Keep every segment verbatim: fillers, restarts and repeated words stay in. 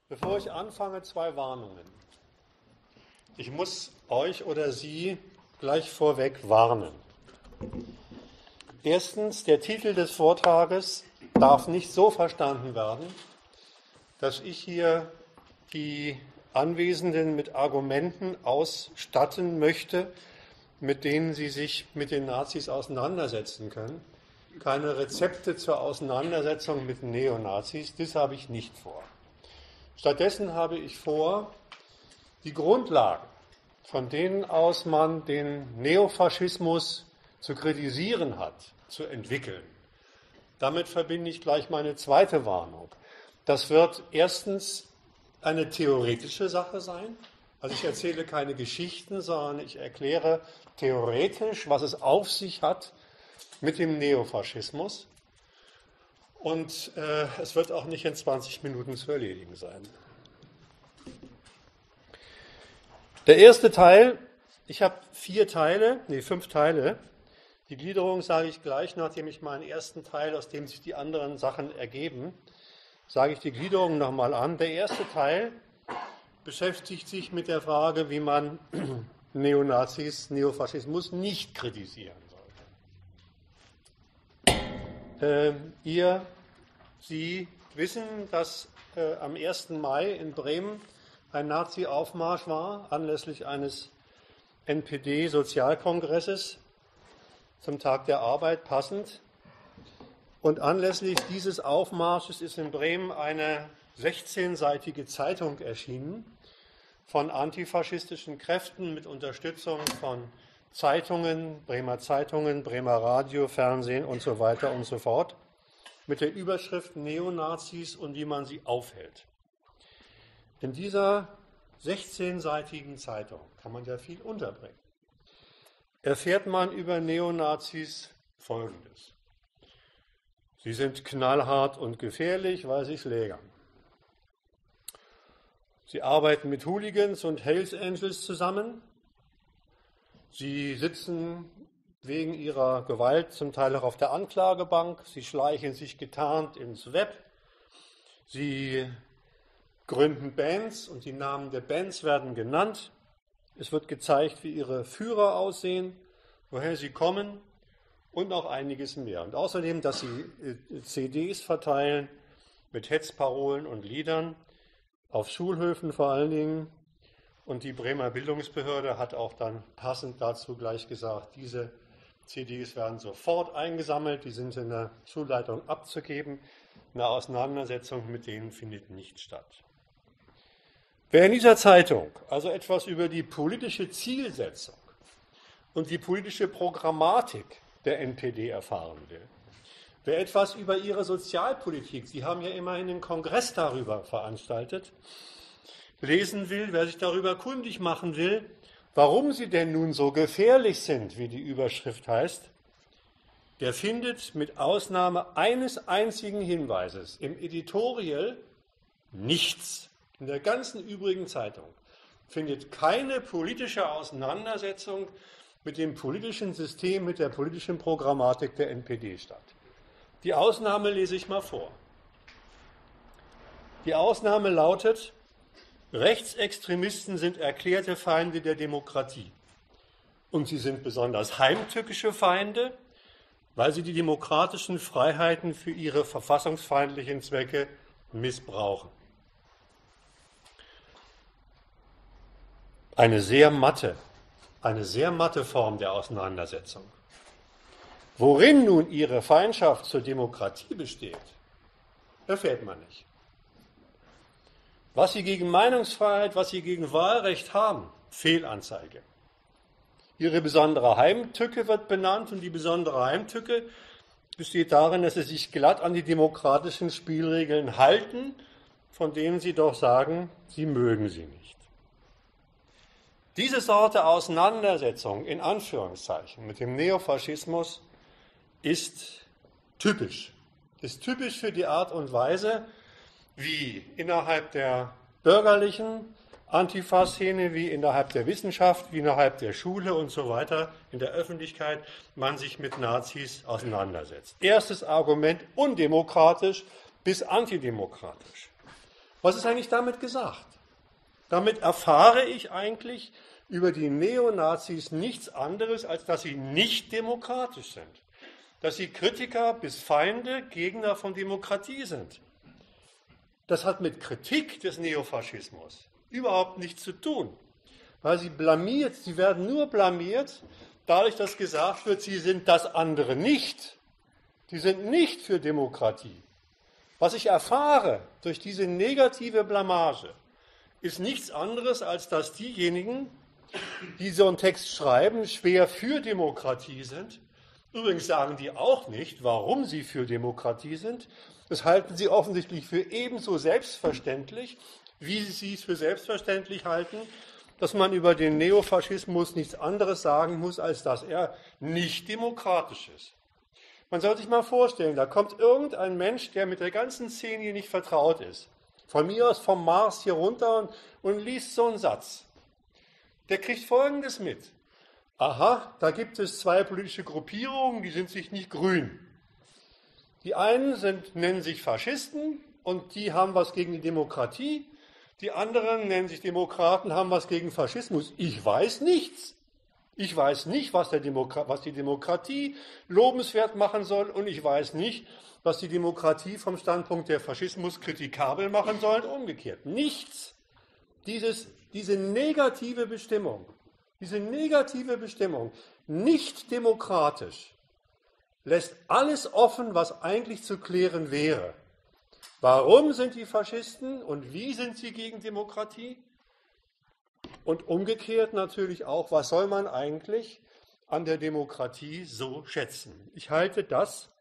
Bevor ich anfange, zwei Warnungen. Ich muss euch oder Sie gleich vorweg warnen. Erstens, der Titel des Vortrages darf nicht so verstanden werden, dass ich hier die Anwesenden mit Argumenten ausstatten möchte, mit denen sie sich mit den Nazis auseinandersetzen können. Keine Rezepte zur Auseinandersetzung mit Neonazis, das habe ich nicht vor. Stattdessen habe ich vor, die Grundlagen, von denen aus man den Neofaschismus zu kritisieren hat, zu entwickeln. Damit verbinde ich gleich meine zweite Warnung. Das wird erstens eine theoretische Sache sein. Also ich erzähle keine Geschichten, sondern ich erkläre theoretisch, was es auf sich hat mit dem Neofaschismus. Und äh, es wird auch nicht in zwanzig Minuten zu erledigen sein. Der erste Teil, ich habe vier Teile, nee, fünf Teile. Die Gliederung sage ich gleich, nachdem ich meinen ersten Teil, aus dem sich die anderen Sachen ergeben, sage ich die Gliederung nochmal an. Der erste Teil beschäftigt sich mit der Frage, wie man Neonazis, Neofaschismus nicht kritisieren sollte. Ähm, ihr, Sie wissen, dass äh, am ersten Mai in Bremen ein Nazi-Aufmarsch war, anlässlich eines N P D-Sozialkongresses zum Tag der Arbeit passend. Und anlässlich dieses Aufmarsches ist in Bremen eine sechzehnseitige Zeitung erschienen von antifaschistischen Kräften mit Unterstützung von Zeitungen, Bremer Zeitungen, Bremer Radio, Fernsehen und so weiter und so fort, mit der Überschrift Neonazis und wie man sie aufhält. In dieser sechzehnseitigen Zeitung kann man ja viel unterbringen. Erfährt man über Neonazis Folgendes. Sie sind knallhart und gefährlich, weil sie schlägern. Sie arbeiten mit Hooligans und Hells Angels zusammen. Sie sitzen wegen ihrer Gewalt zum Teil auch auf der Anklagebank. Sie schleichen sich getarnt ins Web. Sie gründen Bands und die Namen der Bands werden genannt. Es wird gezeigt, wie ihre Führer aussehen, woher sie kommen und noch einiges mehr. Und außerdem, dass sie C Ds verteilen mit Hetzparolen und Liedern, auf Schulhöfen vor allen Dingen. Und die Bremer Bildungsbehörde hat auch dann passend dazu gleich gesagt, diese C Ds werden sofort eingesammelt, die sind in der Schulleitung abzugeben. Eine Auseinandersetzung mit denen findet nicht statt. Wer in dieser Zeitung also etwas über die politische Zielsetzung und die politische Programmatik der N P D erfahren will, wer etwas über ihre Sozialpolitik, Sie haben ja immerhin den Kongress darüber veranstaltet, lesen will, wer sich darüber kundig machen will, warum sie denn nun so gefährlich sind, wie die Überschrift heißt, der findet mit Ausnahme eines einzigen Hinweises im Editorial nichts. In der ganzen übrigen Zeitung findet keine politische Auseinandersetzung mit dem politischen System, mit der politischen Programmatik der N P D statt. Die Ausnahme lese ich mal vor. Die Ausnahme lautet, Rechtsextremisten sind erklärte Feinde der Demokratie. Und sie sind besonders heimtückische Feinde, weil sie die demokratischen Freiheiten für ihre verfassungsfeindlichen Zwecke missbrauchen. Eine sehr matte, eine sehr matte Form der Auseinandersetzung. Worin nun ihre Feindschaft zur Demokratie besteht, erfährt man nicht. Was sie gegen Meinungsfreiheit, was sie gegen Wahlrecht haben, Fehlanzeige. Ihre besondere Heimtücke wird benannt und die besondere Heimtücke besteht darin, dass sie sich glatt an die demokratischen Spielregeln halten, von denen sie doch sagen, sie mögen sie nicht. Diese Sorte Auseinandersetzung in Anführungszeichen mit dem Neofaschismus ist typisch. Ist typisch für die Art und Weise, wie innerhalb der bürgerlichen Antifa-Szene, wie innerhalb der Wissenschaft, wie innerhalb der Schule und so weiter, in der Öffentlichkeit, man sich mit Nazis auseinandersetzt. Erstes Argument, undemokratisch bis antidemokratisch. Was ist eigentlich damit gesagt? Damit erfahre ich eigentlich über die Neonazis nichts anderes, als dass sie nicht demokratisch sind. Dass sie Kritiker bis Feinde, Gegner von Demokratie sind. Das hat mit Kritik des Neofaschismus überhaupt nichts zu tun. Weil sie blamiert, sie werden nur blamiert, dadurch, dass gesagt wird, sie sind das andere nicht. Sie sind nicht für Demokratie. Was ich erfahre durch diese negative Blamage, ist nichts anderes, als dass diejenigen, die so einen Text schreiben, schwer für Demokratie sind. Übrigens sagen die auch nicht, warum sie für Demokratie sind. Das halten sie offensichtlich für ebenso selbstverständlich, wie sie es für selbstverständlich halten, dass man über den Neofaschismus nichts anderes sagen muss, als dass er nicht demokratisch ist. Man soll sich mal vorstellen, da kommt irgendein Mensch, der mit der ganzen Szene hier nicht vertraut ist, von mir aus vom Mars hier runter und, und liest so einen Satz. Der kriegt Folgendes mit. Aha, da gibt es zwei politische Gruppierungen, die sind sich nicht grün. Die einen sind, nennen sich Faschisten und die haben was gegen die Demokratie. Die anderen nennen sich Demokraten, haben was gegen Faschismus. Ich weiß nichts. Ich weiß nicht, was, der Demokra- was die Demokratie lobenswert machen soll und ich weiß nicht, was die Demokratie vom Standpunkt der Faschismus kritikabel machen soll und umgekehrt. Nichts. Dieses, diese negative Bestimmung, diese negative Bestimmung, nicht demokratisch, lässt alles offen, was eigentlich zu klären wäre. Warum sind die Faschisten und wie sind sie gegen Demokratie? Und umgekehrt natürlich auch, was soll man eigentlich an der Demokratie so schätzen? Ich halte das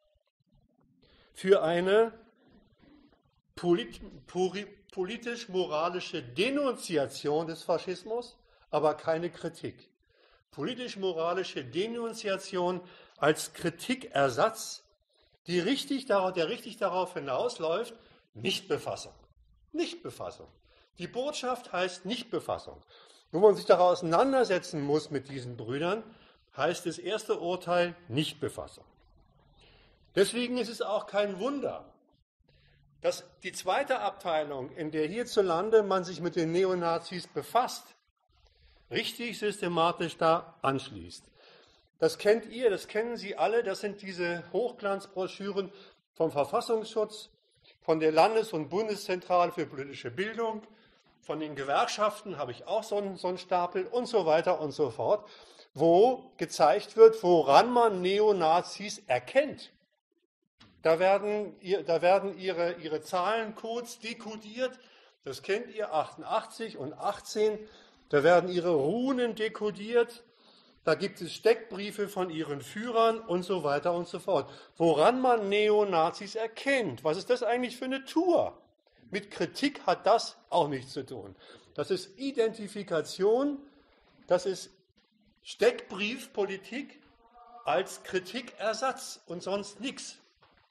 für eine polit- puri- politisch-moralische Denunziation des Faschismus, aber keine Kritik. Politisch-moralische Denunziation als Kritikersatz, die richtig, der richtig darauf hinausläuft, Nichtbefassung. Nichtbefassung. Die Botschaft heißt Nichtbefassung. Wenn man sich daraus auseinandersetzen muss mit diesen Brüdern, heißt das erste Urteil Nichtbefassung. Deswegen ist es auch kein Wunder, dass die zweite Abteilung, in der hierzulande man sich mit den Neonazis befasst, richtig systematisch da anschließt. Das kennt ihr, das kennen Sie alle, das sind diese Hochglanzbroschüren vom Verfassungsschutz, von der Landes- und Bundeszentrale für politische Bildung, von den Gewerkschaften habe ich auch so einen, so einen Stapel und so weiter und so fort, wo gezeigt wird, woran man Neonazis erkennt. Da werden, da werden ihre, ihre Zahlencodes dekodiert, das kennt ihr, achtundachtzig und achtzehn, da werden ihre Runen dekodiert, da gibt es Steckbriefe von ihren Führern und so weiter und so fort. Woran man Neonazis erkennt, was ist das eigentlich für eine Tour? Mit Kritik hat das auch nichts zu tun. Das ist Identifikation, das ist Steckbriefpolitik als Kritikersatz und sonst nichts.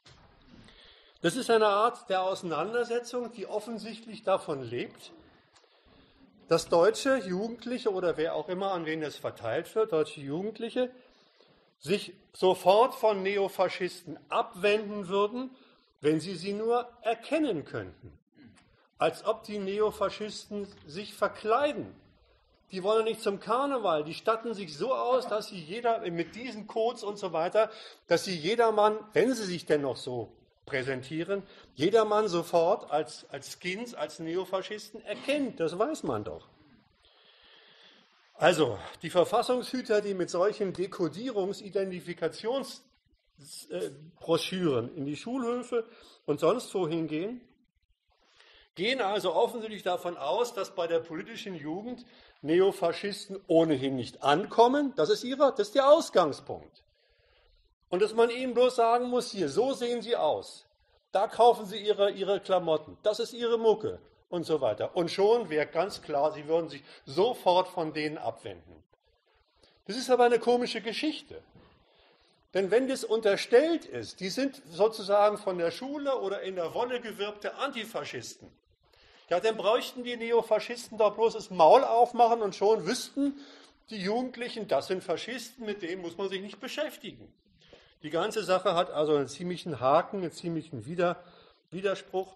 Das ist eine Art der Auseinandersetzung, die offensichtlich davon lebt, dass deutsche Jugendliche oder wer auch immer, an wen es verteilt wird, deutsche Jugendliche, sich sofort von Neofaschisten abwenden würden, wenn sie sie nur erkennen könnten. Als ob die Neofaschisten sich verkleiden. Die wollen nicht zum Karneval, die statten sich so aus, dass sie jeder, mit diesen Codes und so weiter, dass sie jedermann, wenn sie sich denn noch so präsentieren, jedermann sofort als, als Skins, als Neofaschisten erkennt. Das weiß man doch. Also, die Verfassungshüter, die mit solchen Dekodierungs-, Identifikationsbroschüren in die Schulhöfe und sonst wohin gehen, gehen also offensichtlich davon aus, dass bei der politischen Jugend Neofaschisten ohnehin nicht ankommen. Das ist, ihre, das ist der Ausgangspunkt. Und dass man ihnen bloß sagen muss, hier, so sehen sie aus. Da kaufen sie ihre, ihre Klamotten. Das ist ihre Mucke und so weiter. Und schon wäre ganz klar, sie würden sich sofort von denen abwenden. Das ist aber eine komische Geschichte. Denn wenn das unterstellt ist, die sind sozusagen von der Schule oder in der Wolle gewirkte Antifaschisten, ja, dann bräuchten die Neofaschisten doch bloß das Maul aufmachen und schon wüssten die Jugendlichen, das sind Faschisten, mit denen muss man sich nicht beschäftigen. Die ganze Sache hat also einen ziemlichen Haken, einen ziemlichen Wider- Widerspruch.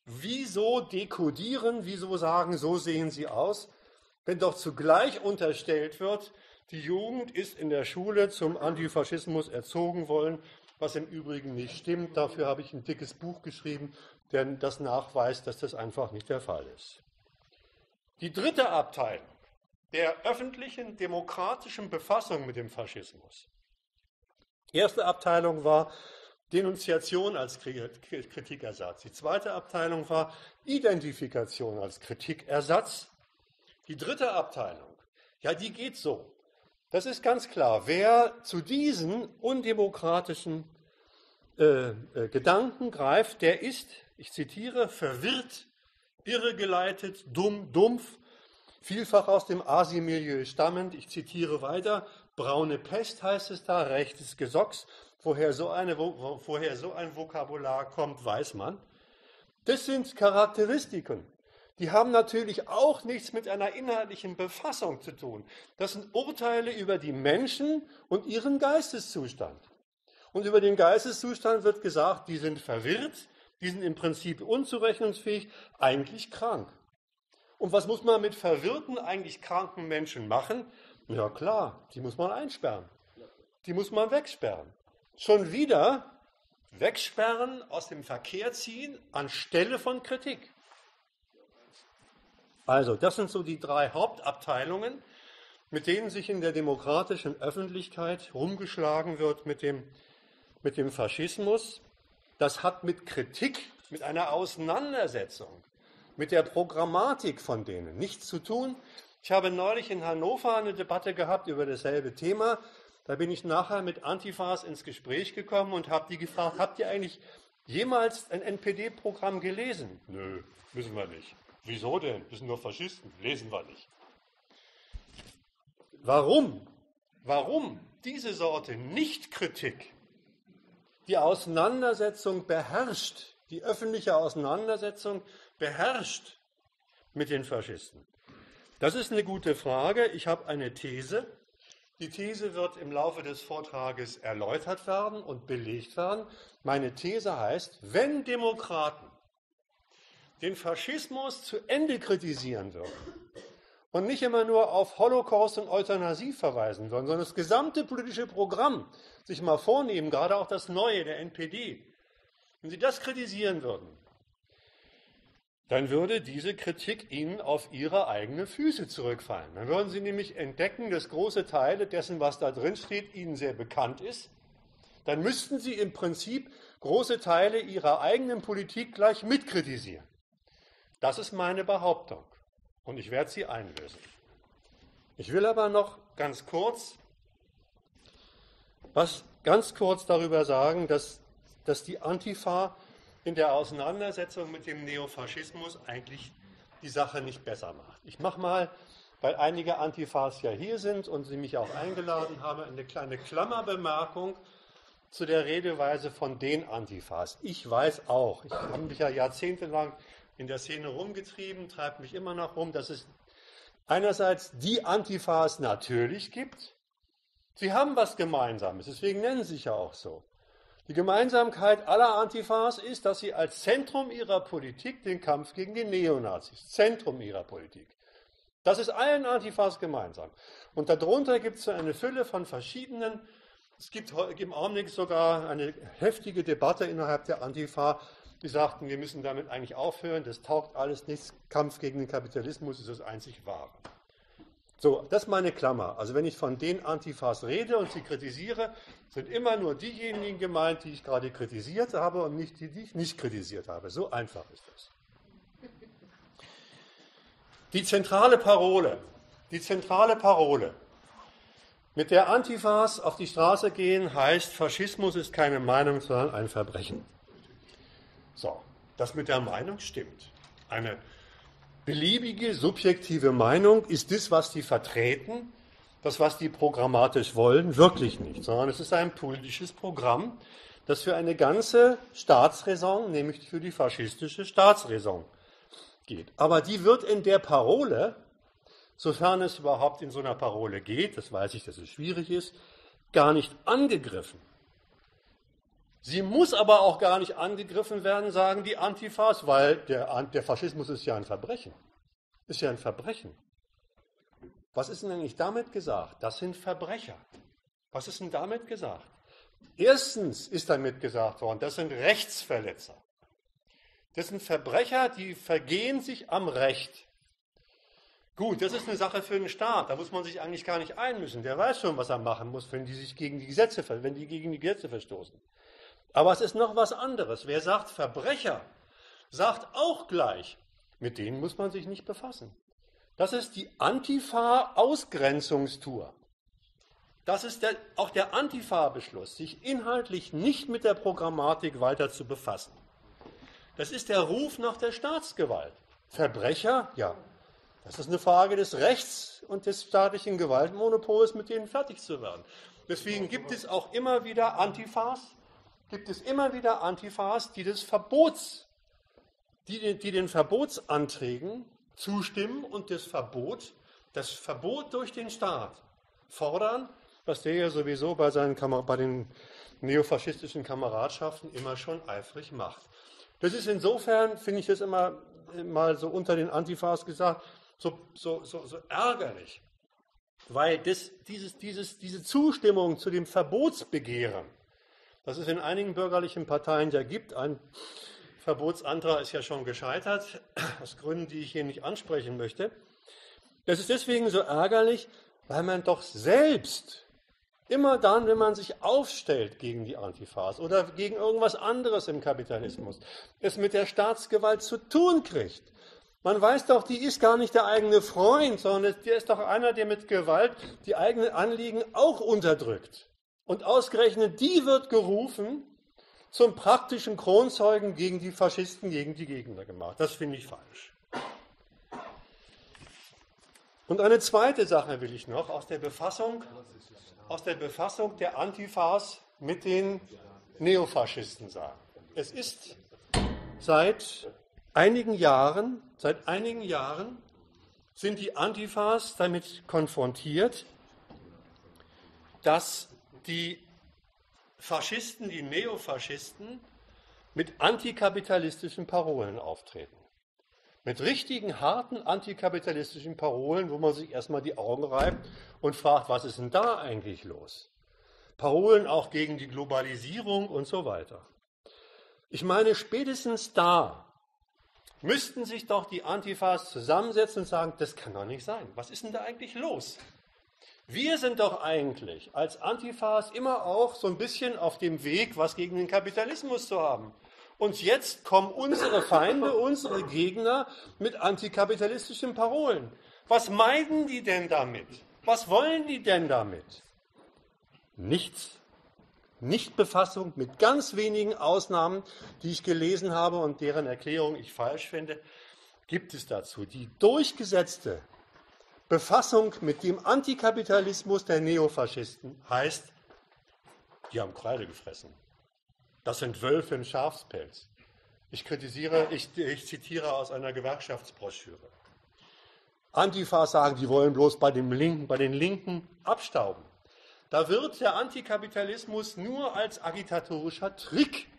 Wieso dekodieren, wieso sagen, so sehen sie aus, wenn doch zugleich unterstellt wird, die Jugend ist in der Schule zum Antifaschismus erzogen worden, was im Übrigen nicht stimmt. Dafür habe ich ein dickes Buch geschrieben, denn das nachweist, dass das einfach nicht der Fall ist. Die dritte Abteilung der öffentlichen demokratischen Befassung mit dem Faschismus. Die erste Abteilung war Denunziation als Kritikersatz. Die zweite Abteilung war Identifikation als Kritikersatz. Die dritte Abteilung, ja, die geht so. Das ist ganz klar. Wer zu diesen undemokratischen äh, äh, Gedanken greift, der ist, ich zitiere, verwirrt, irregeleitet, dumm, dumpf, vielfach aus dem Asi-Milieu stammend. Ich zitiere weiter, braune Pest heißt es da, rechtes Gesocks. Woher so, eine, wo, woher so ein Vokabular kommt, weiß man. Das sind Charakteristiken. Die haben natürlich auch nichts mit einer inhaltlichen Befassung zu tun. Das sind Urteile über die Menschen und ihren Geisteszustand. Und über den Geisteszustand wird gesagt, die sind verwirrt, die sind im Prinzip unzurechnungsfähig, eigentlich krank. Und was muss man mit verwirrten, eigentlich kranken Menschen machen? Ja klar, die muss man einsperren. Die muss man wegsperren. Schon wieder wegsperren, aus dem Verkehr ziehen, anstelle von Kritik. Also, das sind so die drei Hauptabteilungen, mit denen sich in der demokratischen Öffentlichkeit rumgeschlagen wird mit dem, mit dem Faschismus. Das hat mit Kritik, mit einer Auseinandersetzung, mit der Programmatik von denen nichts zu tun. Ich habe neulich in Hannover eine Debatte gehabt über dasselbe Thema. Da bin ich nachher mit Antifas ins Gespräch gekommen und habe die gefragt, habt ihr eigentlich jemals ein N P D-Programm gelesen? Nö, wissen wir nicht. Wieso denn? Das sind nur Faschisten, lesen wir nicht. Warum? Warum diese Sorte Nichtkritik die Auseinandersetzung beherrscht, die öffentliche Auseinandersetzung beherrscht mit den Faschisten? Das ist eine gute Frage. Ich habe eine These. Die These wird im Laufe des Vortrages erläutert werden und belegt werden. Meine These heißt, wenn Demokraten den Faschismus zu Ende kritisieren würden und nicht immer nur auf Holocaust und Euthanasie verweisen würden, sondern das gesamte politische Programm sich mal vornehmen, gerade auch das neue, der N P D, wenn sie das kritisieren würden, dann würde diese Kritik ihnen auf ihre eigenen Füße zurückfallen. Dann würden sie nämlich entdecken, dass große Teile dessen, was da drin steht, ihnen sehr bekannt ist. Dann müssten sie im Prinzip große Teile ihrer eigenen Politik gleich mitkritisieren. Das ist meine Behauptung und ich werde sie einlösen. Ich will aber noch ganz kurz, was ganz kurz darüber sagen, dass, dass die Antifa in der Auseinandersetzung mit dem Neofaschismus eigentlich die Sache nicht besser macht. Ich mache mal, weil einige Antifas ja hier sind und sie mich auch eingeladen haben, eine kleine Klammerbemerkung zu der Redeweise von den Antifas. Ich weiß auch, ich habe mich ja jahrzehntelang in der Szene rumgetrieben, treibt mich immer noch rum, dass es einerseits die Antifas natürlich gibt. Sie haben was Gemeinsames, deswegen nennen sie sich ja auch so. Die Gemeinsamkeit aller Antifas ist, dass sie als Zentrum ihrer Politik den Kampf gegen die Neonazis, Zentrum ihrer Politik. Das ist allen Antifas gemeinsam. Und darunter gibt es so eine Fülle von verschiedenen, es gibt im Augenblick sogar eine heftige Debatte innerhalb der Antifa, die sagten, wir müssen damit eigentlich aufhören, das taugt alles nichts, Kampf gegen den Kapitalismus ist das einzig Wahre. So, das ist meine Klammer. Also wenn ich von den Antifas rede und sie kritisiere, sind immer nur diejenigen gemeint, die ich gerade kritisiert habe und nicht die, die ich nicht kritisiert habe. So einfach ist das. Die zentrale Parole, die zentrale Parole, mit der Antifas auf die Straße gehen, heißt, Faschismus ist keine Meinung, sondern ein Verbrechen. So, das mit der Meinung stimmt. Eine beliebige, subjektive Meinung ist das, was die vertreten, das, was die programmatisch wollen, wirklich nicht, sondern es ist ein politisches Programm, das für eine ganze Staatsräson, nämlich für die faschistische Staatsräson geht. Aber die wird in der Parole, sofern es überhaupt in so einer Parole geht, das weiß ich, dass es schwierig ist, gar nicht angegriffen. Sie muss aber auch gar nicht angegriffen werden, sagen die Antifas, weil der, der Faschismus ist ja ein Verbrechen. Ist ja ein Verbrechen. Was ist denn eigentlich damit gesagt? Das sind Verbrecher. Was ist denn damit gesagt? Erstens ist damit gesagt worden, das sind Rechtsverletzer. Das sind Verbrecher, die vergehen sich am Recht. Gut, das ist eine Sache für den Staat, da muss man sich eigentlich gar nicht einmischen. Der weiß schon, was er machen muss, wenn die sich gegen die Gesetze, wenn die gegen die Gesetze verstoßen. Aber es ist noch was anderes. Wer sagt Verbrecher, sagt auch gleich, mit denen muss man sich nicht befassen. Das ist die Antifa-Ausgrenzungstour. Das ist der, auch der Antifa-Beschluss, sich inhaltlich nicht mit der Programmatik weiter zu befassen. Das ist der Ruf nach der Staatsgewalt. Verbrecher, ja, das ist eine Frage des Rechts und des staatlichen Gewaltmonopols, mit denen fertig zu werden. Deswegen gibt es auch immer wieder Antifas, gibt es immer wieder Antifas, die des Verbots, die, die den Verbotsanträgen zustimmen und das Verbot, das Verbot durch den Staat fordern, was der ja sowieso bei, seinen Kamer- bei den neofaschistischen Kameradschaften immer schon eifrig macht. Das ist insofern, finde ich das immer mal so unter den Antifas gesagt, so, so, so, so ärgerlich, weil das, dieses, dieses, diese Zustimmung zu dem Verbotsbegehren, das es in einigen bürgerlichen Parteien ja gibt, ein Verbotsantrag ist ja schon gescheitert, aus Gründen, die ich hier nicht ansprechen möchte, das ist deswegen so ärgerlich, weil man doch selbst immer dann, wenn man sich aufstellt gegen die Antifas oder gegen irgendwas anderes im Kapitalismus, es mit der Staatsgewalt zu tun kriegt. Man weiß doch, die ist gar nicht der eigene Freund, sondern der ist doch einer, der mit Gewalt die eigenen Anliegen auch unterdrückt. Und ausgerechnet die wird gerufen, zum praktischen Kronzeugen gegen die Faschisten, gegen die Gegner gemacht. Das finde ich falsch. Und eine zweite Sache will ich noch aus der Befassung, aus der Befassung der Antifas mit den Neofaschisten sagen. Es ist seit einigen Jahren, seit einigen Jahren sind die Antifas damit konfrontiert, dass die Faschisten, die Neofaschisten, mit antikapitalistischen Parolen auftreten. Mit richtigen, harten antikapitalistischen Parolen, wo man sich erstmal die Augen reibt und fragt, was ist denn da eigentlich los? Parolen auch gegen die Globalisierung und so weiter. Ich meine, spätestens da müssten sich doch die Antifas zusammensetzen und sagen, das kann doch nicht sein. Was ist denn da eigentlich los? Wir sind doch eigentlich als Antifas immer auch so ein bisschen auf dem Weg, was gegen den Kapitalismus zu haben. Und jetzt kommen unsere Feinde, unsere Gegner mit antikapitalistischen Parolen. Was meiden die denn damit? Was wollen die denn damit? Nichts. Nichtbefassung mit ganz wenigen Ausnahmen, die ich gelesen habe und deren Erklärung ich falsch finde, gibt es dazu. Die durchgesetzte Befassung mit dem Antikapitalismus der Neofaschisten heißt, die haben Kreide gefressen. Das sind Wölfe im Schafspelz. Ich kritisiere, ich, ich zitiere aus einer Gewerkschaftsbroschüre. Antifas sagen, die wollen bloß bei, dem Linken, bei den Linken abstauben. Da wird der Antikapitalismus nur als agitatorischer Trick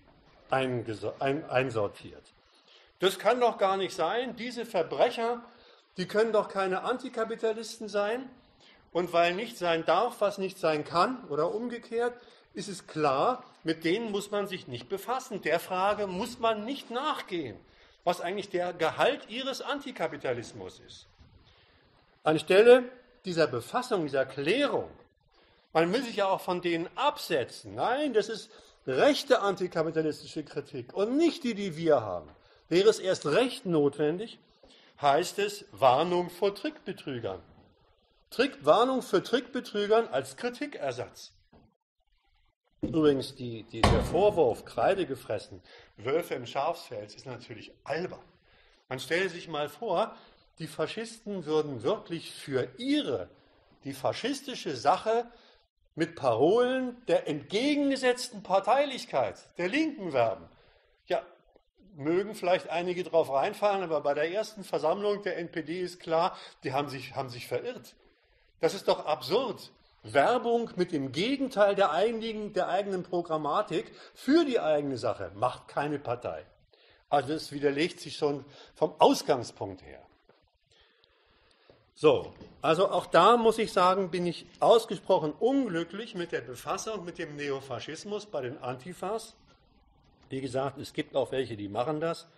einsortiert. Das kann doch gar nicht sein. Diese Verbrecher, die können doch keine Antikapitalisten sein. Und weil nicht sein darf, was nicht sein kann, oder umgekehrt, ist es klar, mit denen muss man sich nicht befassen. Der Frage muss man nicht nachgehen, was eigentlich der Gehalt ihres Antikapitalismus ist. Anstelle dieser Befassung, dieser Klärung, man will sich ja auch von denen absetzen. Nein, das ist rechte antikapitalistische Kritik und nicht die, die wir haben. Wäre es erst recht notwendig, heißt es Warnung vor Trickbetrügern. Trick, Warnung für Trickbetrügern als Kritikersatz. Übrigens, die, die, der Vorwurf, Kreide gefressen, Wölfe im Schafspelz, ist natürlich albern. Man stelle sich mal vor, die Faschisten würden wirklich für ihre, die faschistische Sache mit Parolen der entgegengesetzten Parteilichkeit, der Linken werben. Ja, mögen vielleicht einige drauf reinfallen, aber bei der ersten Versammlung der N P D ist klar, die haben sich, haben sich verirrt. Das ist doch absurd. Werbung mit dem Gegenteil der eigenen, der eigenen Programmatik für die eigene Sache macht keine Partei. Also das widerlegt sich schon vom Ausgangspunkt her. So, also auch da muss ich sagen, bin ich ausgesprochen unglücklich mit der Befassung mit dem Neofaschismus bei den Antifas. Wie gesagt, es gibt auch welche, die machen das.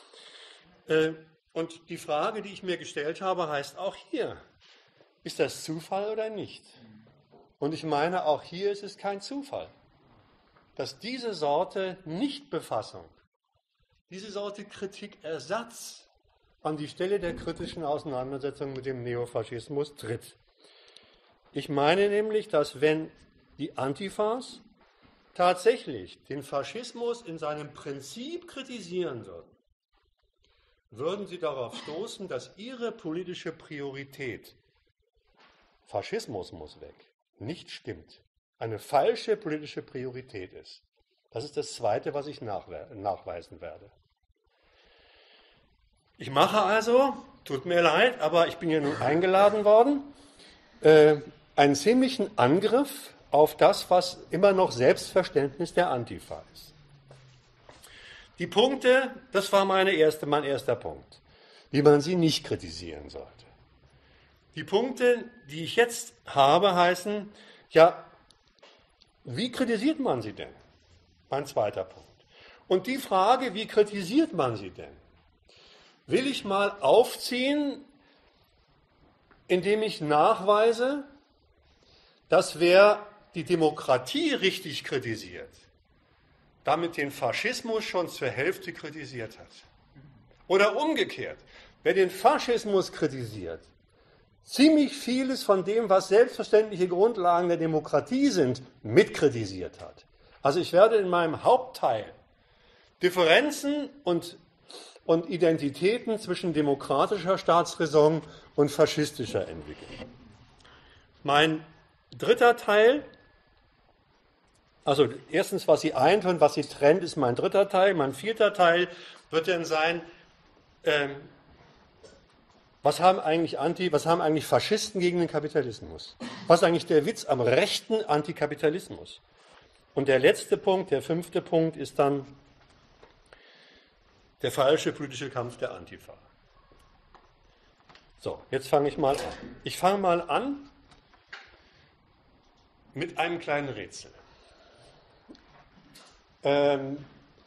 Und die Frage, die ich mir gestellt habe, heißt auch hier, ist das Zufall oder nicht? Und ich meine, auch hier ist es kein Zufall, dass diese Sorte Nichtbefassung, diese Sorte Kritikersatz an die Stelle der kritischen Auseinandersetzung mit dem Neofaschismus tritt. Ich meine nämlich, dass wenn die Antifas tatsächlich den Faschismus in seinem Prinzip kritisieren würden, würden sie darauf stoßen, dass ihre politische Priorität, Faschismus muss weg, nicht stimmt. Eine falsche politische Priorität ist. Das ist das Zweite, was ich nachweisen werde. Ich mache also, tut mir leid, aber ich bin ja nun eingeladen worden, äh, einen ziemlichen Angriff auf das, was immer noch Selbstverständnis der Antifa ist. Die Punkte, das war meine erste, mein erster Punkt, wie man sie nicht kritisieren sollte. Die Punkte, die ich jetzt habe, heißen, ja, wie kritisiert man sie denn? Mein zweiter Punkt. Und die Frage, wie kritisiert man sie denn, will ich mal aufziehen, indem ich nachweise, dass wer die Demokratie richtig kritisiert, damit den Faschismus schon zur Hälfte kritisiert hat. Oder umgekehrt, wer den Faschismus kritisiert, ziemlich vieles von dem, was selbstverständliche Grundlagen der Demokratie sind, mitkritisiert hat. Also ich werde in meinem Hauptteil Differenzen und, und Identitäten zwischen demokratischer Staatsräson und faschistischer entwickeln. Mein dritter Teil, also erstens, was sie eint und was sie trennt, ist mein dritter Teil. Mein vierter Teil wird dann sein, ähm, was haben eigentlich Anti, was haben eigentlich Faschisten gegen den Kapitalismus? Was ist eigentlich der Witz am rechten Antikapitalismus? Und der letzte Punkt, der fünfte Punkt, ist dann der falsche politische Kampf der Antifa. So, jetzt fange ich mal an. Ich fange mal an mit einem kleinen Rätsel. Ähm,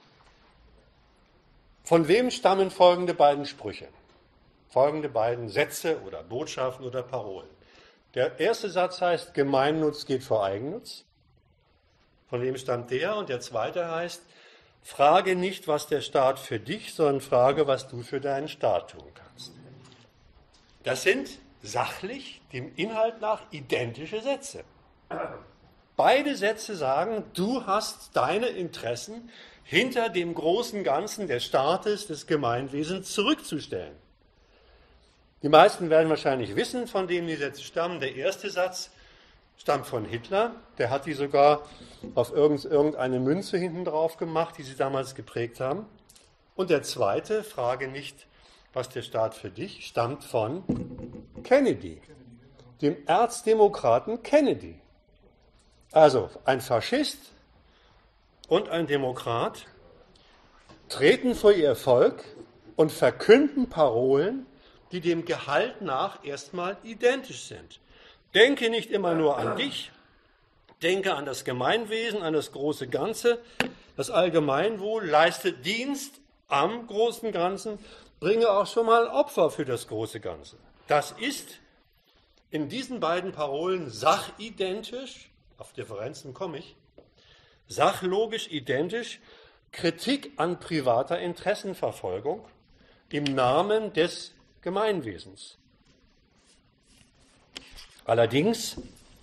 von wem stammen folgende beiden Sprüche? Folgende beiden Sätze oder Botschaften oder Parolen. Der erste Satz heißt, Gemeinnutz geht vor Eigennutz. Von wem stammt der? Und der zweite heißt, frage nicht, was der Staat für dich, sondern frage, was du für deinen Staat tun kannst. Das sind sachlich, dem Inhalt nach, identische Sätze. Beide Sätze sagen, du hast deine Interessen hinter dem großen Ganzen des Staates, des Gemeinwesens zurückzusstellen. Die meisten werden wahrscheinlich wissen, von wem die Sätze stammen. Der erste Satz stammt von Hitler. Der hat die sogar auf irgendeine Münze hinten drauf gemacht, die sie damals geprägt haben. Und der zweite, frage nicht, was der Staat für dich, stammt von Kennedy, dem Erzdemokraten Kennedy. Also ein Faschist und ein Demokrat treten vor ihr Volk und verkünden Parolen, die dem Gehalt nach erstmal identisch sind. Denke nicht immer nur an dich, denke an das Gemeinwesen, an das große Ganze. Das Allgemeinwohl leistet Dienst am großen Ganzen, bringe auch schon mal Opfer für das große Ganze. Das ist in diesen beiden Parolen sachidentisch, auf Differenzen komme ich, sachlogisch identisch, Kritik an privater Interessenverfolgung im Namen des Gemeinwesens. Allerdings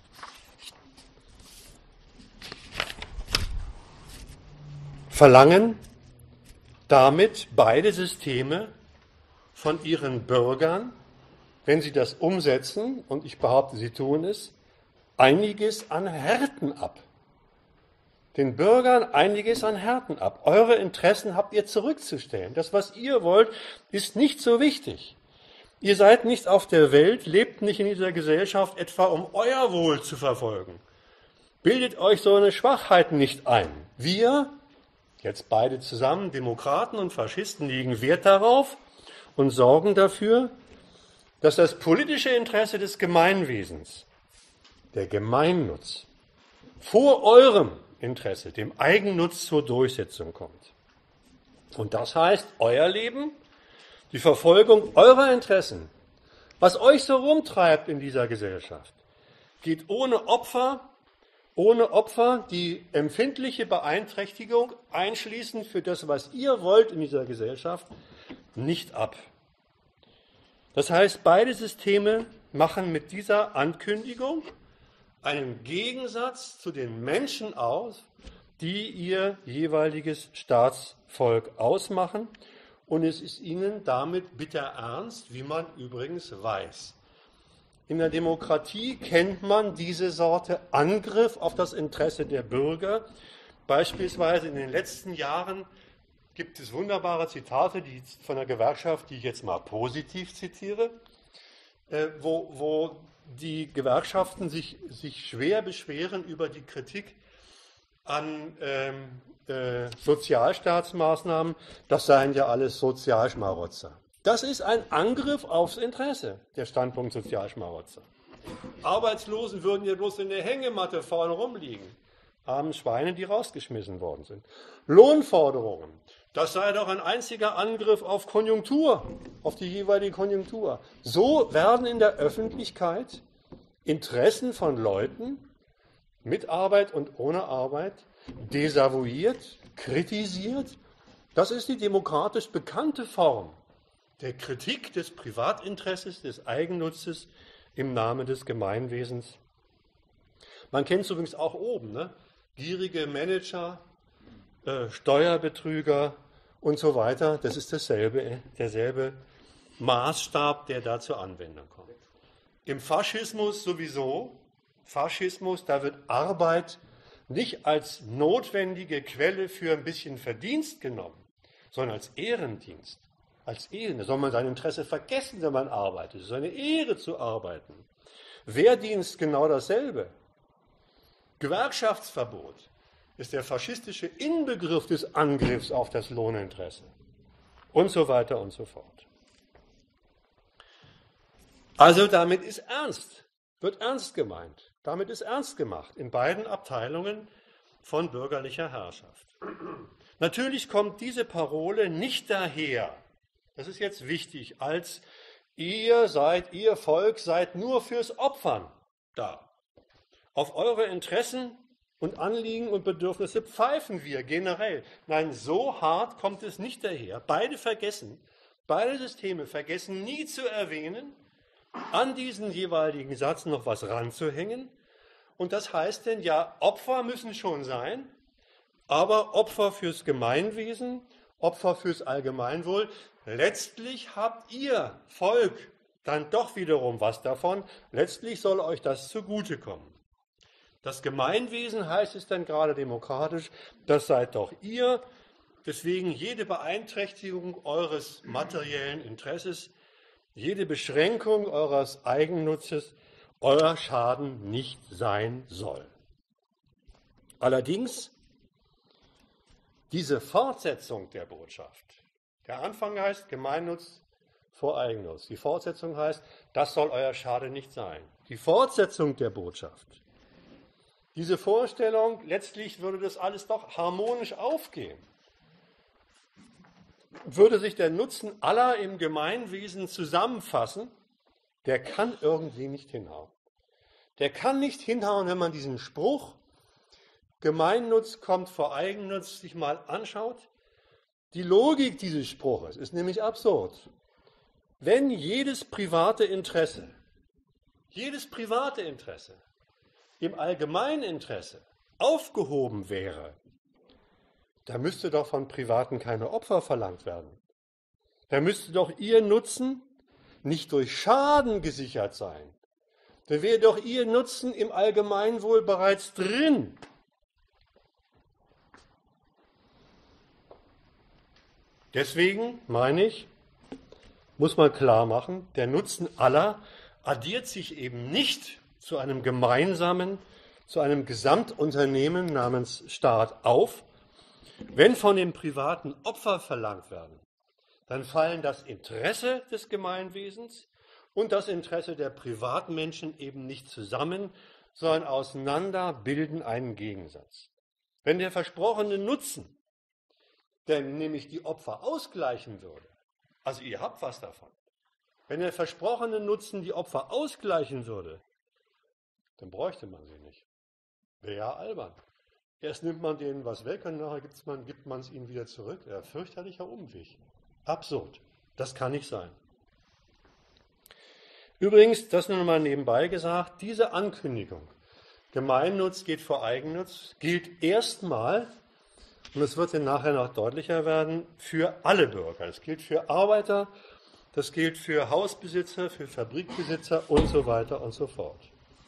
verlangen damit beide Systeme von ihren Bürgern, wenn sie das umsetzen, und ich behaupte, sie tun es, einiges an Härten ab. Den Bürgern einiges an Härten ab. Eure Interessen habt ihr zurückzustellen. Das, was ihr wollt, ist nicht so wichtig. Ihr seid nicht auf der Welt, lebt nicht in dieser Gesellschaft etwa, um euer Wohl zu verfolgen. Bildet euch so eine Schwachheit nicht ein. Wir, jetzt beide zusammen, Demokraten und Faschisten, legen Wert darauf und sorgen dafür, dass das politische Interesse des Gemeinwesens, der Gemeinnutz, vor eurem Interesse, dem Eigennutz, zur Durchsetzung kommt. Und das heißt, euer Leben, die Verfolgung eurer Interessen, was euch so rumtreibt in dieser Gesellschaft, geht ohne Opfer, ohne Opfer, die empfindliche Beeinträchtigung einschließend für das, was ihr wollt in dieser Gesellschaft, nicht ab. Das heißt, beide Systeme machen mit dieser Ankündigung einen Gegensatz zu den Menschen aus, die ihr jeweiliges Staatsvolk ausmachen. Und es ist ihnen damit bitter ernst, wie man übrigens weiß. In der Demokratie kennt man diese Sorte Angriff auf das Interesse der Bürger. Beispielsweise in den letzten Jahren gibt es wunderbare Zitate die von der Gewerkschaft, die ich jetzt mal positiv zitiere, äh, wo, wo die Gewerkschaften sich, sich schwer beschweren über die Kritik an ähm, äh, Sozialstaatsmaßnahmen. Das seien ja alles Sozialschmarotzer. Das ist ein Angriff aufs Interesse, der Standpunkt Sozialschmarotzer. Arbeitslosen würden ja bloß in der Hängematte vorne rumliegen. Armen Schweine, die rausgeschmissen worden sind. Lohnforderungen, das sei doch ein einziger Angriff auf Konjunktur, auf die jeweilige Konjunktur. So werden in der Öffentlichkeit Interessen von Leuten mit Arbeit und ohne Arbeit desavouiert, kritisiert. Das ist die demokratisch bekannte Form der Kritik des Privatinteresses, des Eigennutzes im Namen des Gemeinwesens. Man kennt es übrigens auch oben, ne? Gierige Manager, äh, Steuerbetrüger und so weiter. Das ist dasselbe, derselbe Maßstab, der da zur Anwendung kommt. Im Faschismus sowieso. Faschismus, da wird Arbeit nicht als notwendige Quelle für ein bisschen Verdienst genommen, sondern als Ehrendienst. Als Ehre. Da soll man sein Interesse vergessen, wenn man arbeitet. Es ist eine Ehre zu arbeiten. Wehrdienst genau dasselbe. Gewerkschaftsverbot ist der faschistische Inbegriff des Angriffs auf das Lohninteresse. Und so weiter und so fort. Also damit ist ernst, wird ernst gemeint. Damit ist ernst gemacht in beiden Abteilungen von bürgerlicher Herrschaft. Natürlich kommt diese Parole nicht daher, das ist jetzt wichtig, als ihr seid, ihr Volk seid nur fürs Opfern da. Auf eure Interessen und Anliegen und Bedürfnisse pfeifen wir generell. Nein, so hart kommt es nicht daher. Beide vergessen, beide Systeme vergessen nie zu erwähnen, an diesen jeweiligen Satz noch was ranzuhängen. Und das heißt denn, ja, Opfer müssen schon sein, aber Opfer fürs Gemeinwesen, Opfer fürs Allgemeinwohl. Letztlich habt ihr, Volk, dann doch wiederum was davon. Letztlich soll euch das zugutekommen. Das Gemeinwesen heißt es dann gerade demokratisch, das seid doch ihr. Deswegen jede Beeinträchtigung eures materiellen Interesses, jede Beschränkung eures Eigennutzes, euer Schaden nicht sein soll. Allerdings, diese Fortsetzung der Botschaft, der Anfang heißt Gemeinnutz vor Eigennutz. Die Fortsetzung heißt, das soll euer Schaden nicht sein. Die Fortsetzung der Botschaft, diese Vorstellung, letztlich würde das alles doch harmonisch aufgehen. Würde sich der Nutzen aller im Gemeinwesen zusammenfassen, der kann irgendwie nicht hinhauen. Der kann nicht hinhauen, wenn man diesen Spruch, Gemeinnutz kommt vor Eigennutz, sich mal anschaut. Die Logik dieses Spruches ist nämlich absurd. Wenn jedes private Interesse, jedes private Interesse im Allgemeininteresse aufgehoben wäre, da müsste doch von Privaten keine Opfer verlangt werden. Da müsste doch ihr Nutzen nicht durch Schaden gesichert sein. Da wäre doch ihr Nutzen im Allgemeinwohl bereits drin. Deswegen meine ich, muss man klar machen, der Nutzen aller addiert sich eben nicht zu einem gemeinsamen, zu einem Gesamtunternehmen namens Staat auf. Wenn von dem Privaten Opfer verlangt werden, dann fallen das Interesse des Gemeinwesens und das Interesse der Privatmenschen eben nicht zusammen, sondern auseinander bilden einen Gegensatz. Wenn der versprochene Nutzen, der nämlich die Opfer ausgleichen würde, also ihr habt was davon, wenn der versprochene Nutzen die Opfer ausgleichen würde, dann bräuchte man sie nicht. Wäre ja albern. Erst nimmt man denen was weg und nachher gibt man, gibt man es ihnen wieder zurück. Ja, fürchterlicher Umweg. Absurd. Das kann nicht sein. Übrigens, das nur mal nebenbei gesagt, diese Ankündigung, Gemeinnutz geht vor Eigennutz, gilt erstmal, und es wird dann nachher noch deutlicher werden, für alle Bürger. Es gilt für Arbeiter, das gilt für Hausbesitzer, für Fabrikbesitzer und so weiter und so fort.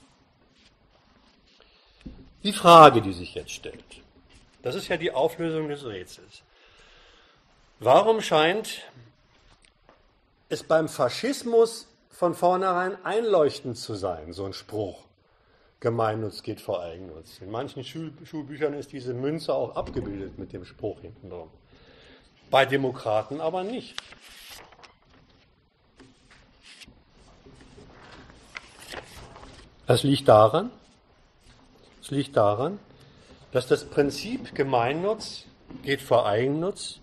Die Frage, die sich jetzt stellt, das ist ja die Auflösung des Rätsels. Warum scheint es beim Faschismus von vornherein einleuchtend zu sein, so ein Spruch, Gemeinnutz geht vor Eigennutz? In manchen Schul- Schulbüchern ist diese Münze auch abgebildet mit dem Spruch hinten drum. Bei Demokraten aber nicht. Das liegt daran, das liegt daran, dass das Prinzip Gemeinnutz geht vor Eigennutz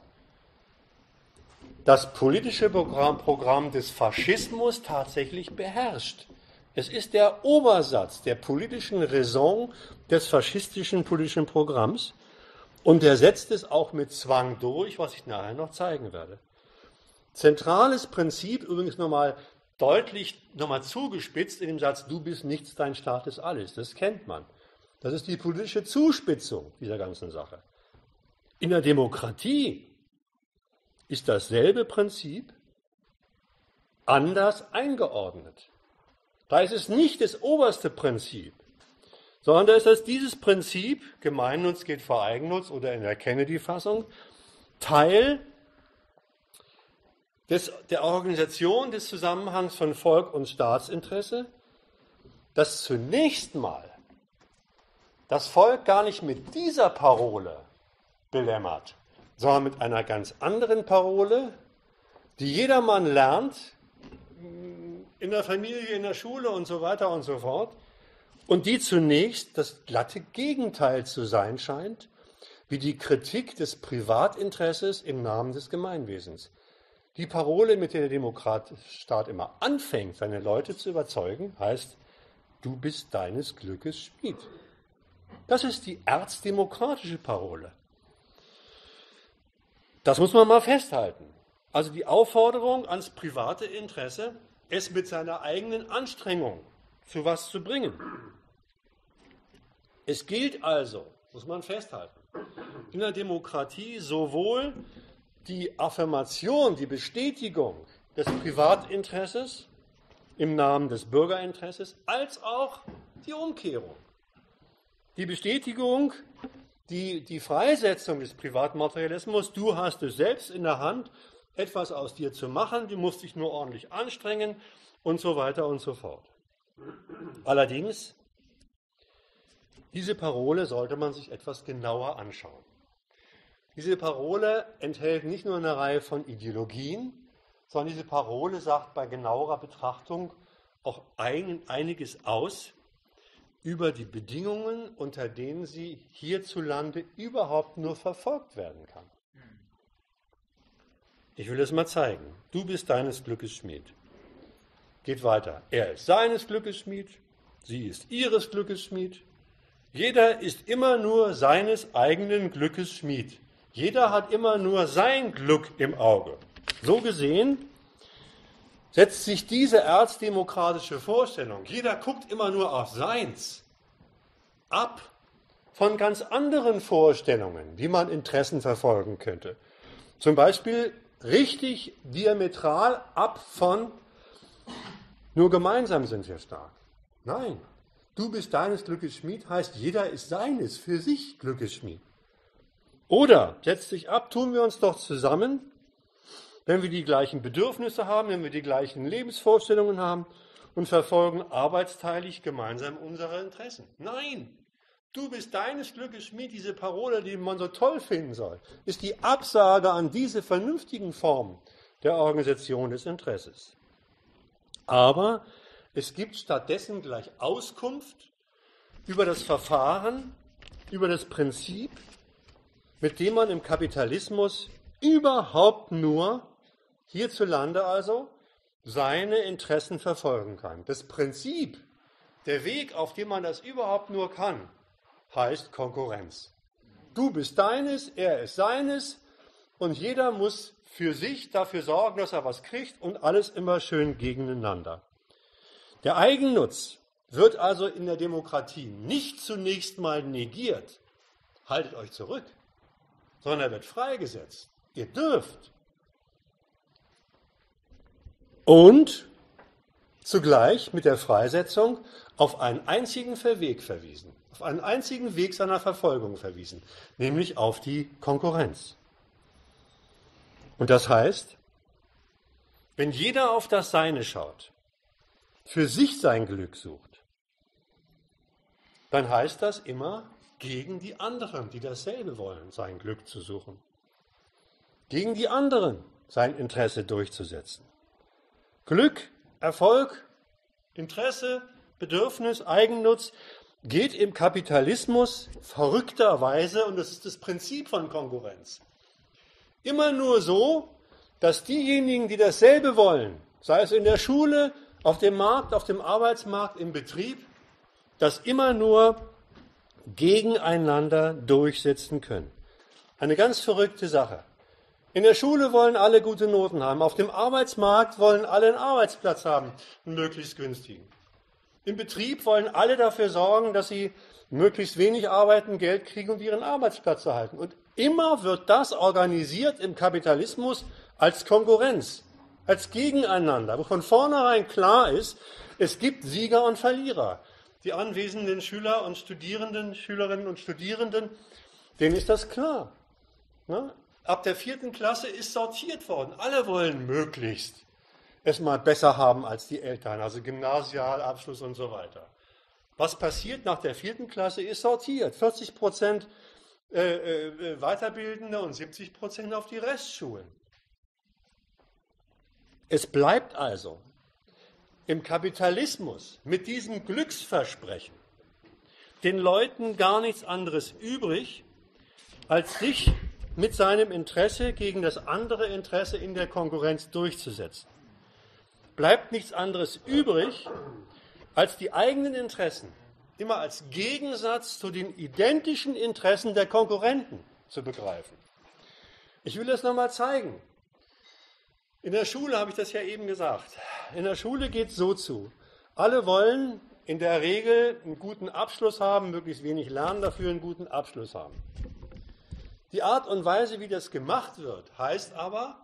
das politische Programm, Programm des Faschismus tatsächlich beherrscht. Es ist der Obersatz der politischen Raison des faschistischen politischen Programms und der setzt es auch mit Zwang durch, was ich nachher noch zeigen werde. Zentrales Prinzip, übrigens nochmal deutlich nochmal zugespitzt in dem Satz, du bist nichts, dein Staat ist alles. Das kennt man. Das ist die politische Zuspitzung dieser ganzen Sache. In der Demokratie ist dasselbe Prinzip anders eingeordnet. Da ist es nicht das oberste Prinzip, sondern da ist es dieses Prinzip, Gemeinnutz geht vor Eigennutz oder in der Kennedy-Fassung, Teil des, der Organisation des Zusammenhangs von Volk und Staatsinteresse, das zunächst mal das Volk gar nicht mit dieser Parole belämmert, sondern mit einer ganz anderen Parole, die jedermann lernt, in der Familie, in der Schule und so weiter und so fort, und die zunächst das glatte Gegenteil zu sein scheint, wie die Kritik des Privatinteresses im Namen des Gemeinwesens. Die Parole, mit der der Demokratstaat immer anfängt, seine Leute zu überzeugen, heißt, du bist deines Glückes Schmied. Das ist die erzdemokratische Parole. Das muss man mal festhalten. Also die Aufforderung ans private Interesse, es mit seiner eigenen Anstrengung zu was zu bringen. Es gilt also, muss man festhalten, in der Demokratie sowohl die Affirmation, die Bestätigung des Privatinteresses im Namen des Bürgerinteresses, als auch die Umkehrung. Die Bestätigung, die, die Freisetzung des Privatmaterialismus, du hast es selbst in der Hand, etwas aus dir zu machen, du musst dich nur ordentlich anstrengen und so weiter und so fort. Allerdings, diese Parole sollte man sich etwas genauer anschauen. Diese Parole enthält nicht nur eine Reihe von Ideologien, sondern diese Parole sagt bei genauerer Betrachtung auch ein, einiges aus über die Bedingungen, unter denen sie hierzulande überhaupt nur verfolgt werden kann. Ich will es mal zeigen. Du bist deines Glückes Schmied. Geht weiter. Er ist seines Glückes Schmied, sie ist ihres Glückes Schmied. Jeder ist immer nur seines eigenen Glückes Schmied. Jeder hat immer nur sein Glück im Auge. So gesehen setzt sich diese erzdemokratische Vorstellung, jeder guckt immer nur auf seins, ab von ganz anderen Vorstellungen, wie man Interessen verfolgen könnte. Zum Beispiel richtig diametral ab von nur gemeinsam sind wir stark. Nein, du bist deines Glückes Schmied heißt, jeder ist seines, für sich Glückes Schmied. Oder, setzt sich ab, tun wir uns doch zusammen, wenn wir die gleichen Bedürfnisse haben, wenn wir die gleichen Lebensvorstellungen haben und verfolgen arbeitsteilig gemeinsam unsere Interessen. Nein, du bist deines Glückes Schmied, diese Parole, die man so toll finden soll, ist die Absage an diese vernünftigen Formen der Organisation des Interesses. Aber es gibt stattdessen gleich Auskunft über das Verfahren, über das Prinzip, mit dem man im Kapitalismus überhaupt nur, hierzulande also, seine Interessen verfolgen kann. Das Prinzip, der Weg, auf dem man das überhaupt nur kann, heißt Konkurrenz. Du bist deines, er ist seines und jeder muss für sich dafür sorgen, dass er was kriegt und alles immer schön gegeneinander. Der Eigennutz wird also in der Demokratie nicht zunächst mal negiert, haltet euch zurück, sondern er wird freigesetzt. Ihr dürft. Und zugleich mit der Freisetzung auf einen einzigen Weg verwiesen, auf einen einzigen Weg seiner Verfolgung verwiesen, nämlich auf die Konkurrenz. Und das heißt, wenn jeder auf das Seine schaut, für sich sein Glück sucht, dann heißt das immer, gegen die anderen, die dasselbe wollen, sein Glück zu suchen. Gegen die anderen sein Interesse durchzusetzen. Glück, Erfolg, Interesse, Bedürfnis, Eigennutz geht im Kapitalismus verrückterweise, und das ist das Prinzip von Konkurrenz, immer nur so, dass diejenigen, die dasselbe wollen, sei es in der Schule, auf dem Markt, auf dem Arbeitsmarkt, im Betrieb, das immer nur gegeneinander durchsetzen können. Eine ganz verrückte Sache. In der Schule wollen alle gute Noten haben, auf dem Arbeitsmarkt wollen alle einen Arbeitsplatz haben, einen möglichst günstigen. Im Betrieb wollen alle dafür sorgen, dass sie möglichst wenig arbeiten, Geld kriegen und ihren Arbeitsplatz erhalten. Und immer wird das organisiert im Kapitalismus als Konkurrenz, als Gegeneinander, wo von vornherein klar ist, es gibt Sieger und Verlierer. Die anwesenden Schüler und Studierenden, Schülerinnen und Studierenden, denen ist das klar. Ne? Ab der vierten Klasse ist sortiert worden. Alle wollen möglichst es mal besser haben als die Eltern, also Gymnasialabschluss und so weiter. Was passiert nach der vierten Klasse ist sortiert. vierzig Prozent äh, äh, Weiterbildende und siebzig Prozent auf die Restschulen. Es bleibt also im Kapitalismus mit diesem Glücksversprechen den Leuten gar nichts anderes übrig, als sich mit seinem Interesse gegen das andere Interesse in der Konkurrenz durchzusetzen. Bleibt nichts anderes übrig, als die eigenen Interessen immer als Gegensatz zu den identischen Interessen der Konkurrenten zu begreifen. Ich will das nochmal zeigen. In der Schule habe ich das ja eben gesagt. In der Schule geht es so zu. Alle wollen in der Regel einen guten Abschluss haben, möglichst wenig lernen, dafür einen guten Abschluss haben. Die Art und Weise, wie das gemacht wird, heißt aber,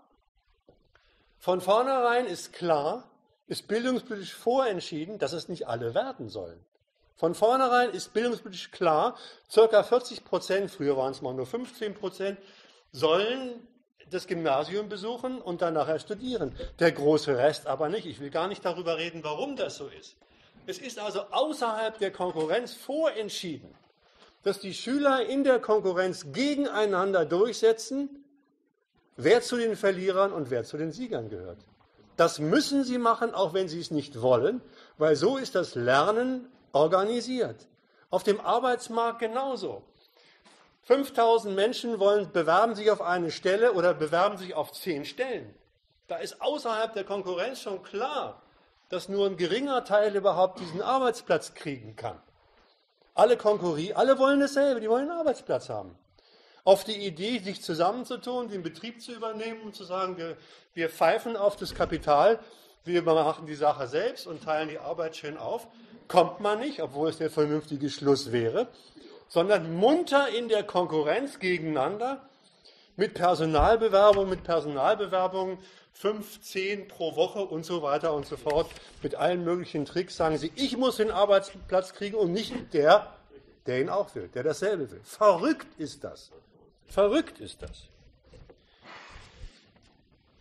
von vornherein ist klar, ist bildungspolitisch vorentschieden, dass es nicht alle werden sollen. Von vornherein ist bildungspolitisch klar, ca. vierzig Prozent, früher waren es mal nur fünfzehn Prozent, sollen das Gymnasium besuchen und dann nachher studieren. Der große Rest aber nicht. Ich will gar nicht darüber reden, warum das so ist. Es ist also außerhalb der Konkurrenz vorentschieden, dass die Schüler in der Konkurrenz gegeneinander durchsetzen, wer zu den Verlierern und wer zu den Siegern gehört. Das müssen sie machen, auch wenn sie es nicht wollen, weil so ist das Lernen organisiert. Auf dem Arbeitsmarkt genauso. fünftausend Menschen wollen, bewerben sich auf eine Stelle oder bewerben sich auf zehn Stellen. Da ist außerhalb der Konkurrenz schon klar, dass nur ein geringer Teil überhaupt diesen Arbeitsplatz kriegen kann. Alle konkurrieren, alle wollen dasselbe, die wollen einen Arbeitsplatz haben. Auf die Idee, sich zusammenzutun, den Betrieb zu übernehmen und zu sagen, wir, wir pfeifen auf das Kapital, wir machen die Sache selbst und teilen die Arbeit schön auf, kommt man nicht, obwohl es der vernünftige Schluss wäre, sondern munter in der Konkurrenz gegeneinander mit Personalbewerbung, mit Personalbewerbungen, fünf, zehn pro Woche und so weiter und so fort, mit allen möglichen Tricks sagen sie, ich muss den Arbeitsplatz kriegen und nicht der, der ihn auch will, der dasselbe will. Verrückt ist das. Verrückt ist das.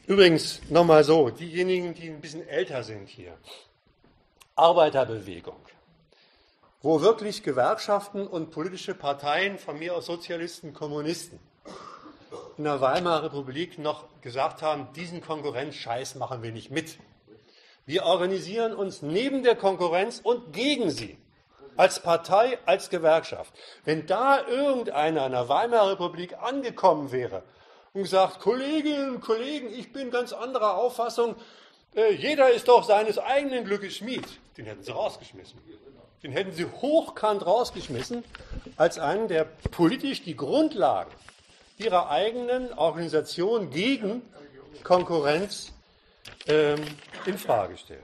Übrigens, nochmal so, diejenigen, die ein bisschen älter sind hier, Arbeiterbewegung, wo wirklich Gewerkschaften und politische Parteien, von mir aus Sozialisten, Kommunisten, in der Weimarer Republik noch gesagt haben, diesen Konkurrenzscheiß machen wir nicht mit. Wir organisieren uns neben der Konkurrenz und gegen sie, als Partei, als Gewerkschaft. Wenn da irgendeiner in der Weimarer Republik angekommen wäre und gesagt, Kolleginnen und Kollegen, ich bin ganz anderer Auffassung, äh, jeder ist doch seines eigenen Glückes Schmied, den hätten sie rausgeschmissen. Den hätten sie hochkant rausgeschmissen, als einen, der politisch die Grundlagen ihrer eigenen Organisation gegen Konkurrenz ähm, in Frage stellt.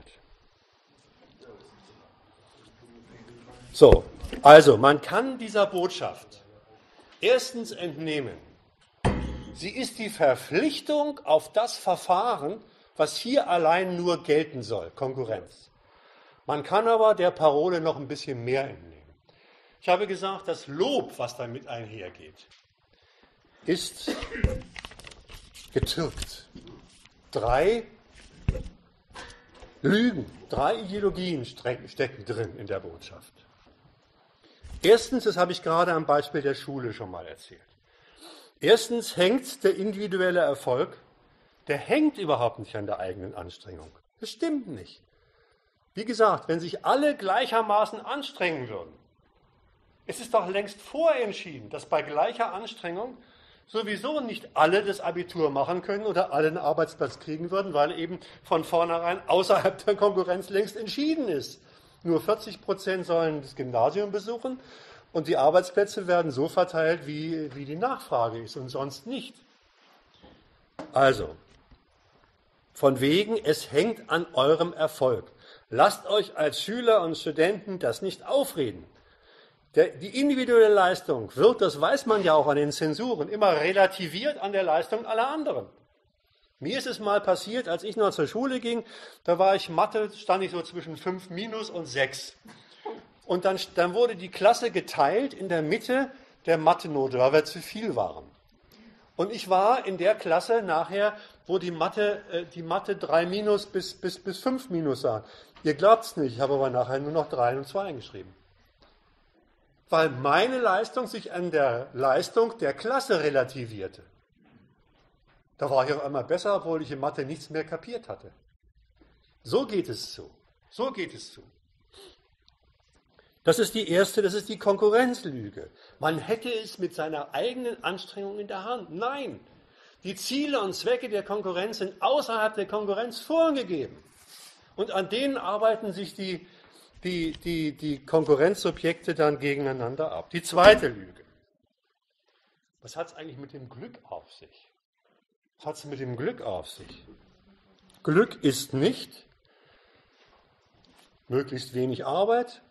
So, also man kann dieser Botschaft erstens entnehmen, sie ist die Verpflichtung auf das Verfahren, was hier allein nur gelten soll, Konkurrenz. Man kann aber der Parole noch ein bisschen mehr entnehmen. Ich habe gesagt, das Lob, was damit einhergeht, ist getürkt. Drei Lügen, drei Ideologien stecken drin in der Botschaft. Erstens, das habe ich gerade am Beispiel der Schule schon mal erzählt. Erstens hängt der individuelle Erfolg, der hängt überhaupt nicht an der eigenen Anstrengung. Das stimmt nicht. Wie gesagt, wenn sich alle gleichermaßen anstrengen würden, es ist doch längst vorentschieden, dass bei gleicher Anstrengung sowieso nicht alle das Abitur machen können oder alle einen Arbeitsplatz kriegen würden, weil eben von vornherein außerhalb der Konkurrenz längst entschieden ist. Nur vierzig Prozent sollen das Gymnasium besuchen und die Arbeitsplätze werden so verteilt, wie, wie die Nachfrage ist und sonst nicht. Also, von wegen, es hängt an eurem Erfolg. Lasst euch als Schüler und Studenten das nicht aufreden. Der, die individuelle Leistung wird, das weiß man ja auch an den Zensuren, immer relativiert an der Leistung aller anderen. Mir ist es mal passiert, als ich noch zur Schule ging, da war ich Mathe, stand ich so zwischen fünf minus und sechs. Und dann, dann wurde die Klasse geteilt in der Mitte der Mathe-Note, weil wir zu viel waren. Und ich war in der Klasse nachher, wo die Mathe, äh, die Mathe drei minus bis, bis, bis fünf minus waren. Ihr glaubt es nicht, ich habe aber nachher nur noch drei und zwei geschrieben. Weil meine Leistung sich an der Leistung der Klasse relativierte. Da war ich auf einmal besser, obwohl ich in Mathe nichts mehr kapiert hatte. So geht es zu. So geht es zu. Das ist die erste, das ist die Konkurrenzlüge. Man hätte es mit seiner eigenen Anstrengung in der Hand. Nein, die Ziele und Zwecke der Konkurrenz sind außerhalb der Konkurrenz vorgegeben. Und an denen arbeiten sich die, die, die, die Konkurrenzsubjekte dann gegeneinander ab. Die zweite Lüge. Was hat es eigentlich mit dem Glück auf sich? Was hat es mit dem Glück auf sich? Glück ist nicht möglichst wenig Arbeit,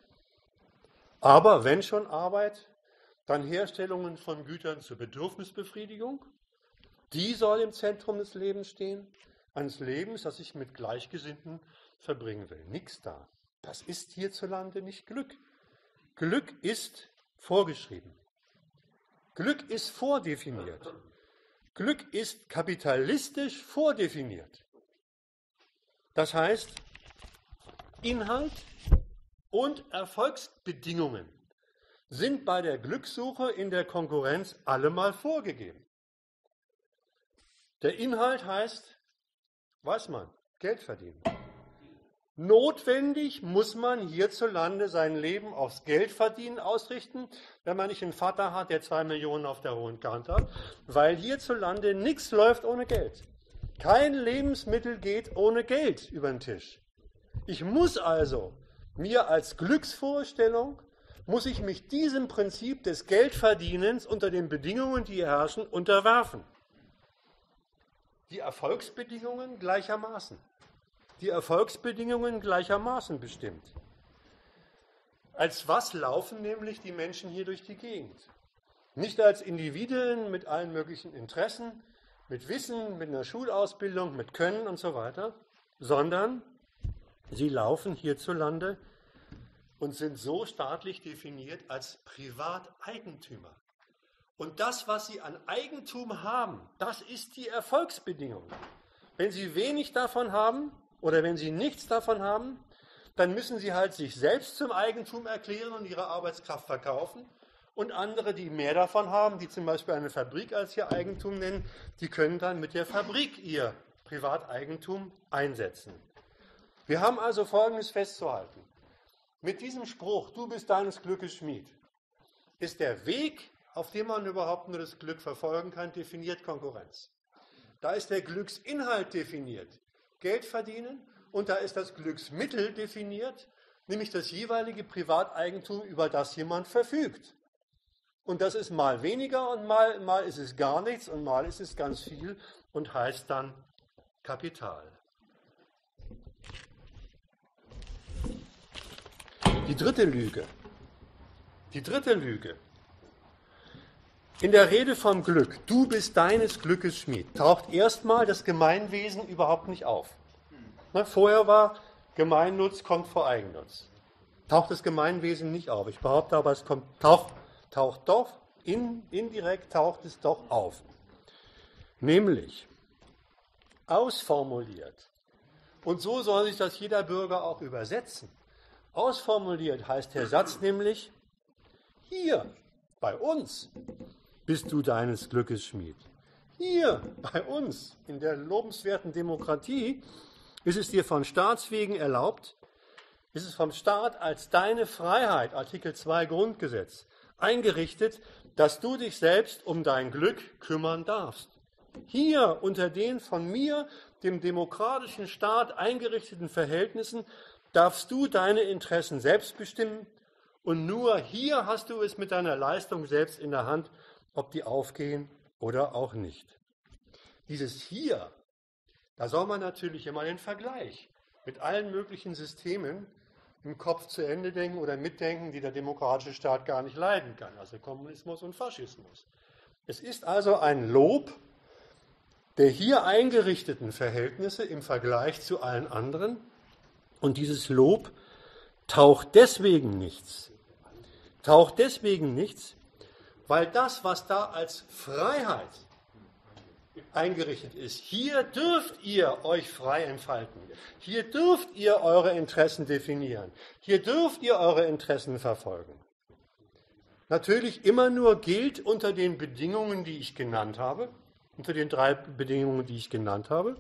aber wenn schon Arbeit, dann Herstellungen von Gütern zur Bedürfnisbefriedigung. Die soll im Zentrum des Lebens stehen, eines Lebens, das ich mit Gleichgesinnten verbringen will. Nichts da. Das ist hierzulande nicht Glück. Glück ist vorgeschrieben. Glück ist vordefiniert. Glück ist kapitalistisch vordefiniert. Das heißt, Inhalt und Erfolgsbedingungen sind bei der Glückssuche in der Konkurrenz allemal vorgegeben. Der Inhalt heißt, weiß man, Geld verdienen. Notwendig muss man hierzulande sein Leben aufs Geldverdienen ausrichten, wenn man nicht einen Vater hat, der zwei Millionen auf der hohen Kante hat, weil hierzulande nichts läuft ohne Geld. Kein Lebensmittel geht ohne Geld über den Tisch. Ich muss also mir als Glücksvorstellung, muss ich mich diesem Prinzip des Geldverdienens unter den Bedingungen, die hier herrschen, unterwerfen. Die Erfolgsbedingungen gleichermaßen. Die Erfolgsbedingungen gleichermaßen bestimmt. Als was laufen nämlich die Menschen hier durch die Gegend? Nicht als Individuen mit allen möglichen Interessen, mit Wissen, mit einer Schulausbildung, mit Können und so weiter, sondern sie laufen hierzulande und sind so staatlich definiert als Privateigentümer. Und das, was sie an Eigentum haben, das ist die Erfolgsbedingung. Wenn Sie wenig davon haben oder wenn Sie nichts davon haben, dann müssen Sie halt sich selbst zum Eigentum erklären und Ihre Arbeitskraft verkaufen. Und andere, die mehr davon haben, die zum Beispiel eine Fabrik als ihr Eigentum nennen, die können dann mit der Fabrik ihr Privateigentum einsetzen. Wir haben also Folgendes festzuhalten. Mit diesem Spruch, du bist deines Glückes Schmied, ist der Weg, auf dem man überhaupt nur das Glück verfolgen kann, definiert Konkurrenz. Da ist der Glücksinhalt definiert, Geld verdienen, und da ist das Glücksmittel definiert, nämlich das jeweilige Privateigentum, über das jemand verfügt. Und das ist mal weniger und mal, mal ist es gar nichts und mal ist es ganz viel und heißt dann Kapital. Die dritte Lüge. Die dritte Lüge. In der Rede vom Glück, du bist deines Glückes Schmied, taucht erstmal das Gemeinwesen überhaupt nicht auf. Ne, vorher war Gemeinnutz kommt vor Eigennutz. Taucht das Gemeinwesen nicht auf. Ich behaupte aber, es kommt, taucht, taucht doch, in, indirekt taucht es doch auf. Nämlich ausformuliert. Und so soll sich das jeder Bürger auch übersetzen. Ausformuliert heißt der Satz nämlich, hier, bei uns, bist du deines Glückes Schmied. Hier, bei uns, in der lobenswerten Demokratie, ist es dir von Staatswegen erlaubt, ist es vom Staat als deine Freiheit, Artikel zwei Grundgesetz, eingerichtet, dass du dich selbst um dein Glück kümmern darfst. Hier, unter den von mir, dem demokratischen Staat, eingerichteten Verhältnissen, darfst du deine Interessen selbst bestimmen und nur hier hast du es mit deiner Leistung selbst in der Hand, ob die aufgehen oder auch nicht. Dieses Hier, da soll man natürlich immer den Vergleich mit allen möglichen Systemen im Kopf zu Ende denken oder mitdenken, die der demokratische Staat gar nicht leiden kann, also Kommunismus und Faschismus. Es ist also ein Lob der hier eingerichteten Verhältnisse im Vergleich zu allen anderen und dieses Lob taucht deswegen nichts. Taucht deswegen nichts, weil das, was da als Freiheit eingerichtet ist, hier dürft ihr euch frei entfalten. Hier dürft ihr eure Interessen definieren. Hier dürft ihr eure Interessen verfolgen. Natürlich immer nur gilt unter den Bedingungen, die ich genannt habe, unter den drei Bedingungen, die ich genannt habe.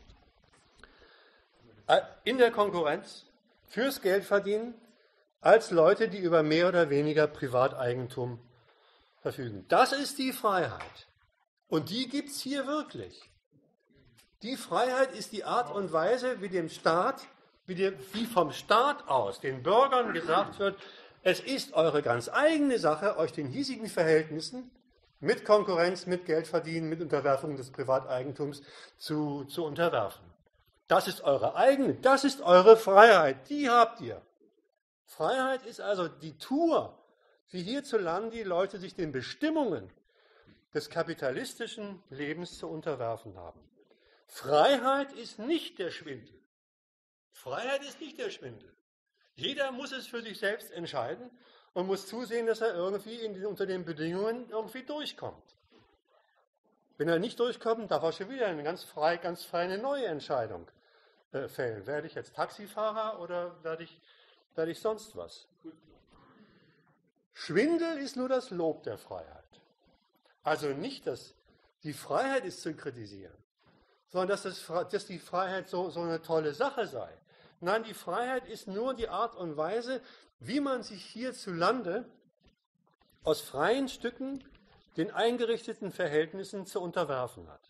In der Konkurrenz, fürs Geldverdienen, als Leute, die über mehr oder weniger Privateigentum verfügen. Das ist die Freiheit. Und die gibt es hier wirklich. Die Freiheit ist die Art und Weise, wie dem Staat, wie, der, wie vom Staat aus den Bürgern gesagt wird, es ist eure ganz eigene Sache, euch den hiesigen Verhältnissen mit Konkurrenz, mit Geldverdienen, mit Unterwerfung des Privateigentums zu, zu unterwerfen. Das ist eure eigene, das ist eure Freiheit, die habt ihr. Freiheit ist also die Tour, wie hierzulande die Leute sich den Bestimmungen des kapitalistischen Lebens zu unterwerfen haben. Freiheit ist nicht der Schwindel. Freiheit ist nicht der Schwindel. Jeder muss es für sich selbst entscheiden und muss zusehen, dass er irgendwie in den, unter den Bedingungen irgendwie durchkommt. Wenn er nicht durchkommt, darf er schon wieder eine ganz frei, ganz frei eine neue Entscheidung äh, fällen. Werde ich jetzt Taxifahrer oder werde ich, werde ich sonst was? Schwindel ist nur das Lob der Freiheit. Also nicht, dass die Freiheit ist zu kritisieren, sondern dass, das, dass die Freiheit so, so eine tolle Sache sei. Nein, die Freiheit ist nur die Art und Weise, wie man sich hierzulande aus freien Stücken den eingerichteten Verhältnissen zu unterwerfen hat.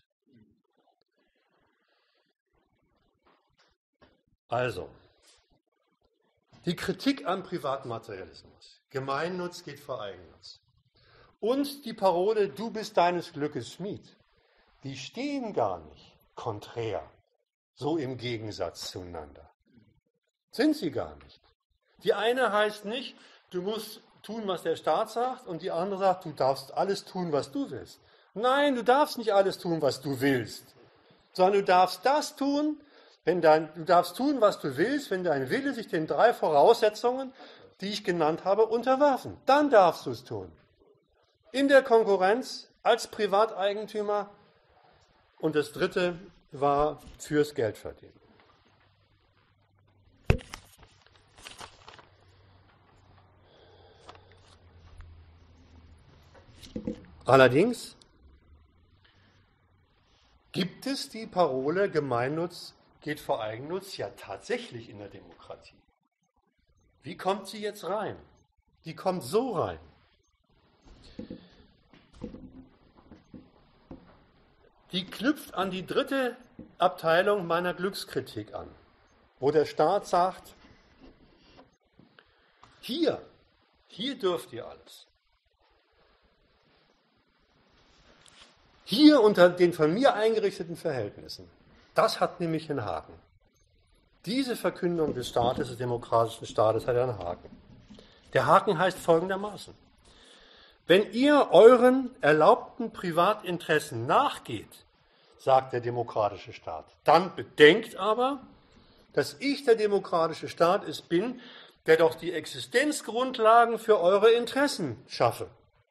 Also, die Kritik am Privatmaterialismus. Gemeinnutz geht vor Eigennutz. Und die Parole, du bist deines Glückes Schmied, die stehen gar nicht konträr, so im Gegensatz zueinander. Sind sie gar nicht. Die eine heißt nicht, du musst tun, was der Staat sagt, und die andere sagt, du darfst alles tun, was du willst. Nein, du darfst nicht alles tun, was du willst, sondern du darfst das tun, wenn dein, du darfst tun, was du willst, wenn dein Wille sich den drei Voraussetzungen, die ich genannt habe, unterwerfen. Dann darfst du es tun. In der Konkurrenz, als Privateigentümer. Und das Dritte, war fürs Geldverdienen. Allerdings gibt es die Parole, Gemeinnutz geht vor Eigennutz, ja tatsächlich in der Demokratie. Wie kommt sie jetzt rein? Die kommt so rein. Die knüpft an die dritte Abteilung meiner Glückskritik an, wo der Staat sagt, hier, hier dürft ihr alles. Hier unter den von mir eingerichteten Verhältnissen. Das hat nämlich einen Haken. Diese Verkündung des Staates, des demokratischen Staates, hat einen Haken. Der Haken heißt folgendermaßen: Wenn ihr euren erlaubten Privatinteressen nachgeht, sagt der demokratische Staat, dann bedenkt aber, dass ich der demokratische Staat es bin, der doch die Existenzgrundlagen für eure Interessen schaffe.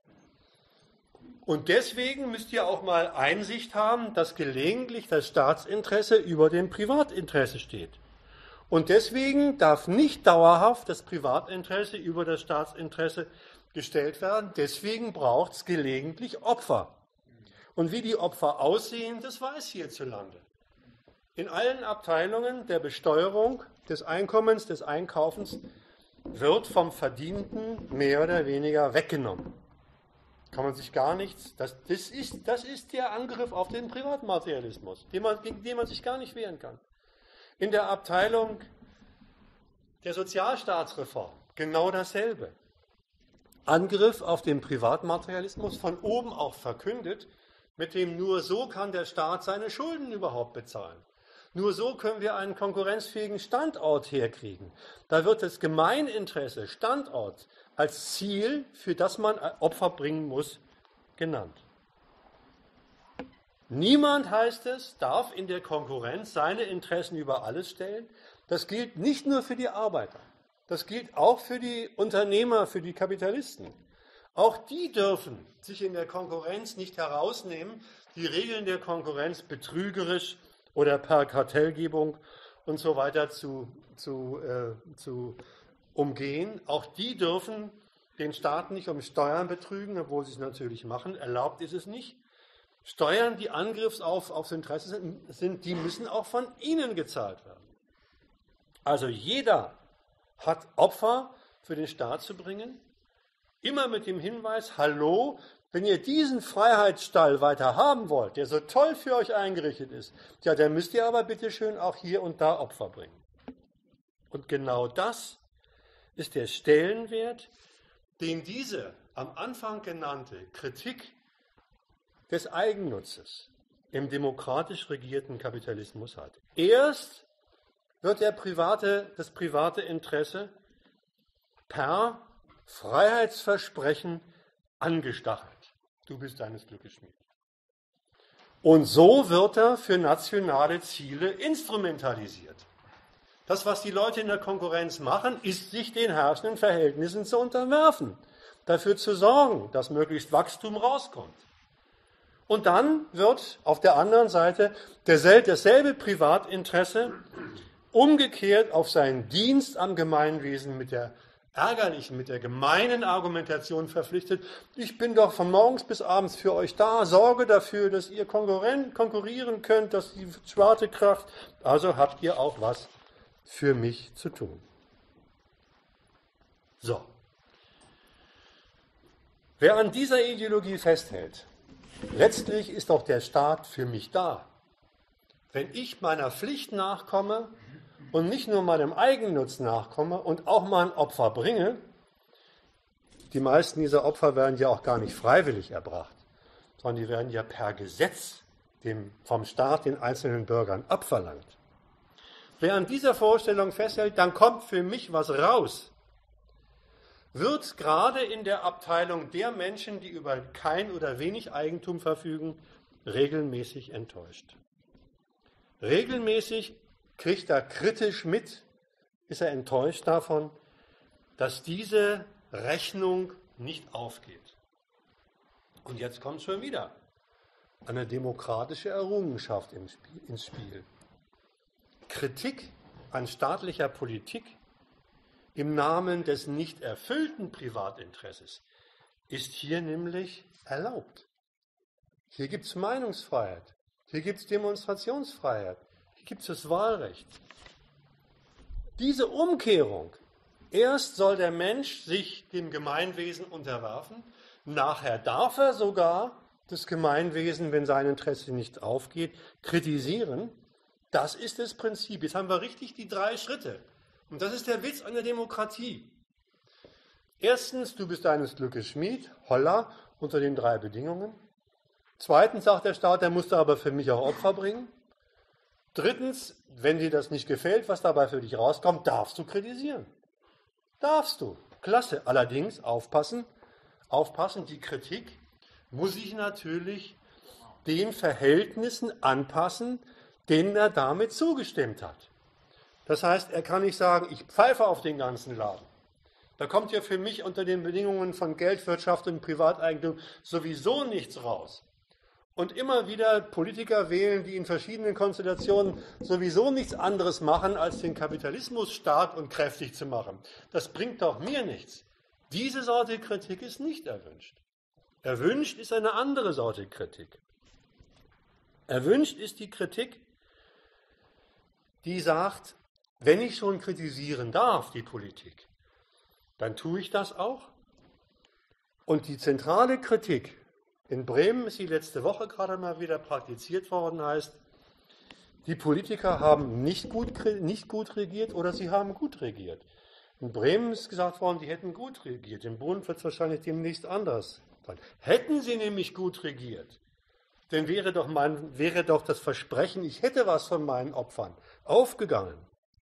Und deswegen müsst ihr auch mal Einsicht haben, dass gelegentlich das Staatsinteresse über dem Privatinteresse steht. Und deswegen darf nicht dauerhaft das Privatinteresse über das Staatsinteresse gestellt werden. Deswegen braucht es gelegentlich Opfer. Und wie die Opfer aussehen, das weiß hierzulande. In allen Abteilungen der Besteuerung des Einkommens, des Einkaufens, wird vom Verdienten mehr oder weniger weggenommen. Kann man sich gar nichts, das, das, ist, das ist der Angriff auf den Privatmaterialismus, den man, gegen den man sich gar nicht wehren kann. In der Abteilung der Sozialstaatsreform genau dasselbe. Angriff auf den Privatmaterialismus, von oben auch verkündet, mit dem nur so kann der Staat seine Schulden überhaupt bezahlen. Nur so können wir einen konkurrenzfähigen Standort herkriegen. Da wird das Gemeininteresse, Standort, als Ziel, für das man Opfer bringen muss, genannt. Niemand, heißt es, darf in der Konkurrenz seine Interessen über alles stellen. Das gilt nicht nur für die Arbeiter, das gilt auch für die Unternehmer, für die Kapitalisten. Auch die dürfen sich in der Konkurrenz nicht herausnehmen, die Regeln der Konkurrenz betrügerisch oder per Kartellgebung und so weiter zu, zu, äh, zu umgehen. Auch die dürfen den Staat nicht um Steuern betrügen, obwohl sie es natürlich machen. Erlaubt ist es nicht. Steuern, die Angriffs auf, aufs Interesse sind, sind, die müssen auch von ihnen gezahlt werden. Also jeder hat Opfer für den Staat zu bringen, immer mit dem Hinweis, hallo, wenn ihr diesen Freiheitsstall weiter haben wollt, der so toll für euch eingerichtet ist, ja, dann müsst ihr aber bitte schön auch hier und da Opfer bringen. Und genau das ist der Stellenwert, den diese am Anfang genannte Kritik des Eigennutzes im demokratisch regierten Kapitalismus hat. Erst wird der private, das private Interesse per Freiheitsversprechen angestachelt. Du bist deines Glückes Schmied. Und so wird er für nationale Ziele instrumentalisiert. Das, was die Leute in der Konkurrenz machen, ist, sich den herrschenden Verhältnissen zu unterwerfen, dafür zu sorgen, dass möglichst Wachstum rauskommt. Und dann wird auf der anderen Seite dasselbe Privatinteresse umgekehrt auf seinen Dienst am Gemeinwesen mit der ärgerlichen, mit der gemeinen Argumentation verpflichtet. Ich bin doch von morgens bis abends für euch da, sorge dafür, dass ihr konkurrieren könnt, dass die Schwarte kracht. Also habt ihr auch was für mich zu tun. So. Wer an dieser Ideologie festhält, letztlich ist auch der Staat für mich da. Wenn ich meiner Pflicht nachkomme und nicht nur meinem Eigennutz nachkomme und auch mal ein Opfer bringe, die meisten dieser Opfer werden ja auch gar nicht freiwillig erbracht, sondern die werden ja per Gesetz dem, vom Staat den einzelnen Bürgern abverlangt. Wer an dieser Vorstellung festhält, dann kommt für mich was raus, wird gerade in der Abteilung der Menschen, die über kein oder wenig Eigentum verfügen, regelmäßig enttäuscht. Regelmäßig kriegt er kritisch mit, ist er enttäuscht davon, dass diese Rechnung nicht aufgeht. Und jetzt kommt es schon wieder. eine demokratische Errungenschaft ins Spiel. Kritik an staatlicher Politik im Namen des nicht erfüllten Privatinteresses ist hier nämlich erlaubt. Hier gibt es Meinungsfreiheit, hier gibt es Demonstrationsfreiheit, hier gibt es das Wahlrecht. Diese Umkehrung, erst soll der Mensch sich dem Gemeinwesen unterwerfen, nachher darf er sogar das Gemeinwesen, wenn sein Interesse nicht aufgeht, kritisieren. Das ist das Prinzip. Jetzt haben wir richtig die drei Schritte. Und das ist der Witz an der Demokratie. Erstens, du bist deines Glückes Schmied, holla, unter den drei Bedingungen. Zweitens sagt der Staat, der muss da aber für mich auch Opfer bringen. Drittens, wenn dir das nicht gefällt, was dabei für dich rauskommt, darfst du kritisieren. Darfst du. Klasse. Allerdings, aufpassen, aufpassen, die Kritik muss sich natürlich den Verhältnissen anpassen, denen er damit zugestimmt hat. Das heißt, er kann nicht sagen, ich pfeife auf den ganzen Laden. Da kommt ja für mich unter den Bedingungen von Geldwirtschaft und Privateigentum sowieso nichts raus. Und immer wieder Politiker wählen, die in verschiedenen Konstellationen sowieso nichts anderes machen, als den Kapitalismus stark und kräftig zu machen. Das bringt doch mir nichts. Diese Sorte Kritik ist nicht erwünscht. Erwünscht ist eine andere Sorte Kritik. Erwünscht ist die Kritik, die sagt, wenn ich schon kritisieren darf, die Politik, dann tue ich das auch. Und die zentrale Kritik, in Bremen ist sie letzte Woche gerade mal wieder praktiziert worden, heißt, die Politiker haben nicht gut, nicht gut regiert oder sie haben gut regiert. In Bremen ist gesagt worden, die hätten gut regiert. Im Bund wird es wahrscheinlich demnächst anders sein. Hätten sie nämlich gut regiert, dann wäre doch, mein, wäre doch das Versprechen, ich hätte was von meinen Opfern, aufgegangen.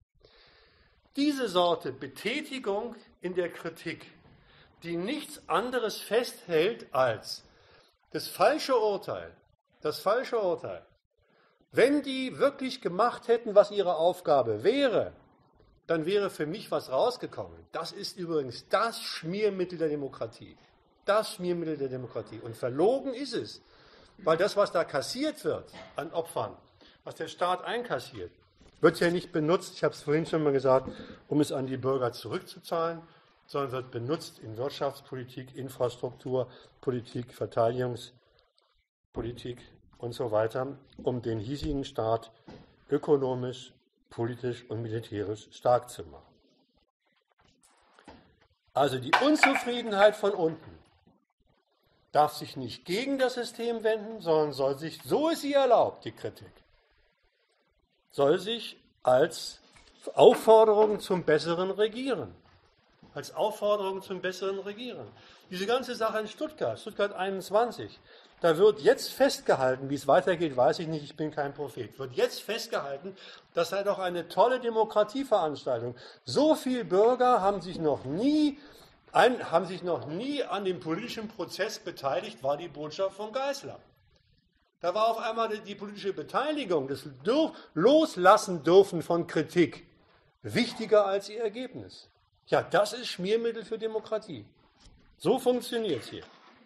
Diese Sorte Betätigung in der Kritik, die nichts anderes festhält als das falsche Urteil, das falsche Urteil. Wenn die wirklich gemacht hätten, was ihre Aufgabe wäre, dann wäre für mich was rausgekommen. Das ist übrigens das Schmiermittel der Demokratie. Das Schmiermittel der Demokratie. Und verlogen ist es, weil das, was da kassiert wird an Opfern, was der Staat einkassiert, wird ja nicht benutzt, ich habe es vorhin schon mal gesagt, um es an die Bürger zurückzuzahlen, sondern wird benutzt in Wirtschaftspolitik, Infrastrukturpolitik, Verteidigungspolitik und so weiter, um den hiesigen Staat ökonomisch, politisch und militärisch stark zu machen. Also die Unzufriedenheit von unten darf sich nicht gegen das System wenden, sondern soll sich, so ist sie erlaubt, die Kritik, soll sich als Aufforderung zum besseren Regieren, als Aufforderung zum besseren Regieren. Diese ganze Sache in Stuttgart, Stuttgart einundzwanzig, da wird jetzt festgehalten, wie es weitergeht, weiß ich nicht, ich bin kein Prophet, wird jetzt festgehalten, das sei doch eine tolle Demokratieveranstaltung. So viele Bürger haben sich noch nie, ein, haben sich noch nie an dem politischen Prozess beteiligt, war die Botschaft von Geisler. Da war auf einmal die politische Beteiligung, das Loslassen dürfen von Kritik wichtiger als ihr Ergebnis. Ja, das ist Schmiermittel für Demokratie. So funktioniert es hier.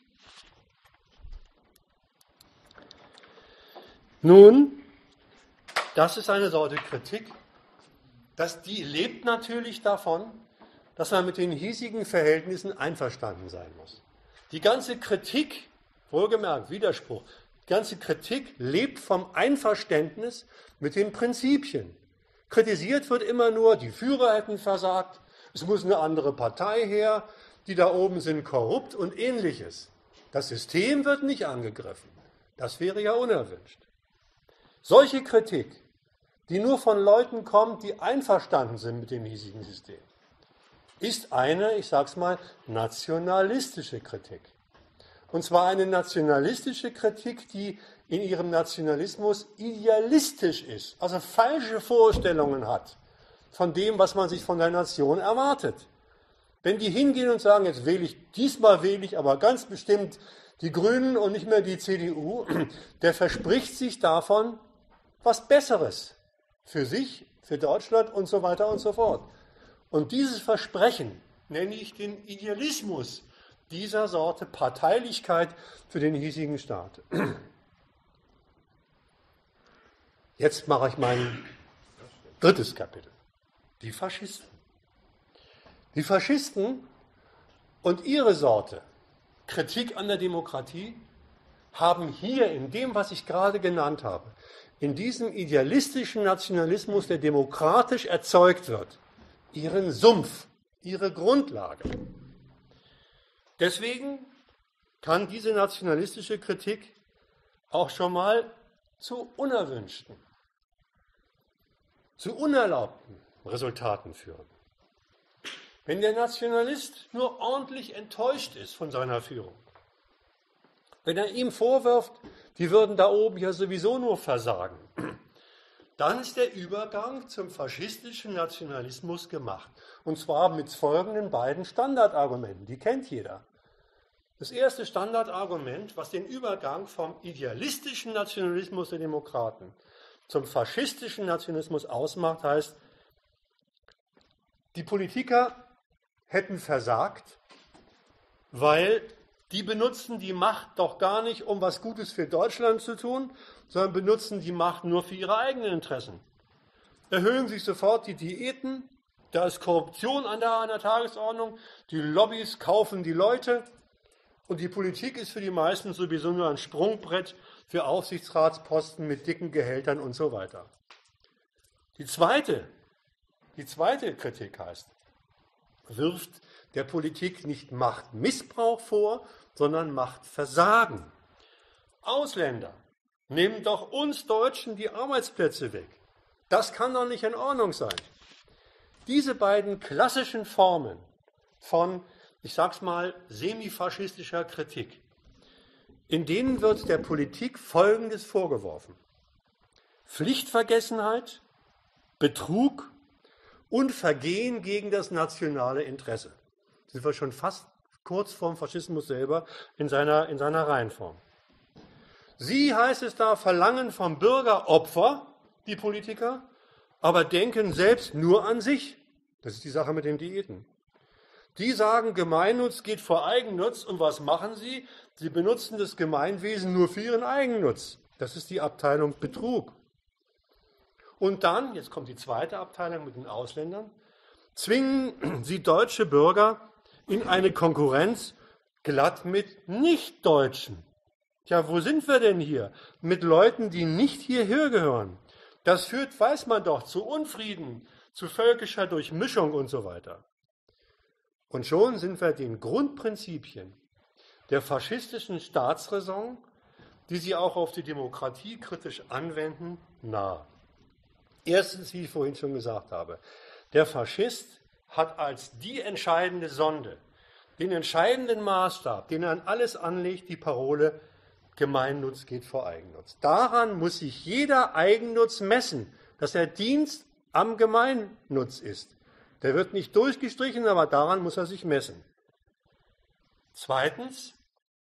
Nun, das ist eine Sorte Kritik, dass die lebt natürlich davon, dass man mit den hiesigen Verhältnissen einverstanden sein muss. Die ganze Kritik, wohlgemerkt, Widerspruch, die ganze Kritik lebt vom Einverständnis mit den Prinzipien. Kritisiert wird immer nur, die Führer hätten versagt, es muss eine andere Partei her, die da oben sind korrupt und Ähnliches. Das System wird nicht angegriffen. Das wäre ja unerwünscht. Solche Kritik, die nur von Leuten kommt, die einverstanden sind mit dem hiesigen System, ist eine, ich sage es mal, nationalistische Kritik. Und zwar eine nationalistische Kritik, die in ihrem Nationalismus idealistisch ist, also falsche Vorstellungen hat von dem, was man sich von der Nation erwartet. Wenn die hingehen und sagen, jetzt wähle ich, diesmal wähle ich aber ganz bestimmt die Grünen und nicht mehr die C D U, der verspricht sich davon was Besseres für sich, für Deutschland und so weiter und so fort. Und dieses Versprechen nenne ich den Idealismus dieser Sorte Parteilichkeit für den hiesigen Staat. Jetzt mache ich mein drittes Kapitel. Die Faschisten. Die Faschisten und ihre Sorte, Kritik an der Demokratie, haben hier in dem, was ich gerade genannt habe, in diesem idealistischen Nationalismus, der demokratisch erzeugt wird, ihren Sumpf, ihre Grundlage. Deswegen kann diese nationalistische Kritik auch schon mal zu unerwünschten, zu unerlaubten Resultaten führen. Wenn der Nationalist nur ordentlich enttäuscht ist von seiner Führung, wenn er ihm vorwirft, die würden da oben ja sowieso nur versagen, dann ist der Übergang zum faschistischen Nationalismus gemacht. Und zwar mit folgenden beiden Standardargumenten, die kennt jeder. Das erste Standardargument, was den Übergang vom idealistischen Nationalismus der Demokraten zum faschistischen Nationalismus ausmacht, heißt, die Politiker hätten versagt, weil die benutzen die Macht doch gar nicht, um was Gutes für Deutschland zu tun, sondern benutzen die Macht nur für ihre eigenen Interessen. Erhöhen sich sofort die Diäten, da ist Korruption an der, an der Tagesordnung, die Lobbys kaufen die Leute und die Politik ist für die meisten sowieso nur ein Sprungbrett für Aufsichtsratsposten mit dicken Gehältern und so weiter. Die zweite, die zweite Kritik heißt, wirft der Politik nicht Machtmissbrauch vor, sondern Machtversagen. Ausländer nehmen doch uns Deutschen die Arbeitsplätze weg. Das kann doch nicht in Ordnung sein. Diese beiden klassischen Formen von, ich sag's mal, semifaschistischer Kritik, in denen wird der Politik Folgendes vorgeworfen: Pflichtvergessenheit, Betrug und Vergehen gegen das nationale Interesse. Da sind wir schon fast kurz vorm Faschismus selber in seiner, in seiner Reihenform. Sie, heißt es da, verlangen vom Bürger Opfer, die Politiker, aber denken selbst nur an sich. Das ist die Sache mit den Diäten. Die sagen, Gemeinnutz geht vor Eigennutz. Und was machen sie? Sie benutzen das Gemeinwesen nur für ihren Eigennutz. Das ist die Abteilung Betrug. Und dann, jetzt kommt die zweite Abteilung mit den Ausländern, zwingen sie deutsche Bürger in eine Konkurrenz glatt mit Nichtdeutschen. Tja, wo sind wir denn hier? Mit Leuten, die nicht hierher gehören. Das führt, weiß man doch, zu Unfrieden, zu völkischer Durchmischung und so weiter. Und schon sind wir den Grundprinzipien der faschistischen Staatsräson, die sie auch auf die Demokratie kritisch anwenden, nahe. Erstens, wie ich vorhin schon gesagt habe, der Faschist hat als die entscheidende Sonde, den entscheidenden Maßstab, den er an alles anlegt, die Parole Gemeinnutz geht vor Eigennutz. Daran muss sich jeder Eigennutz messen, dass er Dienst am Gemeinnutz ist. Der wird nicht durchgestrichen, aber daran muss er sich messen. Zweitens,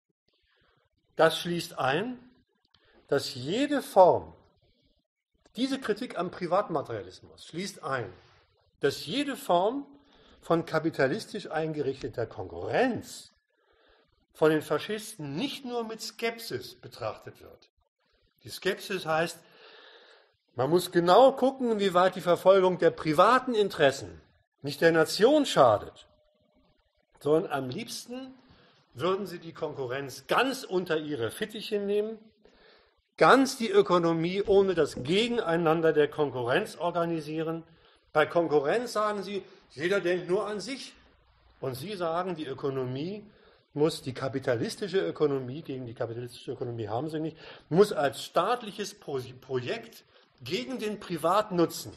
das schließt ein, dass jede Form, diese Kritik am Privatmaterialismus schließt ein, dass jede Form von kapitalistisch eingerichteter Konkurrenz von den Faschisten nicht nur mit Skepsis betrachtet wird. Die Skepsis heißt, man muss genau gucken, wie weit die Verfolgung der privaten Interessen nicht der Nation schadet, sondern am liebsten würden sie die Konkurrenz ganz unter ihre Fittiche nehmen, ganz die Ökonomie ohne das Gegeneinander der Konkurrenz organisieren. Bei Konkurrenz sagen sie, jeder denkt nur an sich. Und sie sagen, die Ökonomie muss, die kapitalistische Ökonomie, gegen die kapitalistische Ökonomie haben sie nicht, muss als staatliches Projekt gegen den Privatnutzen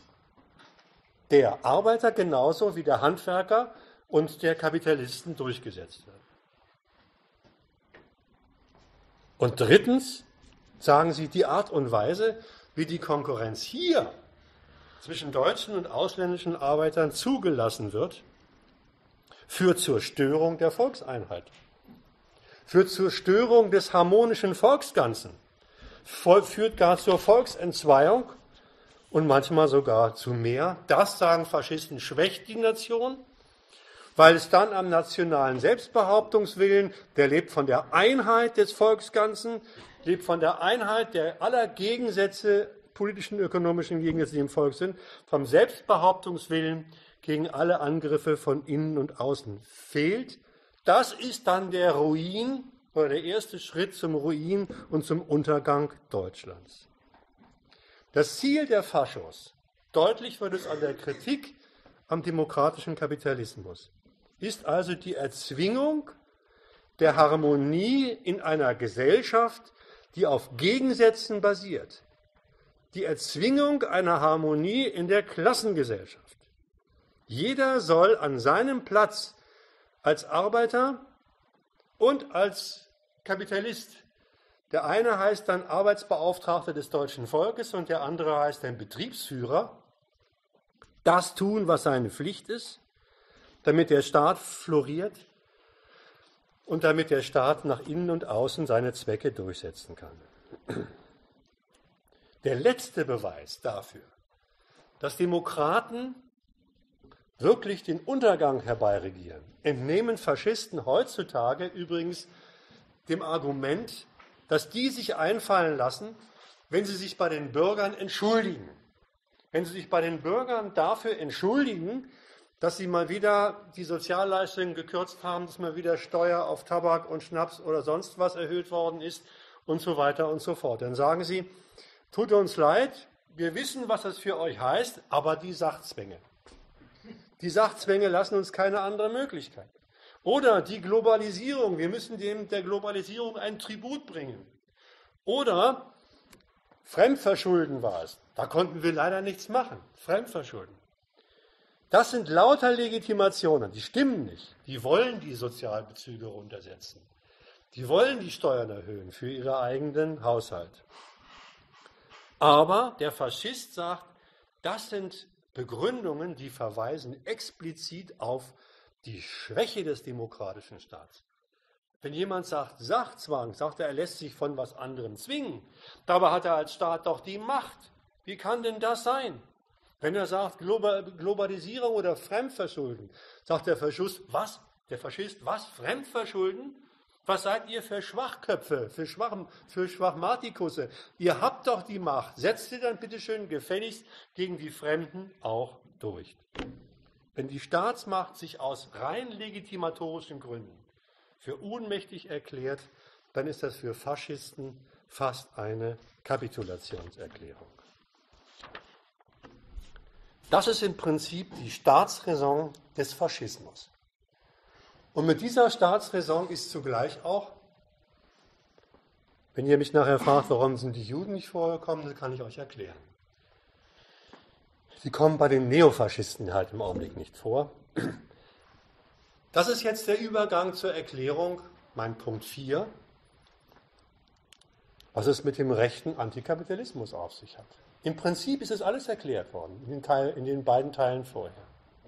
der Arbeiter genauso wie der Handwerker und der Kapitalisten durchgesetzt werden. Und drittens sagen sie, die Art und Weise, wie die Konkurrenz hier zwischen deutschen und ausländischen Arbeitern zugelassen wird, führt zur Störung der Volkseinheit, führt zur Störung des harmonischen Volksganzen, führt gar zur Volksentzweiung und manchmal sogar zu mehr. Das, sagen Faschisten, schwächt die Nation, weil es dann am nationalen Selbstbehauptungswillen, der lebt von der Einheit des Volksganzen, lebt von der Einheit der aller Gegensätze politischen, ökonomischen Gegensätze, die im Volk sind, vom Selbstbehauptungswillen gegen alle Angriffe von innen und außen fehlt. Das ist dann der Ruin oder der erste Schritt zum Ruin und zum Untergang Deutschlands. Das Ziel der Faschos, deutlich wird es an der Kritik am demokratischen Kapitalismus, ist also die Erzwingung der Harmonie in einer Gesellschaft, die auf Gegensätzen basiert. Die Erzwingung einer Harmonie in der Klassengesellschaft. Jeder soll an seinem Platz als Arbeiter und als Kapitalist, der eine heißt dann Arbeitsbeauftragter des deutschen Volkes und der andere heißt dann Betriebsführer, das tun, was seine Pflicht ist, damit der Staat floriert und damit der Staat nach innen und außen seine Zwecke durchsetzen kann. Der letzte Beweis dafür, dass Demokraten wirklich den Untergang herbeiregieren, entnehmen Faschisten heutzutage übrigens dem Argument, dass die sich einfallen lassen, wenn sie sich bei den Bürgern entschuldigen. Wenn sie sich bei den Bürgern dafür entschuldigen, dass sie mal wieder die Sozialleistungen gekürzt haben, dass mal wieder Steuer auf Tabak und Schnaps oder sonst was erhöht worden ist und so weiter und so fort. Dann sagen sie, tut uns leid, wir wissen, was das für euch heißt, aber die Sachzwänge. Die Sachzwänge lassen uns keine andere Möglichkeit. Oder die Globalisierung, wir müssen dem der Globalisierung einen Tribut bringen. Oder Fremdverschulden war es, da konnten wir leider nichts machen, Fremdverschulden. Das sind lauter Legitimationen, die stimmen nicht. Die wollen die Sozialbezüge runtersetzen. Die wollen die Steuern erhöhen für ihren eigenen Haushalt. Aber der Faschist sagt, das sind Begründungen, die verweisen explizit auf die Schwäche des demokratischen Staats. Wenn jemand sagt Sachzwang, sagt er, er lässt sich von was anderem zwingen. Dabei hat er als Staat doch die Macht. Wie kann denn das sein? Wenn er sagt Globalisierung oder Fremdverschulden, sagt der Faschist, was? Der Faschist, was? Fremdverschulden? Was seid ihr für Schwachköpfe, für, Schwach, für Schwachmatikusse? Ihr habt doch die Macht. Setzt sie dann bitte schön gefälligst gegen die Fremden auch durch. Wenn die Staatsmacht sich aus rein legitimatorischen Gründen für ohnmächtig erklärt, dann ist das für Faschisten fast eine Kapitulationserklärung. Das ist im Prinzip die Staatsräson des Faschismus. Und mit dieser Staatsräson ist zugleich auch, wenn ihr mich nachher fragt, warum sind die Juden nicht vorgekommen, das kann ich euch erklären. Sie kommen bei den Neofaschisten halt im Augenblick nicht vor. Das ist jetzt der Übergang zur Erklärung, mein Punkt vier, was es mit dem rechten Antikapitalismus auf sich hat. Im Prinzip ist es alles erklärt worden, in den, Teil, in den beiden Teilen vorher.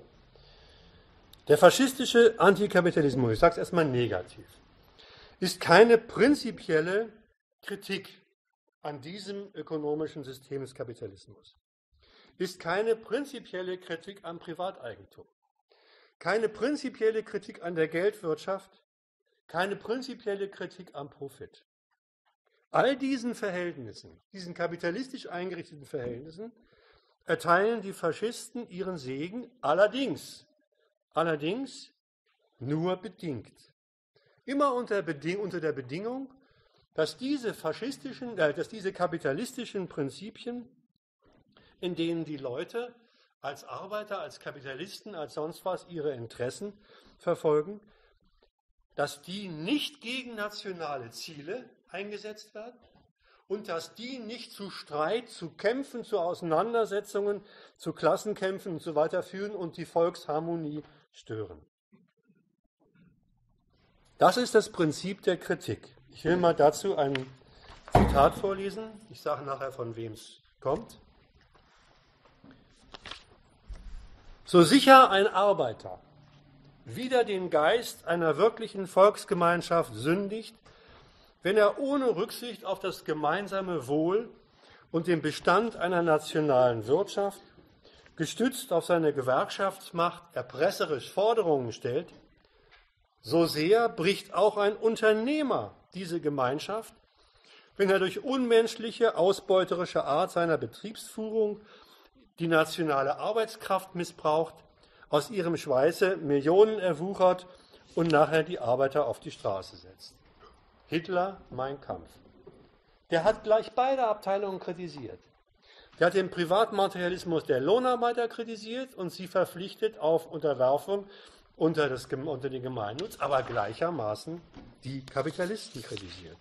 Der faschistische Antikapitalismus, ich sage es erstmal negativ, ist keine prinzipielle Kritik an diesem ökonomischen System des Kapitalismus, ist keine prinzipielle Kritik am Privateigentum, keine prinzipielle Kritik an der Geldwirtschaft, keine prinzipielle Kritik am Profit. All diesen Verhältnissen, diesen kapitalistisch eingerichteten Verhältnissen, erteilen die Faschisten ihren Segen, allerdings, allerdings nur bedingt. Immer unter, Beding- unter der Bedingung, dass diese faschistischen, äh, dass diese kapitalistischen Prinzipien, in denen die Leute als Arbeiter, als Kapitalisten, als sonst was ihre Interessen verfolgen, dass die nicht gegen nationale Ziele eingesetzt werden und dass die nicht zu Streit, zu Kämpfen, zu Auseinandersetzungen, zu Klassenkämpfen und so weiter führen und die Volksharmonie stören. Das ist das Prinzip der Kritik. Ich will mal dazu ein Zitat vorlesen. Ich sage nachher, von wem es kommt. So sicher ein Arbeiter wider den Geist einer wirklichen Volksgemeinschaft sündigt, wenn er ohne Rücksicht auf das gemeinsame Wohl und den Bestand einer nationalen Wirtschaft, gestützt auf seine Gewerkschaftsmacht, erpresserisch Forderungen stellt, so sehr bricht auch ein Unternehmer diese Gemeinschaft, wenn er durch unmenschliche, ausbeuterische Art seiner Betriebsführung die nationale Arbeitskraft missbraucht, aus ihrem Schweiße Millionen erwuchert und nachher die Arbeiter auf die Straße setzt. Hitler, Mein Kampf. Der hat gleich beide Abteilungen kritisiert. Der hat den Privatmaterialismus der Lohnarbeiter kritisiert und sie verpflichtet auf Unterwerfung unter, das, unter den Gemeinnutz, aber gleichermaßen die Kapitalisten kritisiert.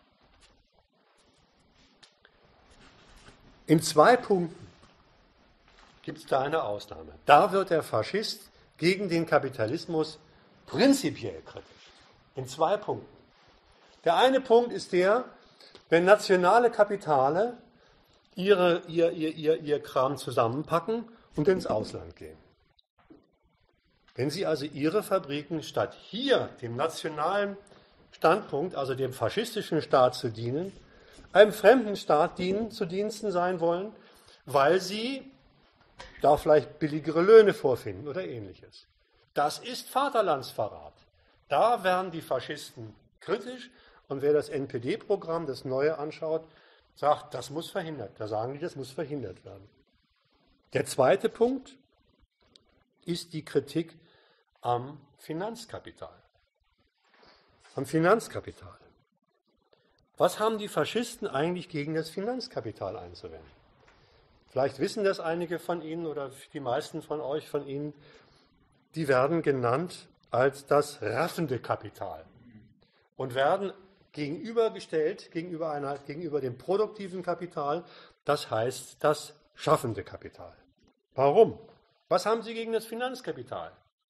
In zwei Punkten gibt es da eine Ausnahme. Da wird der Faschist gegen den Kapitalismus prinzipiell kritisch. In zwei Punkten. Der eine Punkt ist der, wenn nationale Kapitale ihre, ihr, ihr, ihr, ihr Kram zusammenpacken und ins Ausland gehen. Wenn sie also ihre Fabriken statt hier dem nationalen Standpunkt, also dem faschistischen Staat zu dienen, einem fremden Staat dienen, zu Diensten sein wollen, weil sie da vielleicht billigere Löhne vorfinden oder Ähnliches. Das ist Vaterlandsverrat. Da werden die Faschisten kritisch und wer das N P D-Programm, das Neue, anschaut, sagt, das muss verhindert. Da sagen die, das muss verhindert werden. Der zweite Punkt ist die Kritik am Finanzkapital. Am Finanzkapital. Was haben die Faschisten eigentlich gegen das Finanzkapital einzuwenden? Vielleicht wissen das einige von Ihnen oder die meisten von euch von Ihnen. Die werden genannt als das raffende Kapital und werden gegenübergestellt gegenüber, einer, gegenüber dem produktiven Kapital, das heißt das schaffende Kapital. Warum? Was haben Sie gegen das Finanzkapital?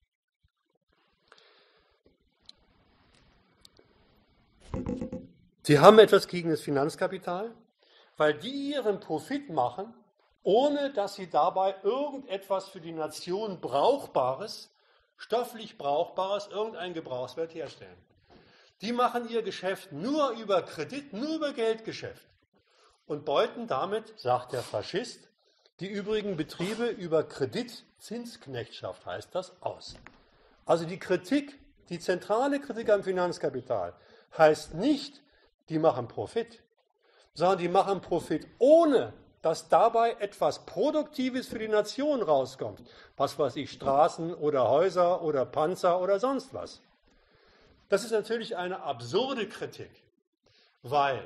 Sie haben etwas gegen das Finanzkapital, weil die ihren Profit machen, ohne dass sie dabei irgendetwas für die Nation Brauchbares, stofflich Brauchbares, irgendein Gebrauchswert herstellen. Die machen ihr Geschäft nur über Kredit, nur über Geldgeschäft und beuten damit, sagt der Faschist, die übrigen Betriebe über Kreditzinsknechtschaft, heißt das, aus. Also die Kritik, die zentrale Kritik am Finanzkapital heißt nicht, die machen Profit, sondern die machen Profit, ohne dass dabei etwas Produktives für die Nation rauskommt. Was weiß ich, Straßen oder Häuser oder Panzer oder sonst was. Das ist natürlich eine absurde Kritik, weil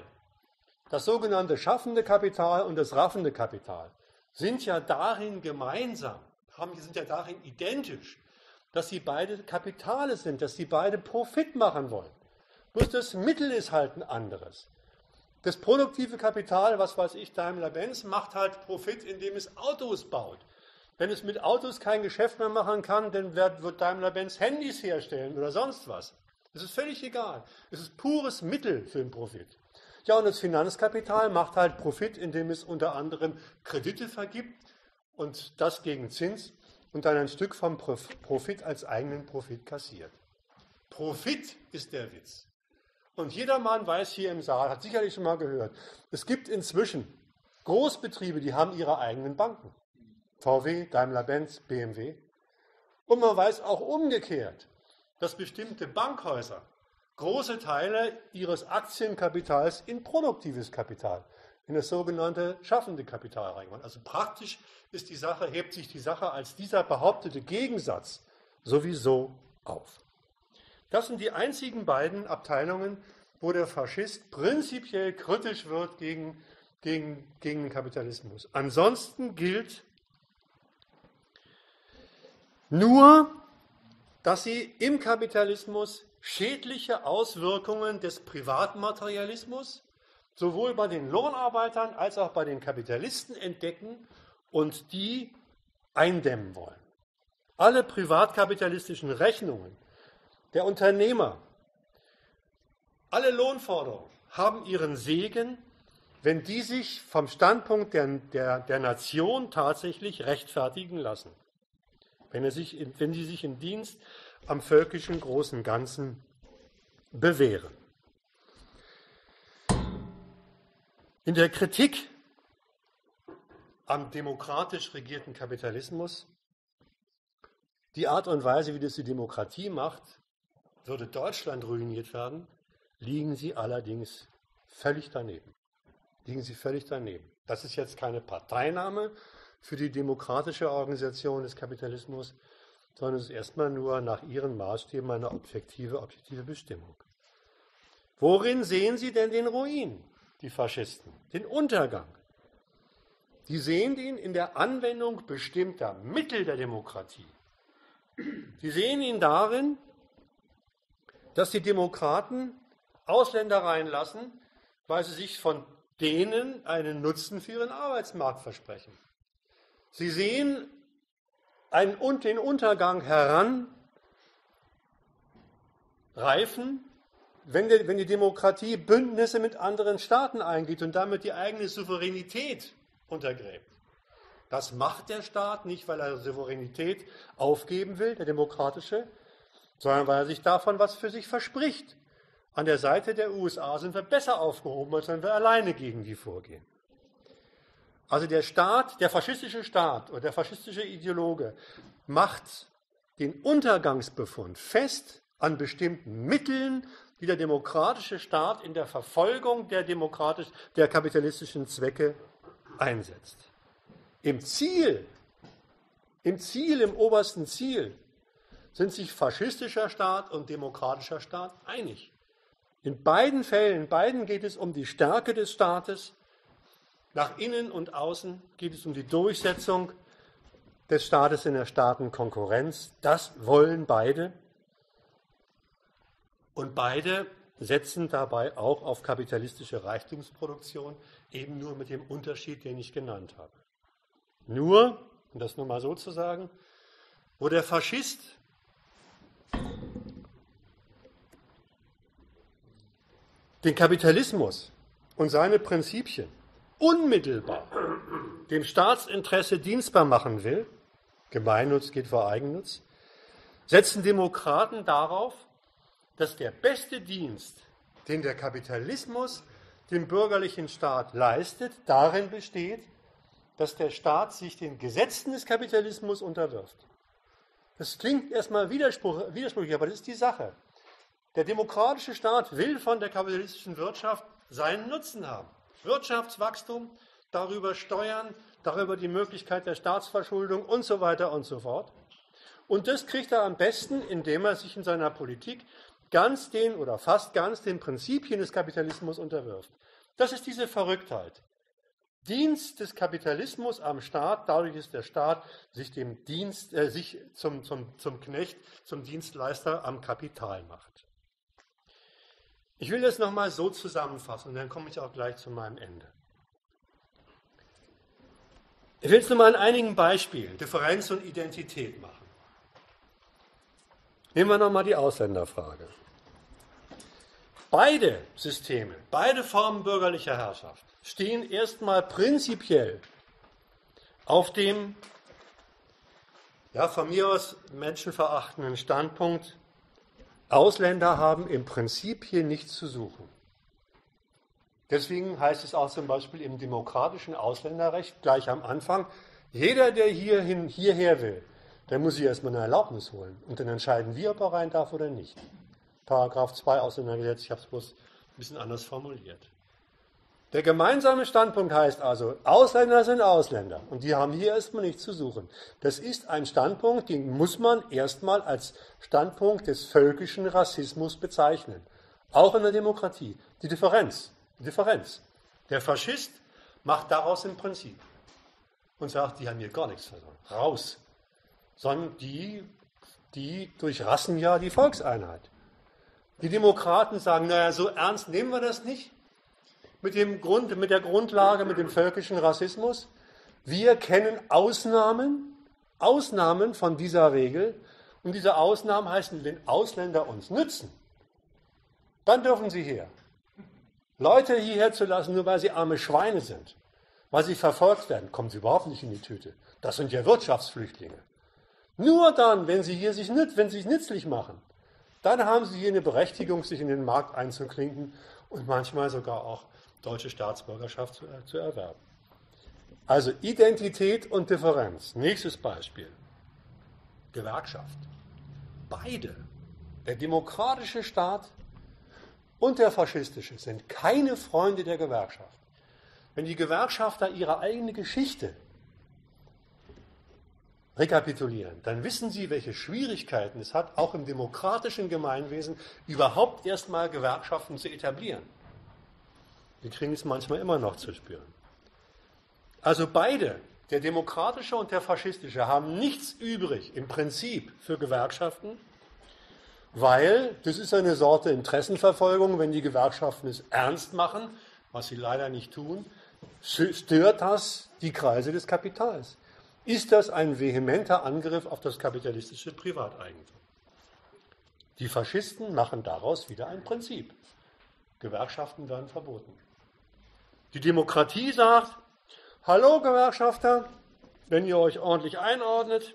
das sogenannte schaffende Kapital und das raffende Kapital sind ja darin gemeinsam, haben, sind ja darin identisch, dass sie beide Kapitale sind, dass sie beide Profit machen wollen. Bloß das Mittel ist halt ein anderes. Das produktive Kapital, was weiß ich, Daimler-Benz, macht halt Profit, indem es Autos baut. Wenn es mit Autos kein Geschäft mehr machen kann, dann wird Daimler-Benz Handys herstellen oder sonst was. Das ist völlig egal. Es ist pures Mittel für den Profit. Ja, und das Finanzkapital macht halt Profit, indem es unter anderem Kredite vergibt und das gegen Zins und dann ein Stück vom Profit als eigenen Profit kassiert. Profit ist der Witz. Und jedermann weiß hier im Saal, hat sicherlich schon mal gehört, es gibt inzwischen Großbetriebe, die haben ihre eigenen Banken. V W, Daimler-Benz, B M W. Und man weiß auch umgekehrt, dass bestimmte Bankhäuser große Teile ihres Aktienkapitals in produktives Kapital, in das sogenannte schaffende Kapital reinmachen. Also praktisch ist die Sache, hebt sich die Sache als dieser behauptete Gegensatz sowieso auf. Das sind die einzigen beiden Abteilungen, wo der Faschist prinzipiell kritisch wird gegen, gegen, gegen den Kapitalismus. Ansonsten gilt nur, dass sie im Kapitalismus schädliche Auswirkungen des Privatmaterialismus sowohl bei den Lohnarbeitern als auch bei den Kapitalisten entdecken und die eindämmen wollen. Alle privatkapitalistischen Rechnungen der Unternehmer, alle Lohnforderungen haben ihren Segen, wenn die sich vom Standpunkt der, der, der Nation tatsächlich rechtfertigen lassen. Wenn, er sich, wenn sie sich im Dienst am völkischen großen Ganzen bewähren. In der Kritik am demokratisch regierten Kapitalismus, die Art und Weise, wie das die Demokratie macht, würde Deutschland ruiniert werden, liegen sie allerdings völlig daneben. Liegen Sie völlig daneben. Das ist jetzt keine Parteinahme für die demokratische Organisation des Kapitalismus, sondern es ist erstmal nur nach Ihren Maßstäben eine objektive, objektive Bestimmung. Worin sehen Sie denn den Ruin, die Faschisten, den Untergang? Die sehen ihn in der Anwendung bestimmter Mittel der Demokratie. Sie sehen ihn darin, dass die Demokraten Ausländer reinlassen, weil sie sich von denen einen Nutzen für ihren Arbeitsmarkt versprechen. Sie sehen einen, den Untergang heranreifen, wenn die, wenn die Demokratie Bündnisse mit anderen Staaten eingeht und damit die eigene Souveränität untergräbt. Das macht der Staat nicht, weil er Souveränität aufgeben will, der demokratische, sondern weil er sich davon was für sich verspricht. An der Seite der U S A sind wir besser aufgehoben, als wenn wir alleine gegen die vorgehen. Also der Staat, der faschistische Staat oder der faschistische Ideologe macht den Untergangsbefund fest an bestimmten Mitteln, die der demokratische Staat in der Verfolgung der, demokratisch, der kapitalistischen Zwecke einsetzt. Im Ziel, im Ziel, im obersten Ziel sind sich faschistischer Staat und demokratischer Staat einig. In beiden Fällen, in beiden geht es um die Stärke des Staates. Nach innen und außen geht es um die Durchsetzung des Staates in der Staatenkonkurrenz. Das wollen beide. Und beide setzen dabei auch auf kapitalistische Reichtumsproduktion, eben nur mit dem Unterschied, den ich genannt habe. Nur, um das nur mal so zu sagen, wo der Faschist den Kapitalismus und seine Prinzipien unmittelbar dem Staatsinteresse dienstbar machen will, Gemeinnutz geht vor Eigennutz, setzen Demokraten darauf, dass der beste Dienst, den der Kapitalismus dem bürgerlichen Staat leistet, darin besteht, dass der Staat sich den Gesetzen des Kapitalismus unterwirft. Das klingt erstmal widerspruch, widersprüchlich, aber das ist die Sache. Der demokratische Staat will von der kapitalistischen Wirtschaft seinen Nutzen haben. Wirtschaftswachstum, darüber Steuern, darüber die Möglichkeit der Staatsverschuldung und so weiter und so fort. Und das kriegt er am besten, indem er sich in seiner Politik ganz den oder fast ganz den Prinzipien des Kapitalismus unterwirft. Das ist diese Verrücktheit. Dienst des Kapitalismus am Staat, dadurch ist der Staat sich dem Dienst, äh, sich zum, zum, zum Knecht, zum Dienstleister am Kapital macht. Ich will das nochmal so zusammenfassen und dann komme ich auch gleich zu meinem Ende. Ich will es nochmal an einigen Beispielen Differenz und Identität machen. Nehmen wir nochmal die Ausländerfrage. Beide Systeme, beide Formen bürgerlicher Herrschaft stehen erstmal prinzipiell auf dem, ja, von mir aus menschenverachtenden Standpunkt, Ausländer haben im Prinzip hier nichts zu suchen. Deswegen heißt es auch zum Beispiel im demokratischen Ausländerrecht gleich am Anfang, jeder, der hierhin, hierher will, der muss sich erstmal eine Erlaubnis holen. Und dann entscheiden wir, ob er rein darf oder nicht. Paragraph zwei Ausländergesetz, ich habe es bloß ein bisschen anders formuliert. Der gemeinsame Standpunkt heißt also, Ausländer sind Ausländer und die haben hier erstmal nichts zu suchen. Das ist ein Standpunkt, den muss man erstmal als Standpunkt des völkischen Rassismus bezeichnen. Auch in der Demokratie. Die Differenz. Die Differenz. Der Faschist macht daraus ein Prinzip und sagt, die haben hier gar nichts verloren. Raus. Sondern die, die durchrassen ja die Volkseinheit. Die Demokraten sagen, naja, so ernst nehmen wir das nicht. Mit, dem Grund, mit der Grundlage, mit dem völkischen Rassismus. Wir kennen Ausnahmen, Ausnahmen von dieser Regel. Und diese Ausnahmen heißen, wenn Ausländer uns nützen, dann dürfen sie her. Leute hierher zu lassen, nur weil sie arme Schweine sind, weil sie verfolgt werden, kommen sie überhaupt nicht in die Tüte. Das sind ja Wirtschaftsflüchtlinge. Nur dann, wenn sie hier sich, wenn sie sich nützlich machen, dann haben sie hier eine Berechtigung, sich in den Markt einzuklinken und manchmal sogar auch deutsche Staatsbürgerschaft zu, äh, zu erwerben. Also Identität und Differenz. Nächstes Beispiel. Gewerkschaft. Beide, der demokratische Staat und der faschistische sind keine Freunde der Gewerkschaft. Wenn die Gewerkschafter ihre eigene Geschichte rekapitulieren, dann wissen sie, welche Schwierigkeiten es hat, auch im demokratischen Gemeinwesen überhaupt erstmal Gewerkschaften zu etablieren. Wir kriegen es manchmal immer noch zu spüren. Also beide, der demokratische und der faschistische, haben nichts übrig im Prinzip für Gewerkschaften, weil das ist eine Sorte Interessenverfolgung. Wenn die Gewerkschaften es ernst machen, was sie leider nicht tun, stört das die Kreise des Kapitals. Ist das ein vehementer Angriff auf das kapitalistische Privateigentum? Die Faschisten machen daraus wieder ein Prinzip. Gewerkschaften werden verboten. Die Demokratie sagt, hallo Gewerkschafter, wenn ihr euch ordentlich einordnet,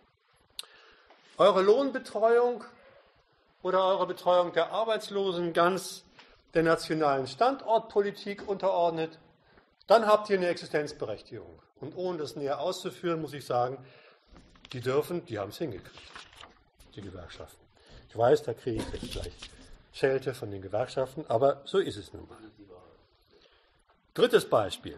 eure Lohnbetreuung oder eure Betreuung der Arbeitslosen ganz der nationalen Standortpolitik unterordnet, dann habt ihr eine Existenzberechtigung. Und ohne das näher auszuführen, muss ich sagen, die dürfen, die haben es hingekriegt, die Gewerkschaften. Ich weiß, da kriege ich jetzt gleich Schelte von den Gewerkschaften, aber so ist es nun mal. Drittes Beispiel.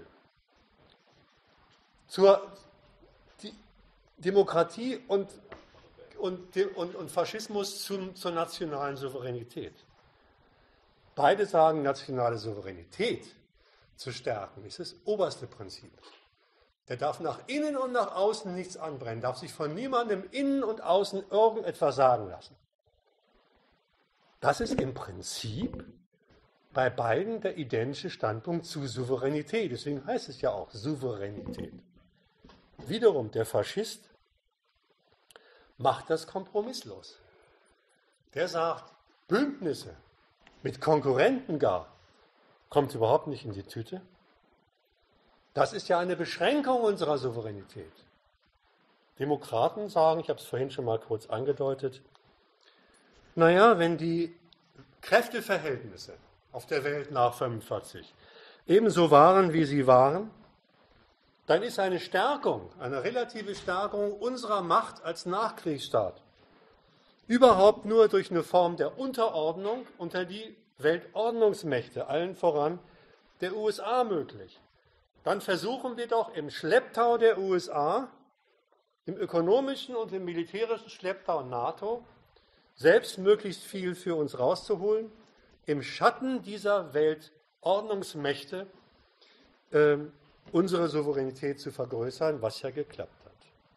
Zur die Demokratie und, und, und, und Faschismus zum, zur nationalen Souveränität. Beide sagen, nationale Souveränität zu stärken ist das oberste Prinzip. Der darf nach innen und nach außen nichts anbrennen, darf sich von niemandem innen und außen irgendetwas sagen lassen. Das ist im Prinzip bei beiden der identische Standpunkt zu Souveränität. Deswegen heißt es ja auch Souveränität. Wiederum, der Faschist macht das kompromisslos. Der sagt, Bündnisse mit Konkurrenten gar, kommt überhaupt nicht in die Tüte. Das ist ja eine Beschränkung unserer Souveränität. Demokraten sagen, ich habe es vorhin schon mal kurz angedeutet, naja, wenn die Kräfteverhältnisse auf der Welt nach fünfundvierzig ebenso waren, wie sie waren, dann ist eine Stärkung, eine relative Stärkung unserer Macht als Nachkriegsstaat überhaupt nur durch eine Form der Unterordnung unter die Weltordnungsmächte, allen voran der U S A, möglich. Dann versuchen wir doch im Schlepptau der U S A, im ökonomischen und im militärischen Schlepptau NATO, selbst möglichst viel für uns rauszuholen, im Schatten dieser Weltordnungsmächte äh, unsere Souveränität zu vergrößern, was ja geklappt hat.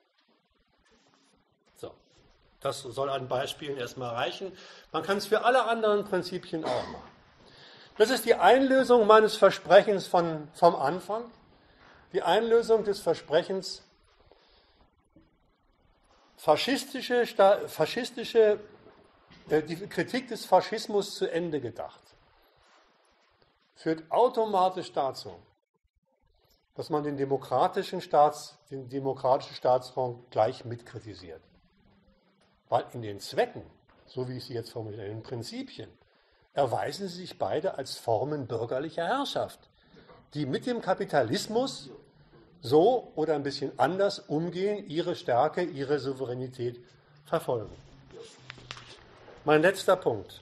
So, das soll an Beispielen erstmal reichen. Man kann es für alle anderen Prinzipien auch machen. Das ist die Einlösung meines Versprechens von, vom Anfang, die Einlösung des Versprechens, faschistische, faschistische äh, die Kritik des Faschismus zu Ende gedacht, führt automatisch dazu, dass man den demokratischen, Staats, den demokratischen Staatsraum gleich mitkritisiert. Weil in den Zwecken, so wie ich sie jetzt formuliere, in den Prinzipien, erweisen sie sich beide als Formen bürgerlicher Herrschaft, die mit dem Kapitalismus so oder ein bisschen anders umgehen, ihre Stärke, ihre Souveränität verfolgen. Mein letzter Punkt.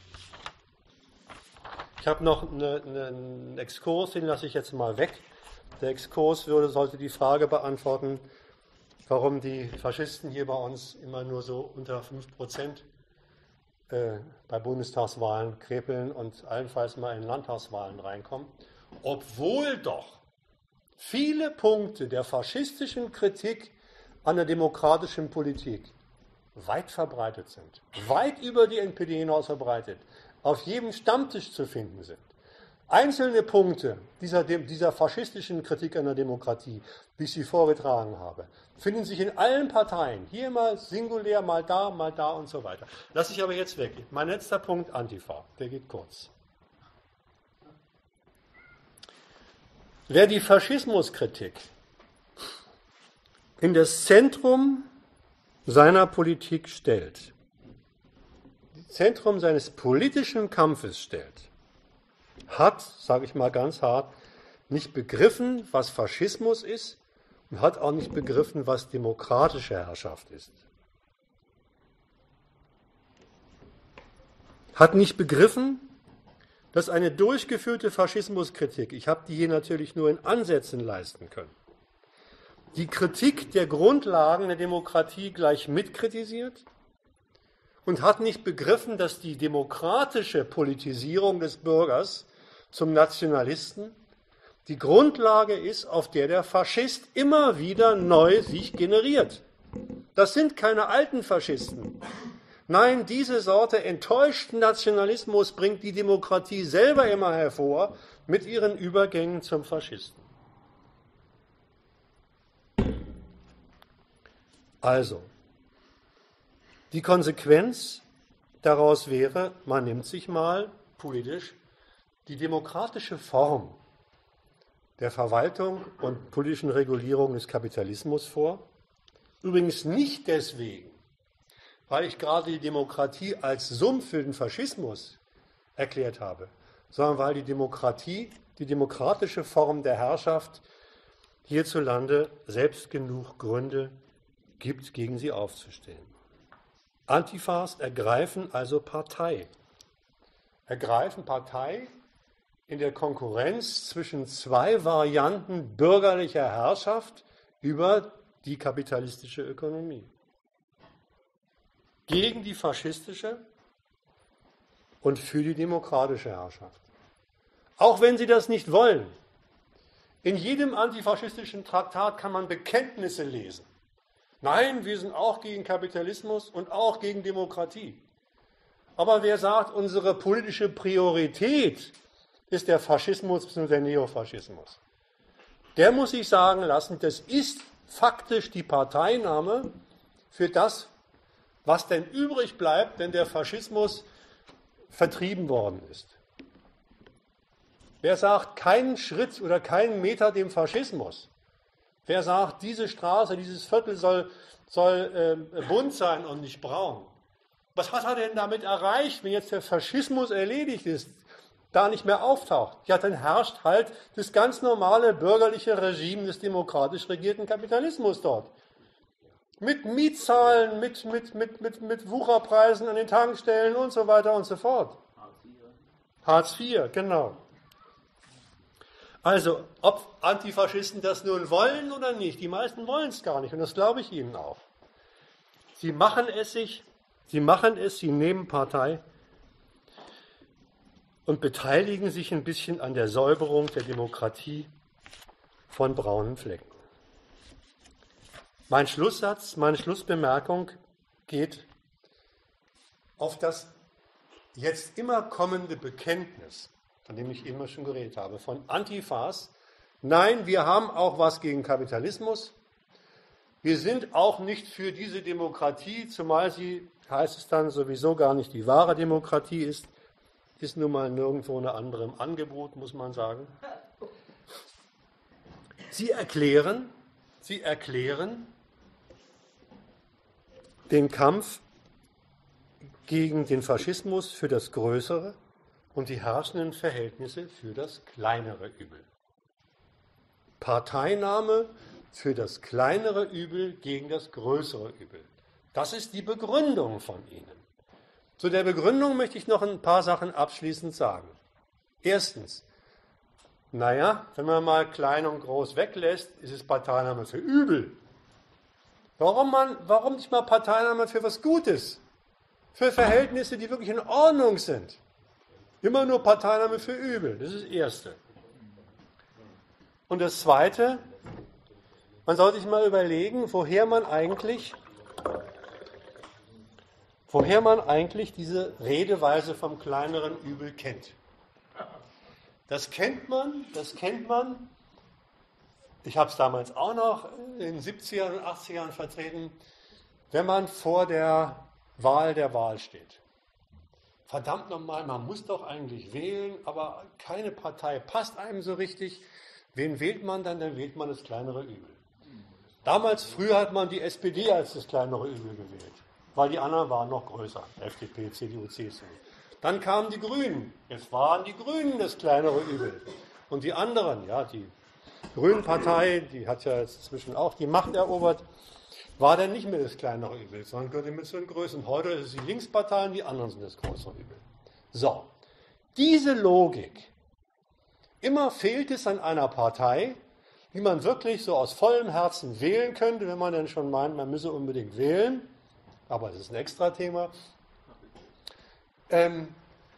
Ich habe noch eine, eine, einen Exkurs, den lasse ich jetzt mal weg. Der Exkurs würde, sollte die Frage beantworten, warum die Faschisten hier bei uns immer nur so unter fünf Prozent äh, bei Bundestagswahlen krepeln und allenfalls mal in Landtagswahlen reinkommen, obwohl doch viele Punkte der faschistischen Kritik an der demokratischen Politik weit verbreitet sind, weit über die N P D hinaus verbreitet, auf jedem Stammtisch zu finden sind. Einzelne Punkte dieser, dieser faschistischen Kritik an der Demokratie, wie ich sie vorgetragen habe, finden sich in allen Parteien. Hier mal singulär, mal da, mal da und so weiter. Lass ich aber jetzt weg. Mein letzter Punkt, Antifa. Der geht kurz. Wer die Faschismuskritik in das Zentrum seiner Politik stellt, das Zentrum seines politischen Kampfes stellt, hat, sage ich mal ganz hart, nicht begriffen, was Faschismus ist und hat auch nicht begriffen, was demokratische Herrschaft ist. Hat nicht begriffen, dass eine durchgeführte Faschismuskritik, ich habe die hier natürlich nur in Ansätzen leisten können, die Kritik der Grundlagen der Demokratie gleich mitkritisiert und hat nicht begriffen, dass die demokratische Politisierung des Bürgers zum Nationalisten die Grundlage ist, auf der der Faschist immer wieder neu sich generiert. Das sind keine alten Faschisten. Nein, diese Sorte enttäuschten Nationalismus bringt die Demokratie selber immer hervor mit ihren Übergängen zum Faschisten. Also, die Konsequenz daraus wäre, man nimmt sich mal politisch die demokratische Form der Verwaltung und politischen Regulierung des Kapitalismus vor. Übrigens nicht deswegen, weil ich gerade die Demokratie als Sumpf für den Faschismus erklärt habe, sondern weil die Demokratie, die demokratische Form der Herrschaft hierzulande selbst genug Gründe gibt, gegen sie aufzustehen. Antifas ergreifen also Partei. Ergreifen Partei in der Konkurrenz zwischen zwei Varianten bürgerlicher Herrschaft über die kapitalistische Ökonomie. Gegen die faschistische und für die demokratische Herrschaft. Auch wenn sie das nicht wollen. In jedem antifaschistischen Traktat kann man Bekenntnisse lesen. Nein, wir sind auch gegen Kapitalismus und auch gegen Demokratie. Aber wer sagt, unsere politische Priorität ist der Faschismus bzw. der Neofaschismus? Der muss sich sagen lassen, das ist faktisch die Parteinahme für das, was denn übrig bleibt, wenn der Faschismus vertrieben worden ist. Wer sagt, keinen Schritt oder keinen Meter dem Faschismus? Wer sagt, diese Straße, dieses Viertel soll, soll äh, bunt sein und nicht braun? Was hat er denn damit erreicht, wenn jetzt der Faschismus erledigt ist, da nicht mehr auftaucht? Ja, dann herrscht halt das ganz normale bürgerliche Regime des demokratisch regierten Kapitalismus dort. Mit Mietzahlen, mit, mit, mit, mit, mit Wucherpreisen an den Tankstellen und so weiter und so fort. Hartz vier, genau. Also, ob Antifaschisten das nun wollen oder nicht, die meisten wollen es gar nicht und das glaube ich ihnen auch. Sie machen es sich, sie machen es, sie nehmen Partei und beteiligen sich ein bisschen an der Säuberung der Demokratie von braunen Flecken. Mein Schlusssatz, meine Schlussbemerkung geht auf das jetzt immer kommende Bekenntnis, von dem ich eben schon geredet habe, von Antifas. Nein, wir haben auch was gegen Kapitalismus. Wir sind auch nicht für diese Demokratie, zumal sie, heißt es dann, sowieso gar nicht die wahre Demokratie ist. Ist nun mal nirgendwo eine andere im Angebot, muss man sagen. Sie erklären, sie erklären den Kampf gegen den Faschismus für das Größere und die herrschenden Verhältnisse für das kleinere Übel. Parteinahme für das kleinere Übel gegen das größere Übel. Das ist die Begründung von ihnen. Zu der Begründung möchte ich noch ein paar Sachen abschließend sagen. Erstens, naja, wenn man mal klein und groß weglässt, ist es Parteinahme für Übel. Warum, man, warum nicht mal Parteinahme für was Gutes? Für Verhältnisse, die wirklich in Ordnung sind. Immer nur Parteinahme für Übel, das ist das Erste. Und das Zweite, man sollte sich mal überlegen, woher man eigentlich, woher man eigentlich diese Redeweise vom kleineren Übel kennt. Das kennt man, das kennt man. Ich habe es damals auch noch in den siebzigern und achtzigern vertreten, wenn man vor der Wahl der Wahl steht. Verdammt nochmal, man muss doch eigentlich wählen, aber keine Partei passt einem so richtig. Wen wählt man dann? Dann wählt man das kleinere Übel. Damals, früher hat man die S P D als das kleinere Übel gewählt, weil die anderen waren noch größer, F D P, C D U, C S U. Dann kamen die Grünen. Jetzt waren die Grünen das kleinere Übel. Und die anderen, ja, die Grünen-Partei, die hat ja jetzt inzwischen auch die Macht erobert, war dann nicht mehr das kleinere Übel, sondern gehörte mit zu den Größeren. Heute ist es die Linkspartei und die anderen sind das größere Übel. So, Diese Logik, immer fehlt es an einer Partei, die man wirklich so aus vollem Herzen wählen könnte, wenn man dann schon meint, man müsse unbedingt wählen, aber das ist ein Extra-Thema. Ähm,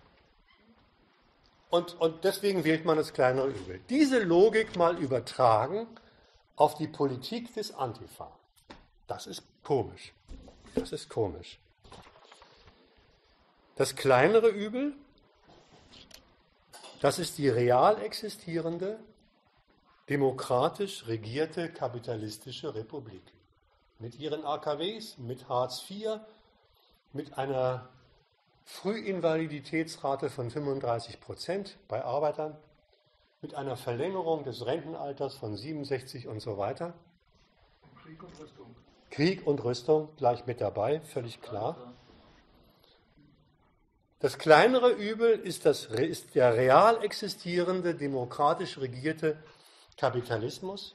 und, und deswegen wählt man das kleinere Übel. Diese Logik mal übertragen auf die Politik des Antifa. Das ist komisch. Das ist komisch. Das kleinere Übel, das ist die real existierende, demokratisch regierte kapitalistische Republik. Mit ihren A K Ws, mit Hartz vier, mit einer Frühinvaliditätsrate von fünfunddreißig Prozent bei Arbeitern, mit einer Verlängerung des Rentenalters von siebenundsechzig und so weiter. Krieg und Rüstung. Krieg und Rüstung gleich mit dabei, völlig klar. Das kleinere Übel ist, das, ist der real existierende, demokratisch regierte Kapitalismus.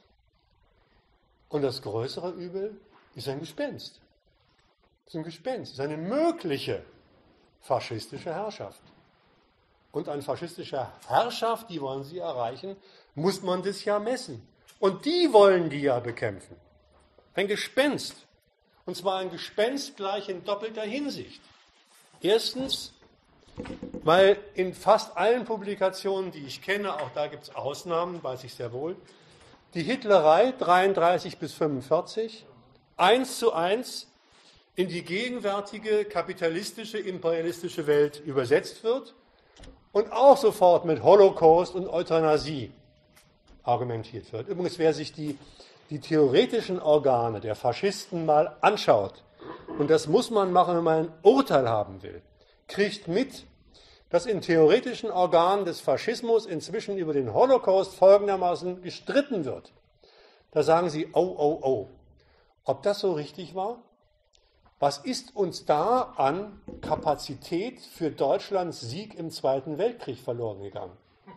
Und das größere Übel ist ein Gespenst. Das ist ein Gespenst, ist eine mögliche faschistische Herrschaft. Und an faschistischer Herrschaft, die wollen sie erreichen, muss man das ja messen. Und die wollen die ja bekämpfen. Ein Gespenst. Und zwar ein Gespenst gleich in doppelter Hinsicht. Erstens, weil in fast allen Publikationen, die ich kenne, auch da gibt es Ausnahmen, weiß ich sehr wohl, die Hitlerei dreiunddreißig bis fünfundvierzig eins zu eins in die gegenwärtige kapitalistische, imperialistische Welt übersetzt wird und auch sofort mit Holocaust und Euthanasie argumentiert wird. Übrigens, wer sich die, die theoretischen Organe der Faschisten mal anschaut, und das muss man machen, wenn man ein Urteil haben will, kriegt mit, dass in theoretischen Organen des Faschismus inzwischen über den Holocaust folgendermaßen gestritten wird. Da sagen sie, oh, oh, oh, ob das so richtig war? Was ist uns da an Kapazität für Deutschlands Sieg im Zweiten Weltkrieg verloren gegangen?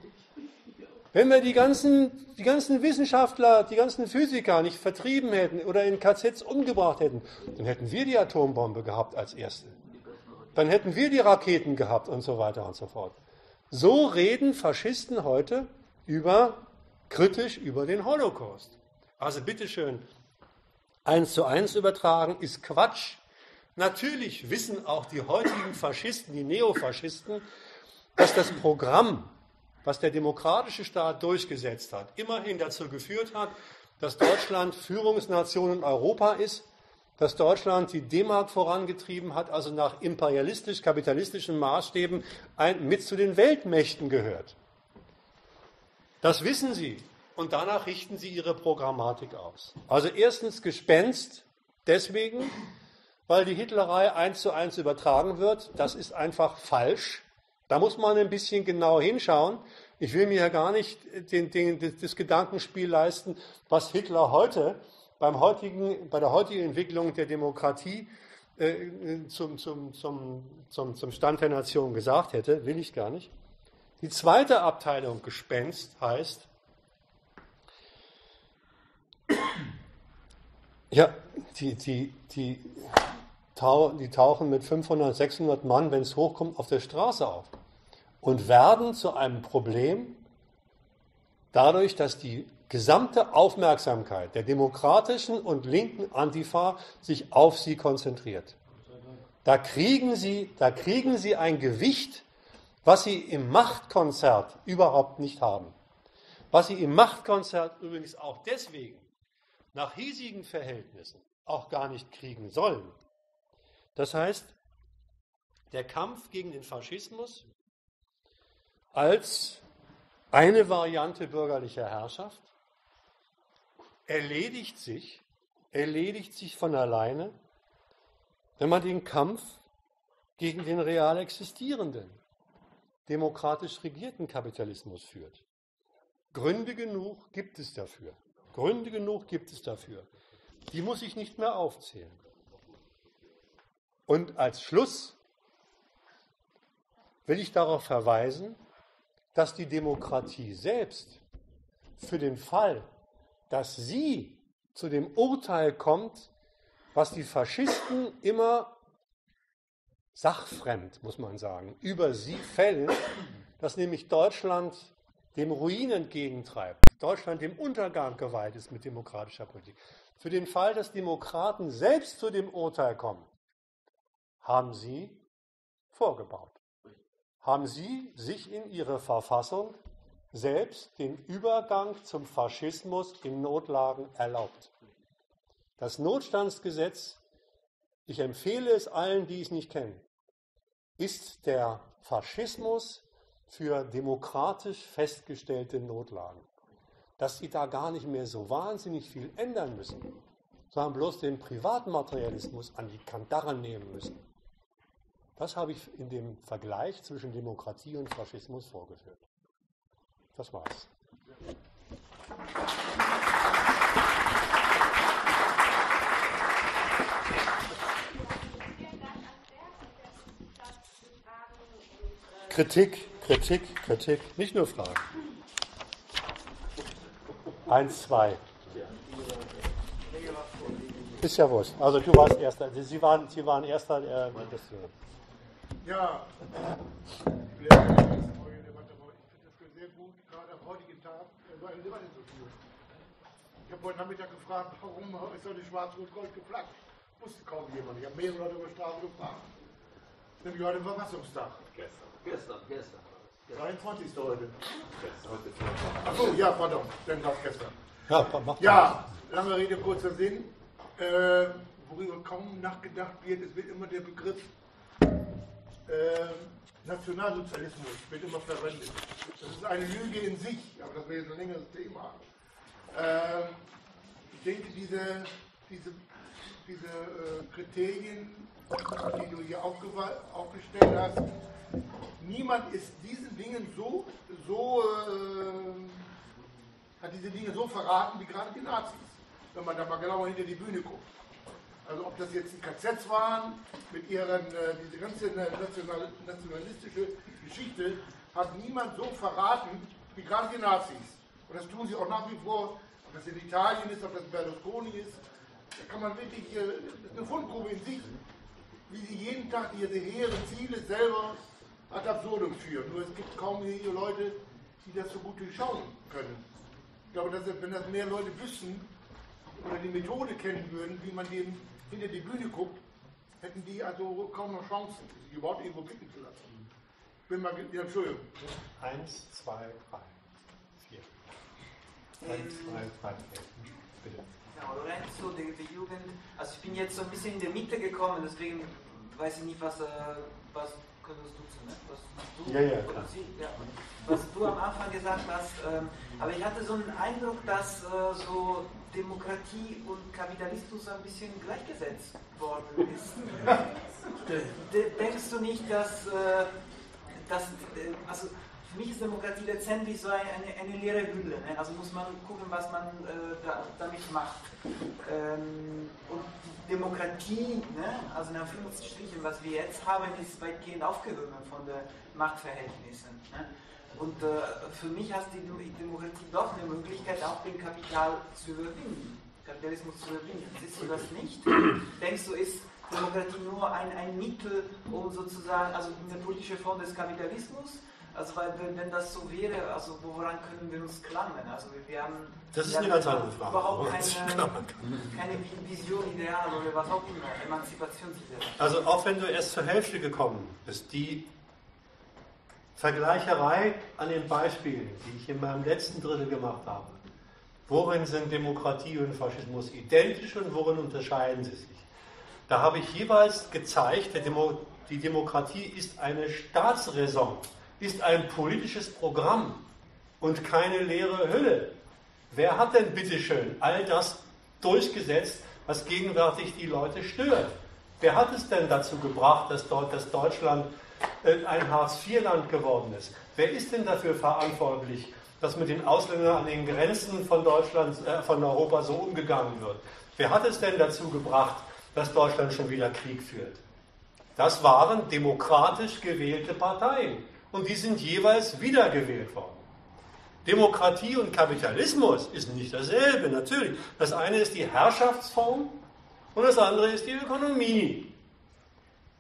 Wenn wir die ganzen, die ganzen Wissenschaftler, die ganzen Physiker nicht vertrieben hätten oder in K Zs umgebracht hätten, dann hätten wir die Atombombe gehabt als Erste. Dann hätten wir die Raketen gehabt und so weiter und so fort. So reden Faschisten heute über, kritisch über den Holocaust. Also bitteschön, eins zu eins übertragen ist Quatsch. Natürlich wissen auch die heutigen Faschisten, die Neofaschisten, dass das Programm, was der demokratische Staat durchgesetzt hat, immerhin dazu geführt hat, dass Deutschland Führungsnation in Europa ist, dass Deutschland die D-Mark vorangetrieben hat, also nach imperialistisch-kapitalistischen Maßstäben ein, mit zu den Weltmächten gehört. Das wissen sie und danach richten sie ihre Programmatik aus. Also erstens Gespenst, deswegen, weil die Hitlerei eins zu eins übertragen wird. Das ist einfach falsch. Da muss man ein bisschen genau hinschauen. Ich will mir ja gar nicht den, den, das Gedankenspiel leisten, was Hitler heute beim heutigen, bei der heutigen Entwicklung der Demokratie äh, zum, zum, zum, zum, zum Stand der Nation gesagt hätte. Will ich gar nicht. Die zweite Abteilung Gespenst heißt, ja, die, die, die, die tauchen mit fünfhundert, sechshundert Mann, wenn es hochkommt, auf der Straße auf und werden zu einem Problem dadurch, dass die gesamte Aufmerksamkeit der demokratischen und linken Antifa sich auf sie konzentriert. Da kriegen sie, da kriegen sie ein Gewicht, was sie im Machtkonzert überhaupt nicht haben. Was sie im Machtkonzert übrigens auch deswegen nach hiesigen Verhältnissen auch gar nicht kriegen sollen. Das heißt, der Kampf gegen den Faschismus als eine Variante bürgerlicher Herrschaft erledigt sich, erledigt sich von alleine, wenn man den Kampf gegen den real existierenden, demokratisch regierten Kapitalismus führt. Gründe genug gibt es dafür. Gründe genug gibt es dafür. Die muss ich nicht mehr aufzählen. Und als Schluss will ich darauf verweisen, dass die Demokratie selbst für den Fall, dass sie zu dem Urteil kommt, was die Faschisten immer sachfremd, muss man sagen, über sie fällen, dass nämlich Deutschland dem Ruin entgegentreibt, Deutschland dem Untergang geweiht ist mit demokratischer Politik. Für den Fall, dass Demokraten selbst zu dem Urteil kommen, haben sie vorgebaut. Haben sie sich in ihre Verfassung selbst den Übergang zum Faschismus in Notlagen erlaubt. Das Notstandsgesetz, ich empfehle es allen, die es nicht kennen, ist der Faschismus für demokratisch festgestellte Notlagen. Dass sie da gar nicht mehr so wahnsinnig viel ändern müssen, sondern bloß den Privatmaterialismus an die Kandare nehmen müssen. Das habe ich in dem Vergleich zwischen Demokratie und Faschismus vorgeführt. Das war's. Kritik, Kritik, Kritik, nicht nur Fragen. Eins, zwei. Ist ja wurscht. Also du warst Erster. Sie waren, Sie waren Erster. Äh, das, ja, ich finde das sehr gut, gerade am heutigen Tag, so eine Debatte zu führen. Ich habe heute Nachmittag gefragt, warum ist heute Schwarz-Rot-Gold geflaggt? Wusste kaum jemand. Ich habe mehrere Leute über Straße gefragt. Nämlich heute Verfassungstag. Gestern, gestern, gestern. dreiundzwanzigsten heute. Gestern. Achso, ja, pardon, dann war es gestern. Ja, mach ja, lange Rede, kurzer Sinn. Äh, worüber kaum nachgedacht wird, es wird immer der Begriff äh, Nationalsozialismus wird immer verwendet. Das ist eine Lüge in sich, aber das wäre jetzt ein längeres Thema. Äh, ich denke, diese, diese, diese äh, Kriterien, die du hier aufgestellt hast, niemand ist diesen Dingen so, so äh, hat diese Dinge so verraten wie gerade die Nazis, wenn man da mal genauer hinter die Bühne guckt. Also ob das jetzt die K Zs waren, mit ihren, äh, diese ganze national, nationalistische Geschichte, hat niemand so verraten wie gerade die Nazis. Und das tun sie auch nach wie vor, ob das in Italien ist, ob das Berlusconi ist. Da kann man wirklich, äh, das ist eine Fundgrube in sich, wie sie jeden Tag ihre hehren Ziele selber ad absurdum führen. Nur es gibt kaum hier Leute, die das so gut durchschauen können. Ich glaube, dass, wenn das mehr Leute wüssten oder die Methode kennen würden, wie man dem hinter die Bühne guckt, hätten die also kaum noch Chancen, sich überhaupt irgendwo blicken zu lassen. Bin mal, ja, Entschuldigung. Eins, zwei, drei, vier. Eins, zwei, drei, vier. Bitte. Ja, Lorenzo, die, die Jugend. Also ich bin jetzt so ein bisschen in der Mitte gekommen, deswegen weiß ich nicht, was, äh, was könntest du zu, ne? Was du, ja, ja, oder sie, ja, was du am Anfang gesagt hast. Ähm, aber ich hatte so einen Eindruck, dass äh, so Demokratie und Kapitalismus ein bisschen gleichgesetzt worden ist. Denkst du nicht, dass, äh, dass äh, also für mich ist Demokratie letztendlich so eine, eine leere Hülle. Ne? Also muss man gucken, was man äh, da, damit macht. Ähm, und die Demokratie, ne? Also in Anführungsstrichen, was wir jetzt haben, ist weitgehend aufgehoben von den Machtverhältnissen. Ne? Und äh, für mich hat die Demokratie doch eine Möglichkeit, auch den Kapital zu überwinden, Kapitalismus zu überwinden. Siehst du das nicht? Denkst du, ist Demokratie nur ein, ein Mittel, um sozusagen, also eine politische Form des Kapitalismus? Also weil wenn, wenn das so wäre, also woran können wir uns klammern? Also wir haben, das ist wir eine haben ganz andere Frage. Überhaupt keine, keine Vision, Ideal oder was auch immer, Emanzipationsidee. Also auch wenn du erst zur Hälfte gekommen bist, die Vergleicherei an den Beispielen, die ich in meinem letzten Drittel gemacht habe, worin sind Demokratie und Faschismus identisch und worin unterscheiden sie sich? Da habe ich jeweils gezeigt, der Demo, die Demokratie ist eine Staatsräson, ist ein politisches Programm und keine leere Hülle. Wer hat denn bitteschön all das durchgesetzt, was gegenwärtig die Leute stört? Wer hat es denn dazu gebracht, dass, dort, dass Deutschland ein Hartz vier Land geworden ist? Wer ist denn dafür verantwortlich, dass mit den Ausländern an den Grenzen von Deutschland, äh, von Europa so umgegangen wird? Wer hat es denn dazu gebracht, dass Deutschland schon wieder Krieg führt? Das waren demokratisch gewählte Parteien und die sind jeweils wiedergewählt worden. Demokratie und Kapitalismus ist nicht dasselbe, natürlich. Das eine ist die Herrschaftsform und das andere ist die Ökonomie.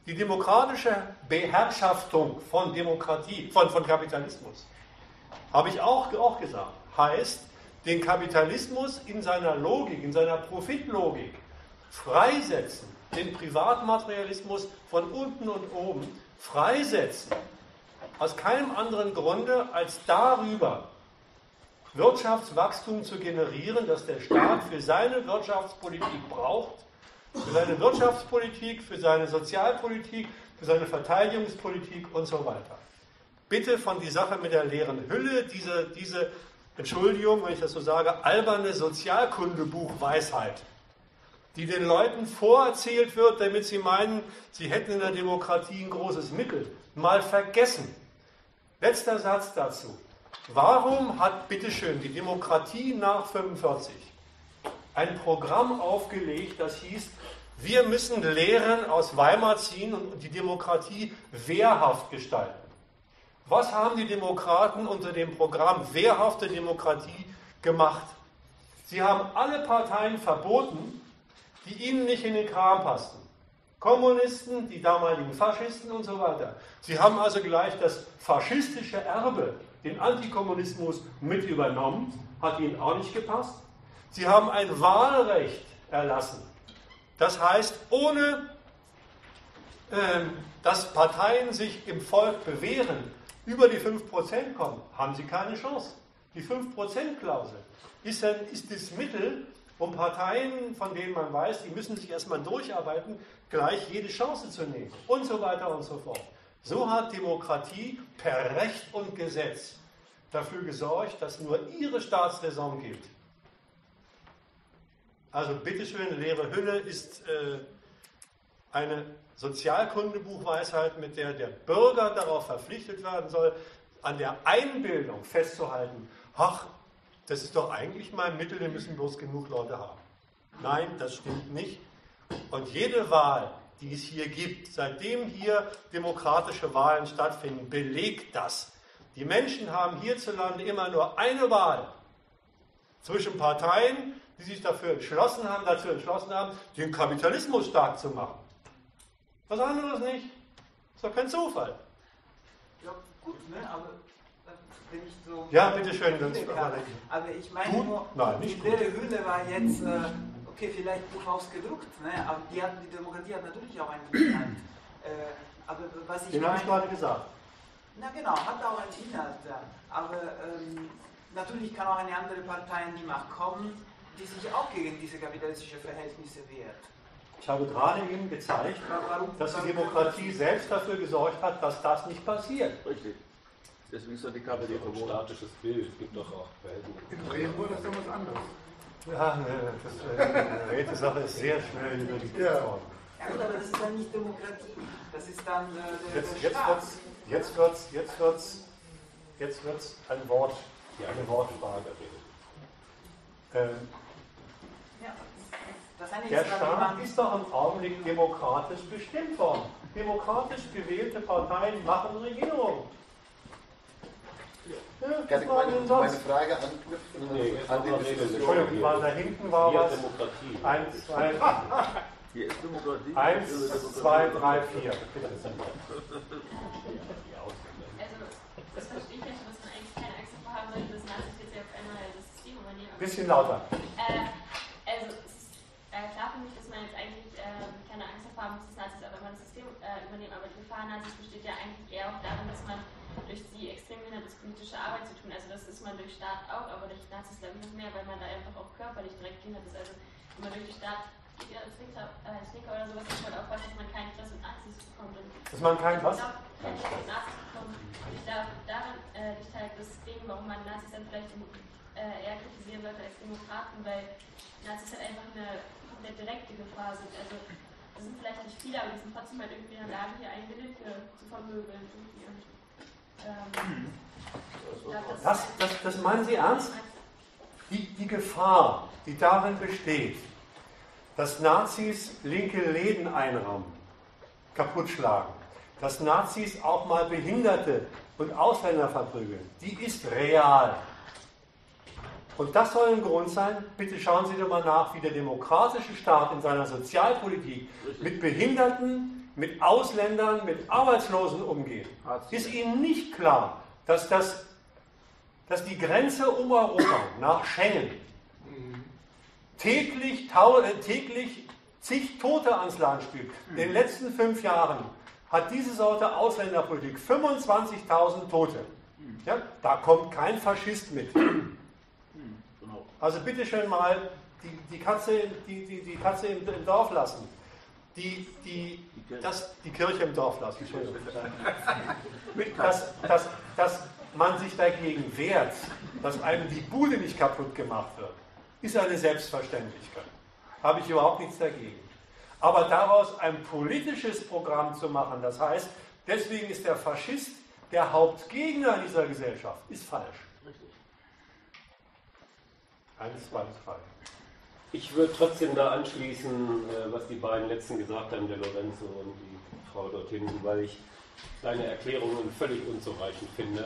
Die demokratische Beherrschaftung von Demokratie, von, von Kapitalismus, habe ich auch, auch gesagt, heißt, den Kapitalismus in seiner Logik, in seiner Profitlogik freisetzen, den Privatmaterialismus von unten und oben freisetzen, aus keinem anderen Grunde als darüber, Wirtschaftswachstum zu generieren, das der Staat für seine Wirtschaftspolitik braucht, für seine Wirtschaftspolitik, für seine Sozialpolitik, für seine Verteidigungspolitik und so weiter. Bitte von die Sache mit der leeren Hülle, diese, diese Entschuldigung, wenn ich das so sage, alberne Sozialkundebuchweisheit, die den Leuten vorerzählt wird, damit sie meinen, sie hätten in der Demokratie ein großes Mittel, mal vergessen. Letzter Satz dazu. Warum hat, bitteschön, die Demokratie nach fünfundvierzig ein Programm aufgelegt, das hieß, wir müssen Lehren aus Weimar ziehen und die Demokratie wehrhaft gestalten? Was haben die Demokraten unter dem Programm wehrhafte Demokratie gemacht? Sie haben alle Parteien verboten, die ihnen nicht in den Kram passten. Kommunisten, die damaligen Faschisten und so weiter. Sie haben also gleich das faschistische Erbe, den Antikommunismus, mit übernommen, hat ihnen auch nicht gepasst. Sie haben ein Wahlrecht erlassen. Das heißt, ohne äh, dass Parteien sich im Volk bewähren, über die fünf Prozent kommen, haben sie keine Chance. Die fünf Prozent-Klausel ist, ist das Mittel, um Parteien, von denen man weiß, die müssen sich erstmal durcharbeiten, gleich jede Chance zu nehmen und so weiter und so fort. So hat Demokratie per Recht und Gesetz dafür gesorgt, dass nur ihre Staatsräson gilt. Also bitteschön, leere Hülle ist äh, eine Sozialkundebuchweisheit, mit der der Bürger darauf verpflichtet werden soll, an der Einbildung festzuhalten, ach, das ist doch eigentlich mein Mittel, wir müssen bloß genug Leute haben. Nein, das stimmt nicht. Und jede Wahl, die es hier gibt, seitdem hier demokratische Wahlen stattfinden, belegt das. Die Menschen haben hierzulande immer nur eine Wahl zwischen Parteien, die sich dafür entschlossen haben, dazu entschlossen haben, den Kapitalismus stark zu machen. Was anderes nicht. Ist doch kein Zufall. Ja, gut, ne? Aber wenn ich so. Ja, bitteschön. Aber ich meine, gut? nur, Nein, nicht die gut. leere Hülle war jetzt, äh, okay, vielleicht gut ausgedruckt, ne? Aber die, hat, die Demokratie hat natürlich auch einen Inhalt. Äh, aber was ich Den habe ich gerade gesagt. Na genau, hat auch einen Inhalt. Ja. Aber ähm, natürlich kann auch eine andere Partei in die Macht kommen, die sich auch gegen diese kapitalistischen Verhältnisse wehrt. Ich habe gerade Ihnen gezeigt, dass die Demokratie selbst dafür gesorgt hat, dass das nicht passiert. Richtig. Deswegen ist doch die K P D Ein statisches Bild, es gibt doch auch Verhältnisse. In Bremen war das damals anders. Ja, ne, das, äh, die Rätesache ist sehr schnell über die Ja. worden. Ja gut, aber das ist dann nicht Demokratie. Das ist dann äh, der, Jetzt, der jetzt Staat. wird's, jetzt wird's, jetzt wird's, jetzt wird's ein Wort, eine Wortfrage. Ähm, Ja, das eine Der ist dann Staat jemand- ist doch im Augenblick demokratisch bestimmt worden. Demokratisch gewählte Parteien machen Regierung. Ja, Kann das ich war meine, denn meine sonst? Frage anknüpfen Nee, an die aber Regeln. Diskussion? Entschuldigung, war da hinten war Hier was. Demokratie. Eins, zwei, Hier ist Demokratie. eins, Hier ist Demokratie. zwei, drei, vier. Bitte. Also, das verstehe ich ja schon, dass man eigentlich keine Angst davor haben sollte, dass Nazis jetzt ja auf einmal das System übernehmen. Aber, Bisschen lauter. äh, also, es ist äh, klar für mich, dass man jetzt eigentlich äh, keine Angst davor haben muss, dass Nazis auf einmal das System äh, übernehmen. Aber die Gefahr Nazis besteht ja eigentlich eher auch darin, dass man durch die extrem behinderte politische Arbeit zu tun, also das ist man durch Staat auch, aber durch Nazis glaube ich noch mehr, weil man da einfach auch körperlich direkt gehindert ist. Also, wenn man durch die Staat geht, ja, Snicker, äh, Snicker oder sowas, muss man aufpassen, dass man keinen Stress mit Nazis bekommt. Und Dass man kein was? Ich glaube, kein Stress mit Nazis bekommt. Und ich glaube, daran äh, liegt halt das Ding, warum man Nazis dann vielleicht äh, eher kritisieren sollte als Demokraten, weil Nazis halt einfach eine komplett direkte Gefahr sind. Also, das sind vielleicht nicht viele, aber die sind trotzdem halt irgendwie in der Lage, hier eine Willkür zu vermöbeln. Irgendwie. Und, ähm, ich glaub, Das, das, das meinen Sie ernst? Die, die Gefahr, die darin besteht, dass Nazis linke Läden einrammen, kaputt schlagen, dass Nazis auch mal Behinderte und Ausländer verprügeln, die ist real. Und das soll ein Grund sein, bitte schauen Sie doch mal nach, wie der demokratische Staat in seiner Sozialpolitik mit Behinderten, mit Ausländern, mit Arbeitslosen umgehen? Ist Ihnen nicht klar, dass, das, dass die Grenze um Europa nach Schengen täglich, tau, äh, täglich zig Tote ans Land spült? In den letzten fünf Jahren hat diese Sorte Ausländerpolitik fünfundzwanzigtausend Tote. Ja, da kommt kein Faschist mit. Also bitte schön mal die, die Katze, die, die, die Katze im, im Dorf lassen. Die, die, das, die Kirche im Dorf lassen. Dass, dass, dass man sich dagegen wehrt, dass einem die Bude nicht kaputt gemacht wird, ist eine Selbstverständlichkeit. Habe ich überhaupt nichts dagegen. Aber daraus ein politisches Programm zu machen, das heißt, deswegen ist der Faschist der Hauptgegner dieser Gesellschaft, ist falsch. Eine zweite Frage. Ich würde trotzdem da anschließen, was die beiden letzten gesagt haben, der Lorenzo und die Frau dort hinten, weil ich deine Erklärungen völlig unzureichend finde.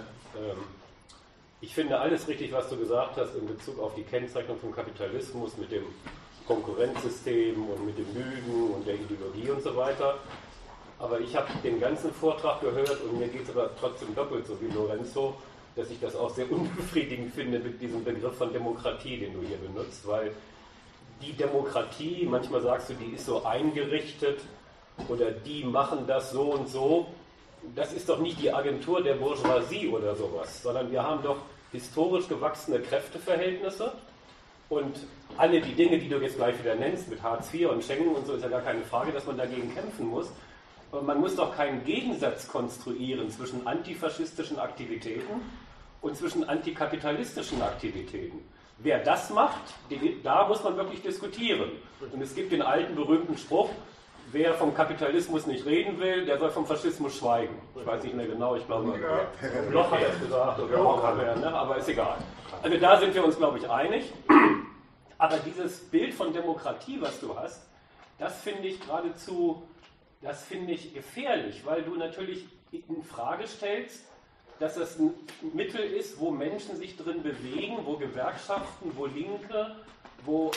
Ich finde alles richtig, was du gesagt hast in Bezug auf die Kennzeichnung von Kapitalismus mit dem Konkurrenzsystem und mit dem Lügen und der Ideologie und so weiter. Aber ich habe den ganzen Vortrag gehört und mir geht es aber trotzdem doppelt so wie Lorenzo, dass ich das auch sehr unbefriedigend finde mit diesem Begriff von Demokratie, den du hier benutzt, weil die Demokratie, manchmal sagst du, die ist so eingerichtet oder die machen das so und so, das ist doch nicht die Agentur der Bourgeoisie oder sowas, sondern wir haben doch historisch gewachsene Kräfteverhältnisse und alle die Dinge, die du jetzt gleich wieder nennst, mit Hartz vier und Schengen und so, ist ja gar keine Frage, dass man dagegen kämpfen muss. Aber man muss doch keinen Gegensatz konstruieren zwischen antifaschistischen Aktivitäten und zwischen antikapitalistischen Aktivitäten. Wer das macht, da muss man wirklich diskutieren. Und es gibt den alten berühmten Spruch, wer vom Kapitalismus nicht reden will, der soll vom Faschismus schweigen. Ich weiß nicht mehr genau, ich glaube, Bloch hat das gesagt, oder Bloch, ne? Aber ist egal. Also da sind wir uns, glaube ich, einig. Aber dieses Bild von Demokratie, was du hast, das finde ich geradezu, das finde ich gefährlich, weil du natürlich in Frage stellst, dass es ein Mittel ist, wo Menschen sich drin bewegen, wo Gewerkschaften, wo Linke, wo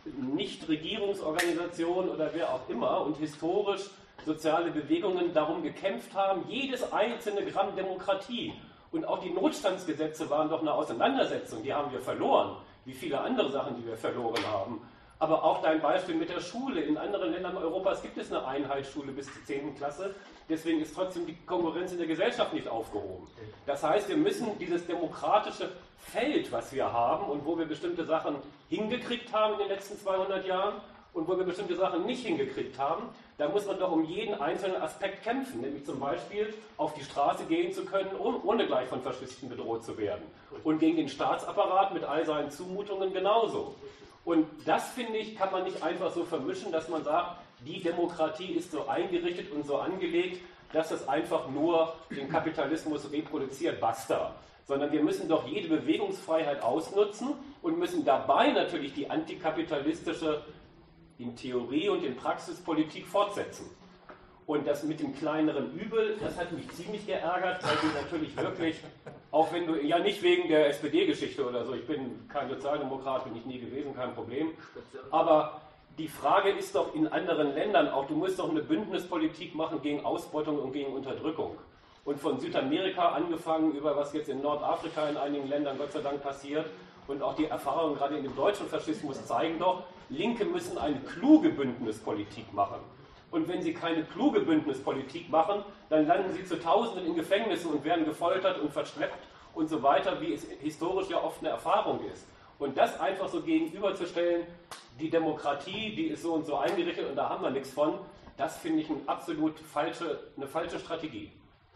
Nichtregierungsorganisationen oder wer auch immer und historisch soziale Bewegungen darum gekämpft haben, jedes einzelne Gramm Demokratie. Und auch die Notstandsgesetze waren doch eine Auseinandersetzung, die haben wir verloren, wie viele andere Sachen, die wir verloren haben. Aber auch dein Beispiel mit der Schule. In anderen Ländern Europas gibt es eine Einheitsschule bis zur zehnten Klasse. Deswegen ist trotzdem die Konkurrenz in der Gesellschaft nicht aufgehoben. Das heißt, wir müssen dieses demokratische Feld, was wir haben und wo wir bestimmte Sachen hingekriegt haben in den letzten zweihundert Jahren und wo wir bestimmte Sachen nicht hingekriegt haben, da muss man doch um jeden einzelnen Aspekt kämpfen. Nämlich zum Beispiel auf die Straße gehen zu können, ohne gleich von Faschisten bedroht zu werden. Und gegen den Staatsapparat mit all seinen Zumutungen genauso. Und das, finde ich, kann man nicht einfach so vermischen, dass man sagt, die Demokratie ist so eingerichtet und so angelegt, dass es einfach nur den Kapitalismus reproduziert, basta. Sondern wir müssen doch jede Bewegungsfreiheit ausnutzen und müssen dabei natürlich die antikapitalistische in Theorie und in Praxispolitik fortsetzen. Und das mit dem kleineren Übel, das hat mich ziemlich geärgert, weil du natürlich wirklich, auch wenn du, ja nicht wegen der S P D-Geschichte oder so, ich bin kein Sozialdemokrat, bin ich nie gewesen, kein Problem, aber die Frage ist doch in anderen Ländern auch, du musst doch eine Bündnispolitik machen gegen Ausbeutung und gegen Unterdrückung. Und von Südamerika angefangen über was jetzt in Nordafrika in einigen Ländern Gott sei Dank passiert und auch die Erfahrungen gerade in dem deutschen Faschismus zeigen doch, Linke müssen eine kluge Bündnispolitik machen. Und wenn sie keine kluge Bündnispolitik machen, dann landen sie zu Tausenden in Gefängnissen und werden gefoltert und verschleppt und so weiter, wie es historisch ja oft eine Erfahrung ist. Und das einfach so gegenüberzustellen, die Demokratie, die ist so und so eingerichtet und da haben wir nichts von, das finde ich eine absolut falsche, eine falsche Strategie.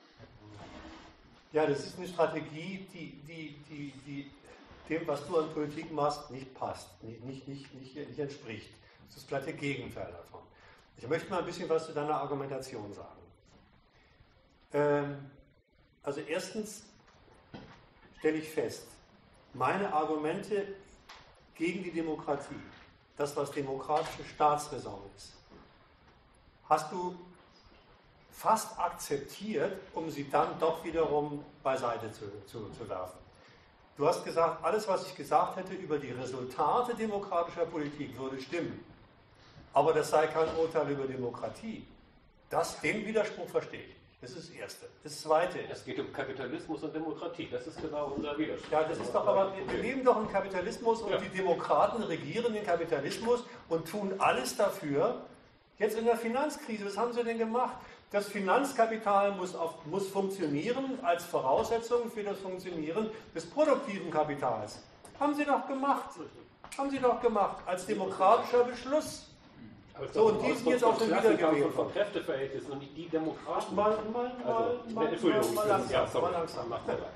Ja, das ist eine Strategie, die, die, die, die dem, was du an Politik machst, nicht passt, nicht, nicht, nicht, nicht, nicht entspricht. Das ist das glatte Gegenteil davon. Ich möchte mal ein bisschen was zu deiner Argumentation sagen. Ähm, also erstens stelle ich fest, meine Argumente gegen die Demokratie, das, was demokratische Staatsräson ist, hast du fast akzeptiert, um sie dann doch wiederum beiseite zu, zu, zu werfen. Du hast gesagt, alles, was ich gesagt hätte über die Resultate demokratischer Politik, würde stimmen. Aber das sei kein Urteil über Demokratie. Das, den Widerspruch verstehe ich. Das ist das Erste. Das Zweite ist... Es geht um Kapitalismus und Demokratie. Das ist genau unser Widerspruch. Ja, das ist doch aber... Wir leben doch im Kapitalismus und ja. die Demokraten regieren den Kapitalismus und tun alles dafür. Jetzt in der Finanzkrise, was haben sie denn gemacht? Das Finanzkapital muss, auf, muss funktionieren als Voraussetzung für das Funktionieren des produktiven Kapitals. Haben sie doch gemacht. Haben sie doch gemacht. Als demokratischer Beschluss. So, und die sind jetzt auch schon wieder gewählt von Kräfteverhältnissen und nicht die Demokraten. Mal, mal, mal, also, mal, Entschuldigung, mal, mal langsam. Ja, sorry. Mal langsam.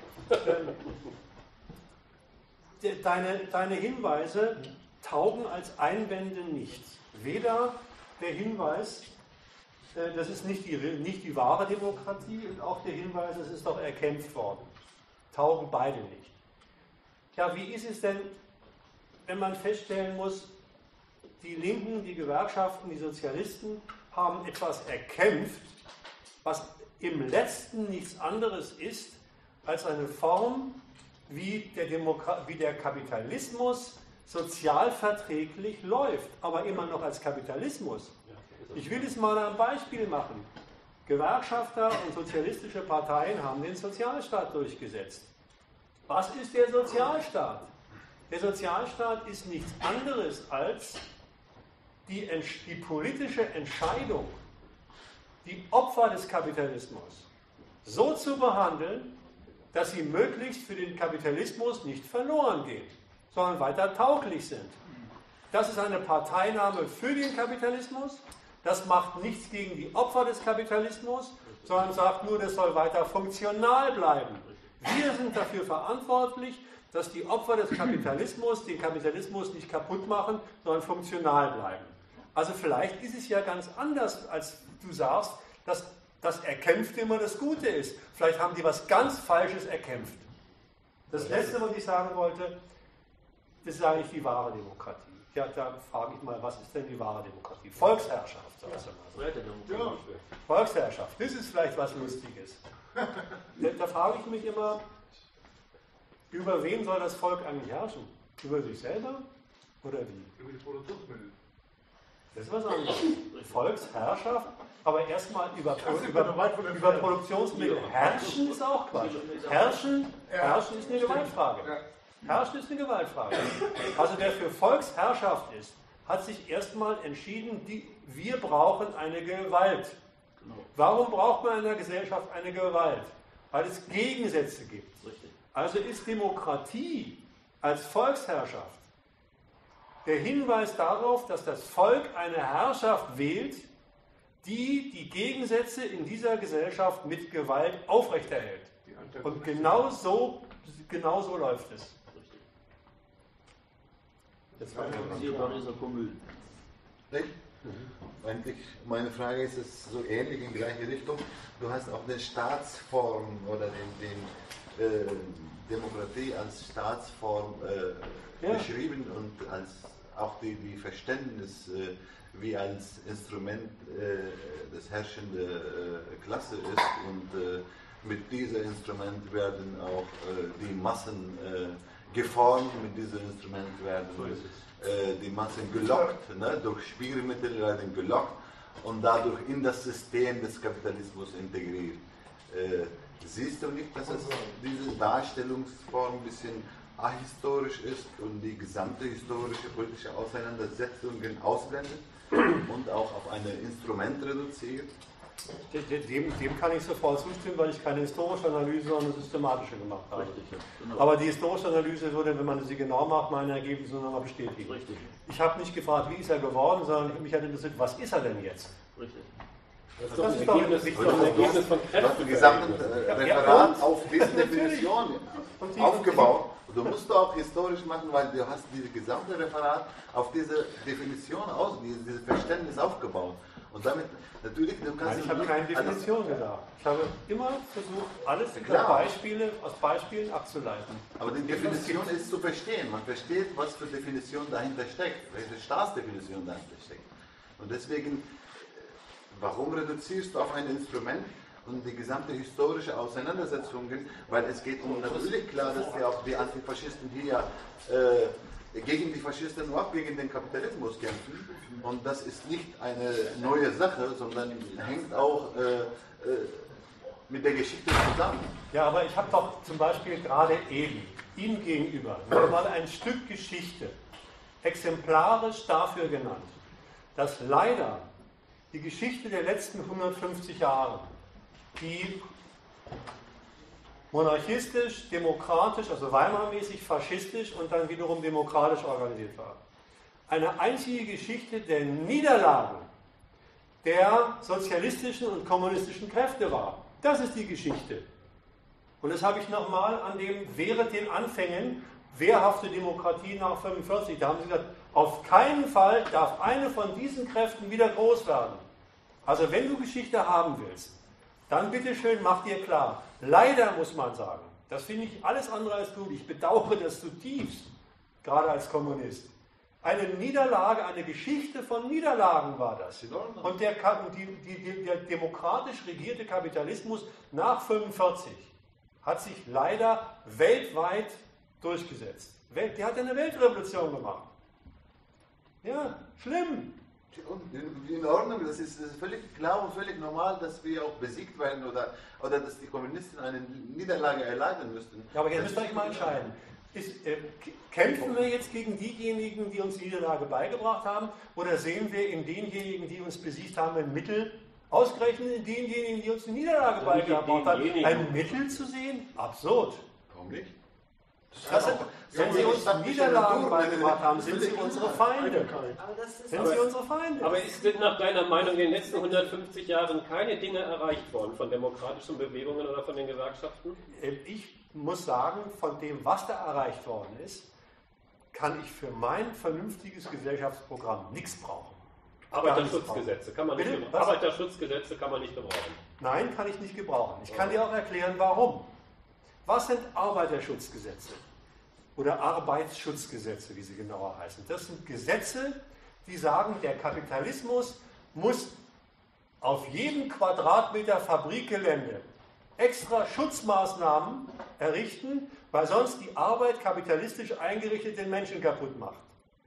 Deine, deine Hinweise taugen als Einwände nichts. Weder der Hinweis, das ist nicht die, nicht die wahre Demokratie, und auch der Hinweis, es ist doch erkämpft worden. Taugen beide nicht. Ja, wie ist es denn, wenn man feststellen muss, die Linken, die Gewerkschaften, die Sozialisten haben etwas erkämpft, was im Letzten nichts anderes ist als eine Form, wie der, Demokra- wie der Kapitalismus sozialverträglich läuft, aber immer noch als Kapitalismus. Ich will es mal ein Beispiel machen. Gewerkschafter und sozialistische Parteien haben den Sozialstaat durchgesetzt. Was ist der Sozialstaat? Der Sozialstaat ist nichts anderes als die, die politische Entscheidung, die Opfer des Kapitalismus so zu behandeln, dass sie möglichst für den Kapitalismus nicht verloren gehen, sondern weiter tauglich sind. Das ist eine Parteinahme für den Kapitalismus. Das macht nichts gegen die Opfer des Kapitalismus, sondern sagt nur, das soll weiter funktional bleiben. Wir sind dafür verantwortlich, dass die Opfer des Kapitalismus den Kapitalismus nicht kaputt machen, sondern funktional bleiben. Also vielleicht ist es ja ganz anders, als du sagst, dass das Erkämpfte immer das Gute ist. Vielleicht haben die was ganz Falsches erkämpft. Das Letzte, was ich sagen wollte, das ist eigentlich die wahre Demokratie. Ja, da frage ich mal, was ist denn die wahre Demokratie? Volksherrschaft, sagst du mal so. Ja. Volksherrschaft, das ist vielleicht was Lustiges. Da, da frage ich mich immer, über wen soll das Volk eigentlich herrschen? Über sich selber oder wie? Über die Produktionsmittel. Das ist was anderes. Volksherrschaft, aber erstmal über, Das ist über, noch weit von über entfernt. Produktionsmittel. Herrschen ist auch Quatsch. Herrschen, herrschen ist eine Gewaltfrage. Ja. Herrschen ist eine Gewaltfrage. Also wer für Volksherrschaft ist, hat sich erstmal entschieden, die, wir brauchen eine Gewalt. Warum braucht man in der Gesellschaft eine Gewalt? Weil es Gegensätze gibt. Also ist Demokratie als Volksherrschaft der Hinweis darauf, dass das Volk eine Herrschaft wählt, die die Gegensätze in dieser Gesellschaft mit Gewalt aufrechterhält. Und genau so, genau so läuft es. Jetzt war die Pariser Kommune. Nicht? Mhm. Eigentlich, meine Frage ist es so ähnlich in gleiche Richtung. Du hast auch eine Staatsform oder den, den äh, Demokratie als Staatsform äh, ja. beschrieben und als auch die, die Verständnis äh, wie als Instrument äh, das herrschende äh, Klasse ist und äh, mit diesem Instrument werden auch äh, die Massen äh, geformt, mit diesem Instrument werden äh, die Massen gelockt, ne? Durch Spielmittel werden gelockt und dadurch in das System des Kapitalismus integriert. Äh, siehst du nicht, dass es diese Darstellungsform ein bisschen ahistorisch ist und die gesamte historische politische Auseinandersetzungen ausblendet und auch auf ein Instrument reduziert? Dem, dem kann ich sofort zustimmen, weil ich keine historische Analyse, sondern eine systematische gemacht habe. Richtig, ja, genau. Aber die historische Analyse würde, wenn man sie genau macht, meine Ergebnisse nochmal bestätigen. Richtig. Ich habe nicht gefragt, wie ist er geworden, sondern mich hat interessiert, was ist er denn jetzt? Richtig. Das ist Das doch ein ist doch- Ergebnis, das ist doch ein doch- Ergebnis von Du hast ein gesamtes äh, Ja, Referat und? auf diese Definition Und die- aufgebaut. Du musst du auch historisch machen, weil du hast dieses gesamte Referat auf diese Definition aus, dieses, dieses Verständnis aufgebaut. Und damit, natürlich, du kannst... Nein, ich habe keine Definition gesagt. Ich habe immer versucht, alles über Klar. Beispiele, aus Beispielen abzuleiten. Aber die Definition ist zu verstehen. Man versteht, was für Definition dahinter steckt, welche Staatsdefinition dahinter steckt. Und deswegen, warum reduzierst du auf ein Instrument und die gesamte historische Auseinandersetzungen? Weil es geht um natürlich klar, dass ja auch die Antifaschisten hier äh, gegen die Faschisten und auch gegen den Kapitalismus kämpfen. Und das ist nicht eine neue Sache, sondern hängt auch äh, äh, mit der Geschichte zusammen. Ja, aber ich habe doch zum Beispiel gerade eben Ihnen gegenüber nochmal ein Stück Geschichte exemplarisch dafür genannt, dass leider die Geschichte der letzten hundertfünfzig Jahre, die monarchistisch, demokratisch, also Weimar-mäßig, faschistisch und dann wiederum demokratisch organisiert war. Eine einzige Geschichte der Niederlagen der sozialistischen und kommunistischen Kräfte war. Das ist die Geschichte. Und das habe ich nochmal an dem, während den Anfängen, wehrhafte Demokratie nach fünfundvierzig, da haben sie gesagt, auf keinen Fall darf eine von diesen Kräften wieder groß werden. Also wenn du Geschichte haben willst, dann bitteschön mach dir klar, leider muss man sagen, das finde ich alles andere als gut, ich bedauere das zutiefst, gerade als Kommunist. Eine Niederlage, eine Geschichte von Niederlagen war das. Und der, die, die, der demokratisch regierte Kapitalismus nach fünfundvierzig hat sich leider weltweit durchgesetzt. Der hat eine Weltrevolution gemacht. Ja, schlimm. In Ordnung, das ist, das ist völlig klar und völlig normal, dass wir auch besiegt werden oder, oder dass die Kommunisten eine Niederlage erleiden müssten. Ja, aber jetzt müsst ihr euch mal entscheiden. Ist, äh, kämpfen wir jetzt gegen diejenigen, die uns die Niederlage beigebracht haben, oder sehen wir in denjenigen, die uns besiegt haben, ein Mittel, ausgerechnet in denjenigen, die uns die Niederlage beigebracht haben, ein Mittel zu sehen? Absurd. Warum nicht? Das sind, wenn Sie uns Niederlagen beigebracht haben, sind Sie unsere Feinde. Sind Sie unsere Feinde. Aber ist denn nach deiner Meinung in den letzten hundertfünfzig Jahren keine Dinge erreicht worden von demokratischen Bewegungen oder von den Gewerkschaften? Ich muss sagen, von dem, was da erreicht worden ist, kann ich für mein vernünftiges Gesellschaftsprogramm nichts brauchen. Arbeiterschutzgesetze kann man nicht gebrauchen. Arbeiterschutzgesetze kann man nicht gebrauchen. Nein, kann ich nicht gebrauchen. Ich kann dir auch erklären, warum. Was sind Arbeiterschutzgesetze? Oder Arbeitsschutzgesetze, wie sie genauer heißen. Das sind Gesetze, die sagen, der Kapitalismus muss auf jedem Quadratmeter Fabrikgelände extra Schutzmaßnahmen errichten, weil sonst die Arbeit kapitalistisch eingerichtet den Menschen kaputt macht.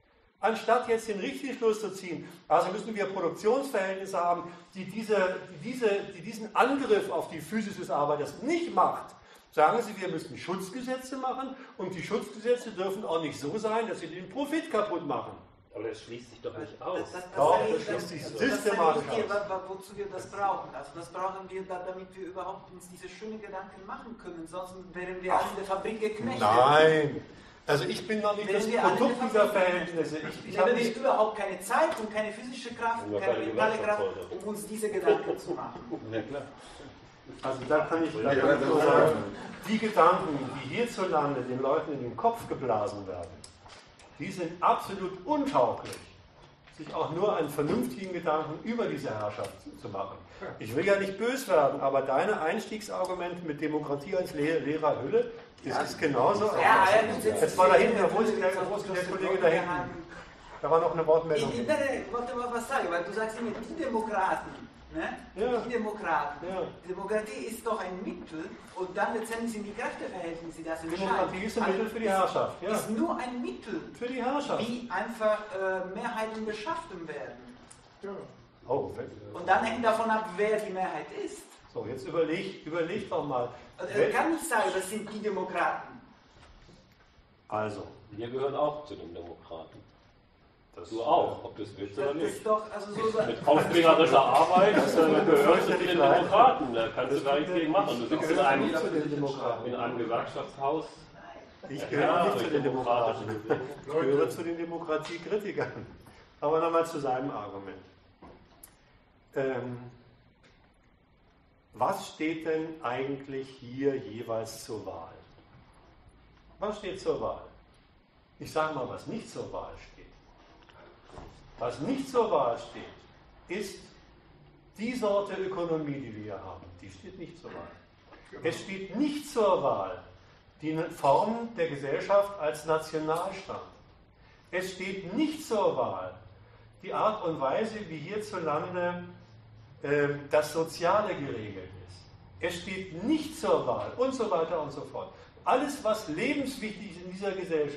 Anstatt jetzt den Richtschluss zu ziehen, also müssen wir Produktionsverhältnisse haben, die, diese, die, diese, die diesen Angriff auf die Physis des Arbeiters nicht macht, sagen Sie, wir müssen Schutzgesetze machen und die Schutzgesetze dürfen auch nicht so sein, dass sie den Profit kaputt machen. Aber das schließt sich doch nicht aus. Das, das, das Doch, das das schließt sich das, systematisch das dir, aus. wozu wir das brauchen. Also das brauchen wir, da, damit wir überhaupt uns diese schönen Gedanken machen können. Sonst wären wir alle in der Fabrik geknechtet. Nein, also ich bin noch nicht Wenn das wir alle Produkt in der dieser Fabrik Verhältnisse. Ich, ich haben habe wir nicht, überhaupt keine Zeit und keine physische Kraft, Nur keine keine mentale Kraft, Gewerkschaftsleute. um uns diese Gedanken zu machen. Ja, klar. also da kann ich, da kann ich nur sagen, die Gedanken, die hierzulande den Leuten in den Kopf geblasen werden, die sind absolut untauglich, sich auch nur einen vernünftigen Gedanken über diese Herrschaft zu machen. Ich will ja nicht böse werden, aber deine Einstiegsargument mit Demokratie als Le leerer Hülle, das ja. ist genauso. Ja, ja, jetzt war da hinten, wo ist der, wo ist der Kollege da hinten? Da war noch eine Wortmeldung. Ich, ich, ich wollte mal was sagen, weil du sagst immer, die Demokraten, ne? Ja. Die Demokraten. Ja. Demokratie ist doch ein Mittel und dann letztendlich sind die Kräfteverhältnisse, das entscheiden. Demokratie ist ein Mittel für die Herrschaft. Ja. Ist nur ein Mittel, für die Herrschaft. wie einfach äh, Mehrheiten beschaffen werden. Ja. Oh, und dann hängt davon ab, wer die Mehrheit ist. So, jetzt überleg, überleg doch mal. Er kann nicht sagen, das sind die Demokraten. Also. Wir gehören auch zu den Demokraten. Das du auch, ob du es willst oder Das nicht. ist doch, also so Mit aufklärerischer Arbeit äh, gehörst du zu den leid. Demokraten. Da kannst du gar nichts gegen machen. Du sitzt in einem, zu den Demokraten. in einem Gewerkschaftshaus. Ich gehöre Ja, nicht zu den Demokraten. demokratische Ich gehöre zu den Demokratiekritikern. Aber nochmal zu seinem Argument. Ähm, was steht denn eigentlich hier jeweils zur Wahl? Was steht zur Wahl? Ich sage mal, was nicht zur Wahl steht. Was nicht zur Wahl steht, ist die Sorte Ökonomie, die wir hier haben. Die steht nicht zur Wahl. Es steht nicht zur Wahl die Form der Gesellschaft als Nationalstaat. Es steht nicht zur Wahl die Art und Weise, wie hierzulande äh, das Soziale geregelt ist. Es steht nicht zur Wahl und so weiter und so fort. Alles, was lebenswichtig ist in dieser Gesellschaft,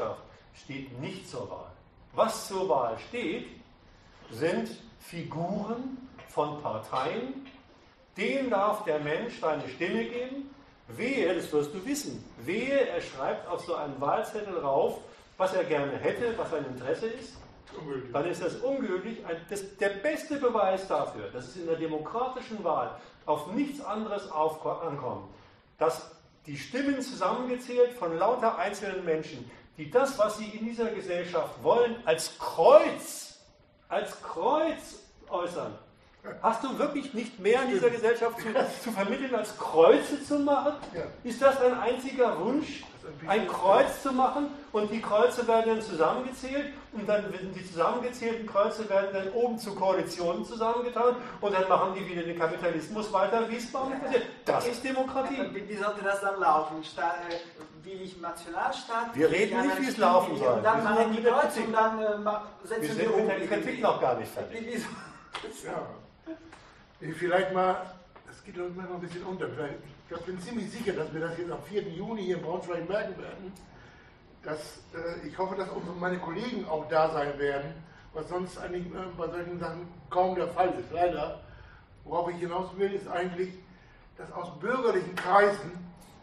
steht nicht zur Wahl. Was zur Wahl steht, sind Figuren von Parteien, denen darf der Mensch seine Stimme geben. Wehe, das wirst du wissen, wehe, er schreibt auf so einen Wahlzettel rauf, was er gerne hätte, was sein Interesse ist, dann ist das ungültig. Das, der beste Beweis dafür, dass es in der demokratischen Wahl auf nichts anderes auf, ankommt, dass die Stimmen zusammengezählt von lauter einzelnen Menschen, die das, was sie in dieser Gesellschaft wollen, als Kreuz, als Kreuz äußern. Hast du wirklich nicht mehr in dieser Gesellschaft zu, zu vermitteln, als Kreuze zu machen? Ja. Ist das dein einziger Wunsch, ein Kreuz zu machen? Und die Kreuze werden dann zusammengezählt und dann werden die zusammengezählten Kreuze werden dann oben zu Koalitionen zusammengetan und dann machen die wieder den Kapitalismus weiter, wie es bei uns passiert. Das ist Demokratie. Wie, wie sollte das dann laufen? Sta äh, will ich Nationalstaat? Wir reden nicht, wie es laufen soll. Und dann Wir machen sind die mit der Kreuze Kritik. und dann äh, ma- setzen Wir wir sind um. mit der Kritik noch gar nicht fertig. Wie- wie- Ja. Vielleicht mal, das geht uns manchmal ein bisschen unter. Vielleicht, ich bin ziemlich sicher, dass wir das jetzt am vierten Juni hier in Braunschweig merken werden. Dass, äh, ich hoffe, dass unsere, meine Kollegen auch da sein werden, was sonst eigentlich äh, bei solchen Sachen kaum der Fall ist. Leider. Worauf ich hinaus will, ist eigentlich, dass aus bürgerlichen Kreisen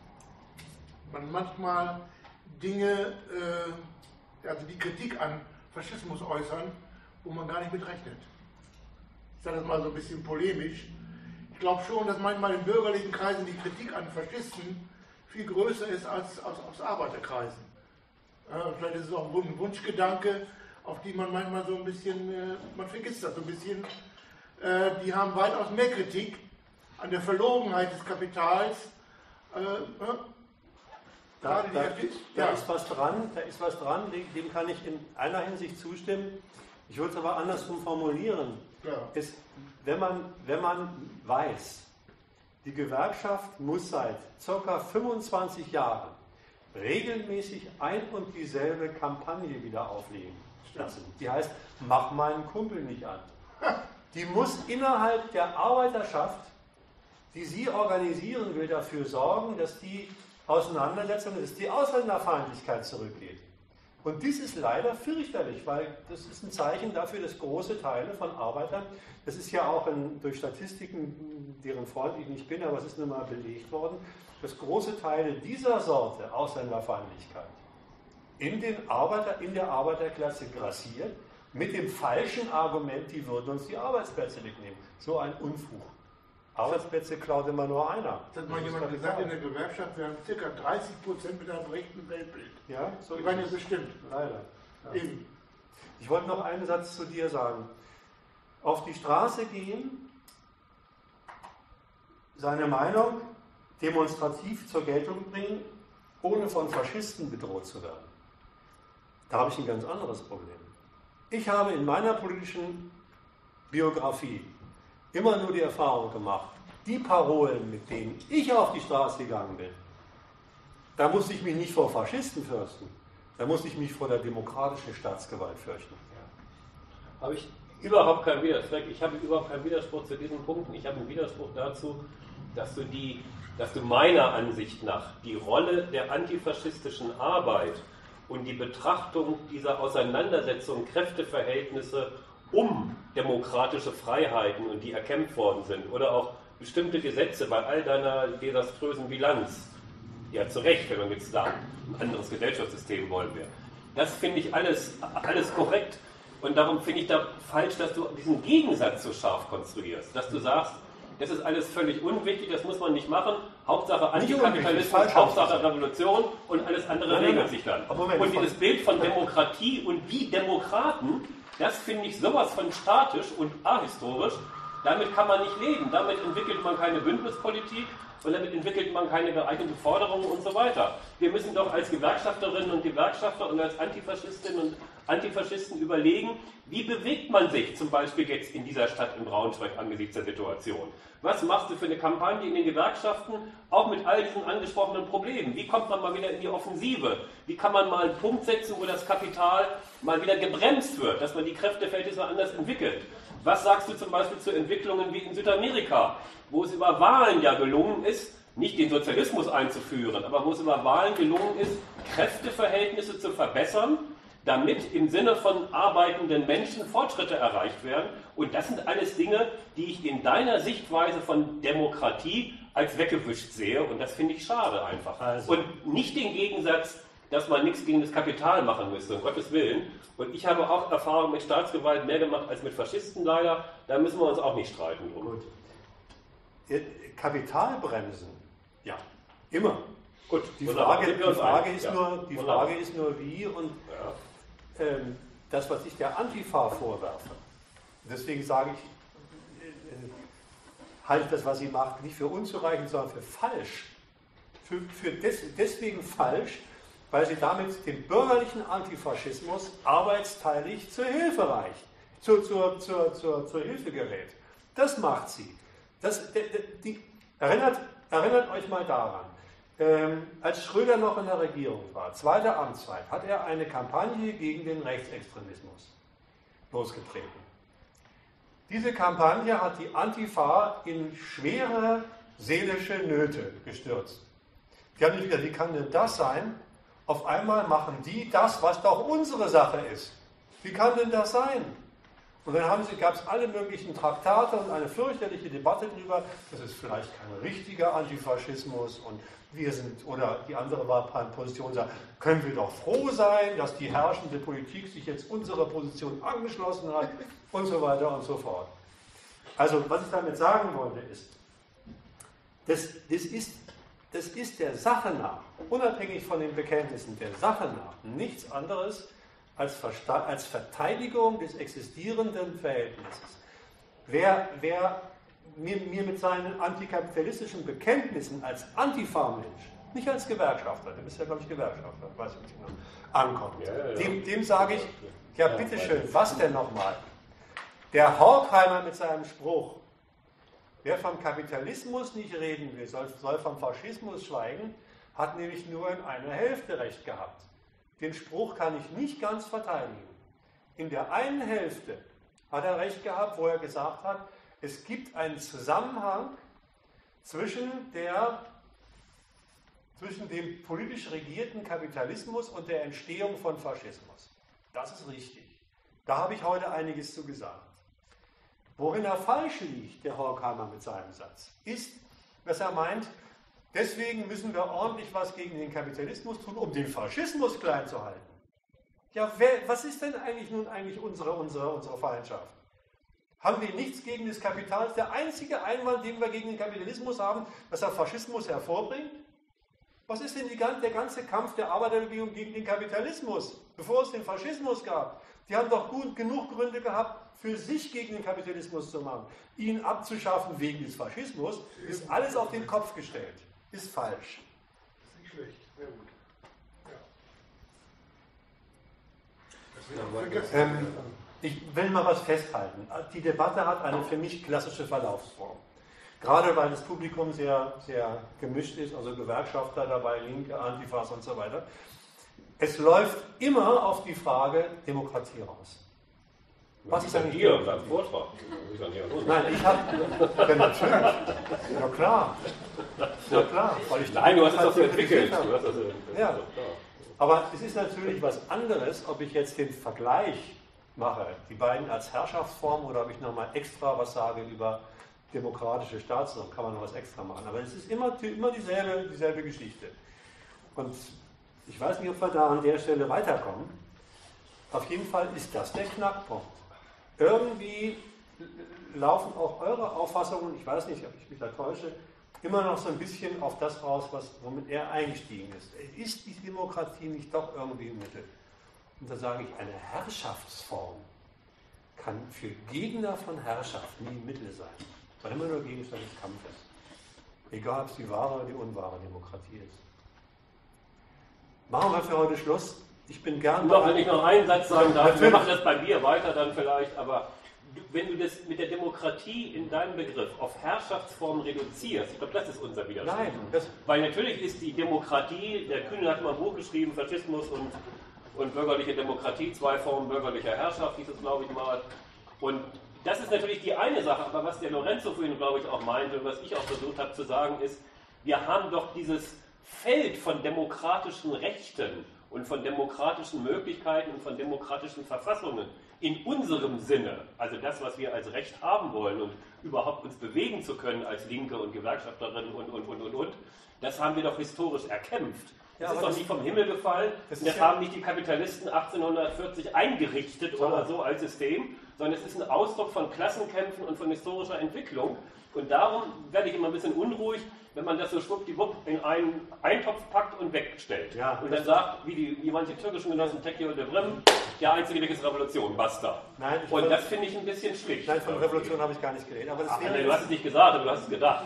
man manchmal Dinge, äh, also die Kritik an Faschismus äußern, wo man gar nicht mit rechnet. Ich sage das mal so ein bisschen polemisch. Ich glaube schon, dass manchmal in bürgerlichen Kreisen die Kritik an Faschisten viel größer ist als aus, aus Arbeiterkreisen. Äh, vielleicht ist es auch ein Wunschgedanke, auf die man manchmal so ein bisschen, äh, man vergisst das so ein bisschen. Äh, die haben weitaus mehr Kritik an der Verlogenheit des Kapitals. Äh, äh, Da, gerade da, die- da ja. ist was dran, da ist was dran, dem, dem kann ich in einer Hinsicht zustimmen. Ich würde es aber andersrum formulieren. Ja. Es, wenn, man, wenn man weiß, die Gewerkschaft muss seit ca. fünfundzwanzig Jahren regelmäßig ein und dieselbe Kampagne wieder auflegen lassen. Die heißt, mach meinen Kumpel nicht an. Die muss innerhalb der Arbeiterschaft, die sie organisieren will, dafür sorgen, dass die Auseinandersetzung, dass die Ausländerfeindlichkeit zurückgeht. Und dies ist leider fürchterlich, weil das ist ein Zeichen dafür, dass große Teile von Arbeitern, das ist ja auch in, durch Statistiken, deren Freund ich nicht bin, aber es ist nun mal belegt worden, dass große Teile dieser Sorte Ausländerfeindlichkeit in, den Arbeiter, in der Arbeiterklasse grassiert, mit dem falschen Argument, die würden uns die Arbeitsplätze wegnehmen. So ein Unfug. Arbeitsplätze klaut immer nur einer. Das hat mal jemand gesagt, in der Gewerkschaft, wir haben ca. dreißig Prozent mit einem rechten Weltbild. Ja, so Die ist waren ja es. bestimmt. Leider. Ja. Eben. Ich wollte noch einen Satz zu dir sagen. Auf die Straße gehen, seine Meinung demonstrativ zur Geltung bringen, ohne von Faschisten bedroht zu werden. Da habe ich ein ganz anderes Problem. Ich habe in meiner politischen Biografie immer nur die Erfahrung gemacht, die Parolen, mit denen ich auf die Straße gegangen bin, da musste ich mich nicht vor Faschisten fürchten, da musste ich mich vor der demokratischen Staatsgewalt fürchten. Habe ich überhaupt keinen Widerspruch. Ich habe überhaupt keinen Widerspruch zu diesen Punkten. Ich habe einen Widerspruch dazu, dass du, die, dass du meiner Ansicht nach die Rolle der antifaschistischen Arbeit und die Betrachtung dieser Auseinandersetzung, Kräfteverhältnisse um demokratische Freiheiten und die erkämpft worden sind oder auch bestimmte Gesetze bei all deiner desaströsen Bilanz, ja zu Recht, wenn man jetzt sagt, ein anderes Gesellschaftssystem wollen wir. Das finde ich alles, alles korrekt und darum finde ich da falsch, dass du diesen Gegensatz so scharf konstruierst, dass du sagst, das ist alles völlig unwichtig, das muss man nicht machen, Hauptsache Antikapitalismus, Hauptsache Revolution und alles andere Nein, nein, regelt nein. sich dann. Aber Moment, Und dieses Bild von Demokratie und wie Demokraten, das finde ich sowas von statisch und ahistorisch. Damit kann man nicht leben. Damit entwickelt man keine Bündnispolitik und damit entwickelt man keine geeigneten Forderungen und so weiter. Wir müssen doch als Gewerkschafterinnen und Gewerkschafter und als Antifaschistinnen und Antifaschisten überlegen, wie bewegt man sich zum Beispiel jetzt in dieser Stadt in Braunschweig angesichts der Situation? Was machst du für eine Kampagne in den Gewerkschaften, auch mit all diesen angesprochenen Problemen? Wie kommt man mal wieder in die Offensive? Wie kann man mal einen Punkt setzen, wo das Kapital mal wieder gebremst wird, dass man die Kräfteverhältnisse anders entwickelt? Was sagst du zum Beispiel zu Entwicklungen wie in Südamerika, wo es über Wahlen ja gelungen ist, nicht den Sozialismus einzuführen, aber wo es über Wahlen gelungen ist, Kräfteverhältnisse zu verbessern damit im Sinne von arbeitenden Menschen Fortschritte erreicht werden. Und das sind alles Dinge, die ich in deiner Sichtweise von Demokratie als weggewischt sehe. Und das finde ich schade einfach. Also. Und nicht den Gegensatz, dass man nichts gegen das Kapital machen müsste, um Gottes Willen. Und ich habe auch Erfahrung mit Staatsgewalt mehr gemacht als mit Faschisten leider. Da müssen wir uns auch nicht streiten drum. Gut. Kapitalbremsen, ja, immer. Gut, die Frage, die Frage, ist, ja. nur, die Frage ist nur wie und ja. ähm, das, was ich der Antifa vorwerfe. Deswegen sage ich, äh, halte das, was sie macht, nicht für unzureichend, sondern für falsch. Für, für des, deswegen falsch, weil sie damit dem bürgerlichen Antifaschismus arbeitsteilig zur Hilfe reicht, zur, zur, zur, zur, zur Hilfe gerät. Das macht sie. Das, die, die, erinnert, erinnert euch mal daran, ähm, als Schröder noch in der Regierung war, zweite Amtszeit, hat er eine Kampagne gegen den Rechtsextremismus losgetreten. Diese Kampagne hat die Antifa in schwere seelische Nöte gestürzt. Die haben nicht gesagt, wie kann denn das sein? Auf einmal machen die das, was doch unsere Sache ist. Wie kann denn das sein? Und dann gab es alle möglichen Traktate und eine fürchterliche Debatte darüber, das ist vielleicht kein richtiger Antifaschismus und wir sind, oder die andere war Position, sagt, können wir doch froh sein, dass die herrschende Politik sich jetzt unserer Position angeschlossen hat und so weiter und so fort. Also, was ich damit sagen wollte ist, das, das ist, das ist der Sache nach, unabhängig von den Bekenntnissen, der Sache nach nichts anderes als, als Verteidigung des existierenden Verhältnisses. Wer, wer mir, mir mit seinen antikapitalistischen Bekenntnissen als Antifa-Mensch, nicht als Gewerkschafter, du bist ja, glaube ich, Gewerkschafter, weiß ich nicht genau, ankommt, ja, ja, ja. Dem, dem sage ich, ja, bitteschön, was denn nochmal? Der Horkheimer mit seinem Spruch, wer vom Kapitalismus nicht reden will, soll, soll vom Faschismus schweigen, hat nämlich nur in einer Hälfte recht gehabt. Den Spruch kann ich nicht ganz verteidigen. In der einen Hälfte hat er recht gehabt, wo er gesagt hat, es gibt einen Zusammenhang zwischen, der, zwischen dem politisch regierten Kapitalismus und der Entstehung von Faschismus. Das ist richtig. Da habe ich heute einiges zu gesagt. Worin er falsch liegt, der Horkheimer mit seinem Satz, ist, dass er meint, deswegen müssen wir ordentlich was gegen den Kapitalismus tun, um den Faschismus klein zu halten. Ja, wer, was ist denn eigentlich nun eigentlich unsere, unsere, unsere Feindschaft? Haben wir nichts gegen das Kapital? Der einzige Einwand, den wir gegen den Kapitalismus haben, dass er Faschismus hervorbringt? Was ist denn die, der ganze Kampf der Arbeiterbewegung gegen den Kapitalismus, bevor es den Faschismus gab? Die haben doch gut genug Gründe gehabt, für sich gegen den Kapitalismus zu machen. Ihn abzuschaffen wegen des Faschismus, ist alles auf den Kopf gestellt. Ist falsch. Ist nicht schlecht, sehr gut. Ja. Das wird Ähm, ich will mal was festhalten. Die Debatte hat eine für mich klassische Verlaufsform. Gerade weil das Publikum sehr, sehr gemischt ist, also Gewerkschafter dabei, Linke, Antifas und so weiter. Es läuft immer auf die Frage Demokratie raus. Was ist denn hier beim Vortrag? Nein, ich habe. Ja, natürlich. Ja, klar. Ja, klar. Weil ich Nein, du hast es halt doch so entwickelt. habe. Du hast das, das ja. ist klar. Aber es ist natürlich was anderes, ob ich jetzt den Vergleich mache, die beiden als Herrschaftsform, oder ob ich nochmal extra was sage über demokratische Staatsform. Kann man noch was extra machen. Aber es ist immer, immer dieselbe, dieselbe Geschichte. Und ich weiß nicht, ob wir da an der Stelle weiterkommen. Auf jeden Fall ist das der Knackpunkt. Irgendwie laufen auch eure Auffassungen, ich weiß nicht, ob ich mich da täusche, immer noch so ein bisschen auf das raus, was, womit er eingestiegen ist. Ist die Demokratie nicht doch irgendwie im Mittel? Und da sage ich, eine Herrschaftsform kann für Gegner von Herrschaft nie Mittel sein, sondern immer nur Gegenstand des Kampfes. Egal, ob es die wahre oder die unwahre Demokratie ist. Machen wir für heute Schluss. Ich bin gern Noch, wenn ich noch einen Satz sagen darf, Natürlich. wir machen das bei mir weiter dann vielleicht, aber wenn du das mit der Demokratie in deinem Begriff auf Herrschaftsformen reduzierst, ich glaube, das ist unser Widerspruch. Nein, das Weil natürlich ist die Demokratie, der Kühne hat mal ein Buch geschrieben, Faschismus und, und bürgerliche Demokratie, zwei Formen bürgerlicher Herrschaft, hieß es, glaube ich mal. Und das ist natürlich die eine Sache, aber was der Lorenzo vorhin, glaube ich, auch meinte und was ich auch versucht habe zu sagen, ist, wir haben doch dieses Feld von demokratischen Rechten und von demokratischen Möglichkeiten und von demokratischen Verfassungen in unserem Sinne, also das, was wir als Recht haben wollen und überhaupt uns bewegen zu können als Linke und Gewerkschafterinnen und, und, und, und, und, das haben wir doch historisch erkämpft. Das ja, ist doch nicht vom Himmel gefallen, das, das haben nicht die Kapitalisten achtzehnhundertvierzig eingerichtet oder so als System, sondern es ist ein Ausdruck von Klassenkämpfen und von historischer Entwicklung. Und darum werde ich immer ein bisschen unruhig, wenn man das so schwuppdiwupp in einen Eintopf packt und wegstellt. Ja, und dann sagt, wie, die, wie manche türkischen Genossen, Tekir und Devrim, der einzige Weg ist Revolution, basta. Nein, und das finde ich ein bisschen schlicht. Nein, von Revolution habe ich gar nicht geredet. Aber das Ach, wäre du hast es nicht gesagt, aber du hast es gedacht.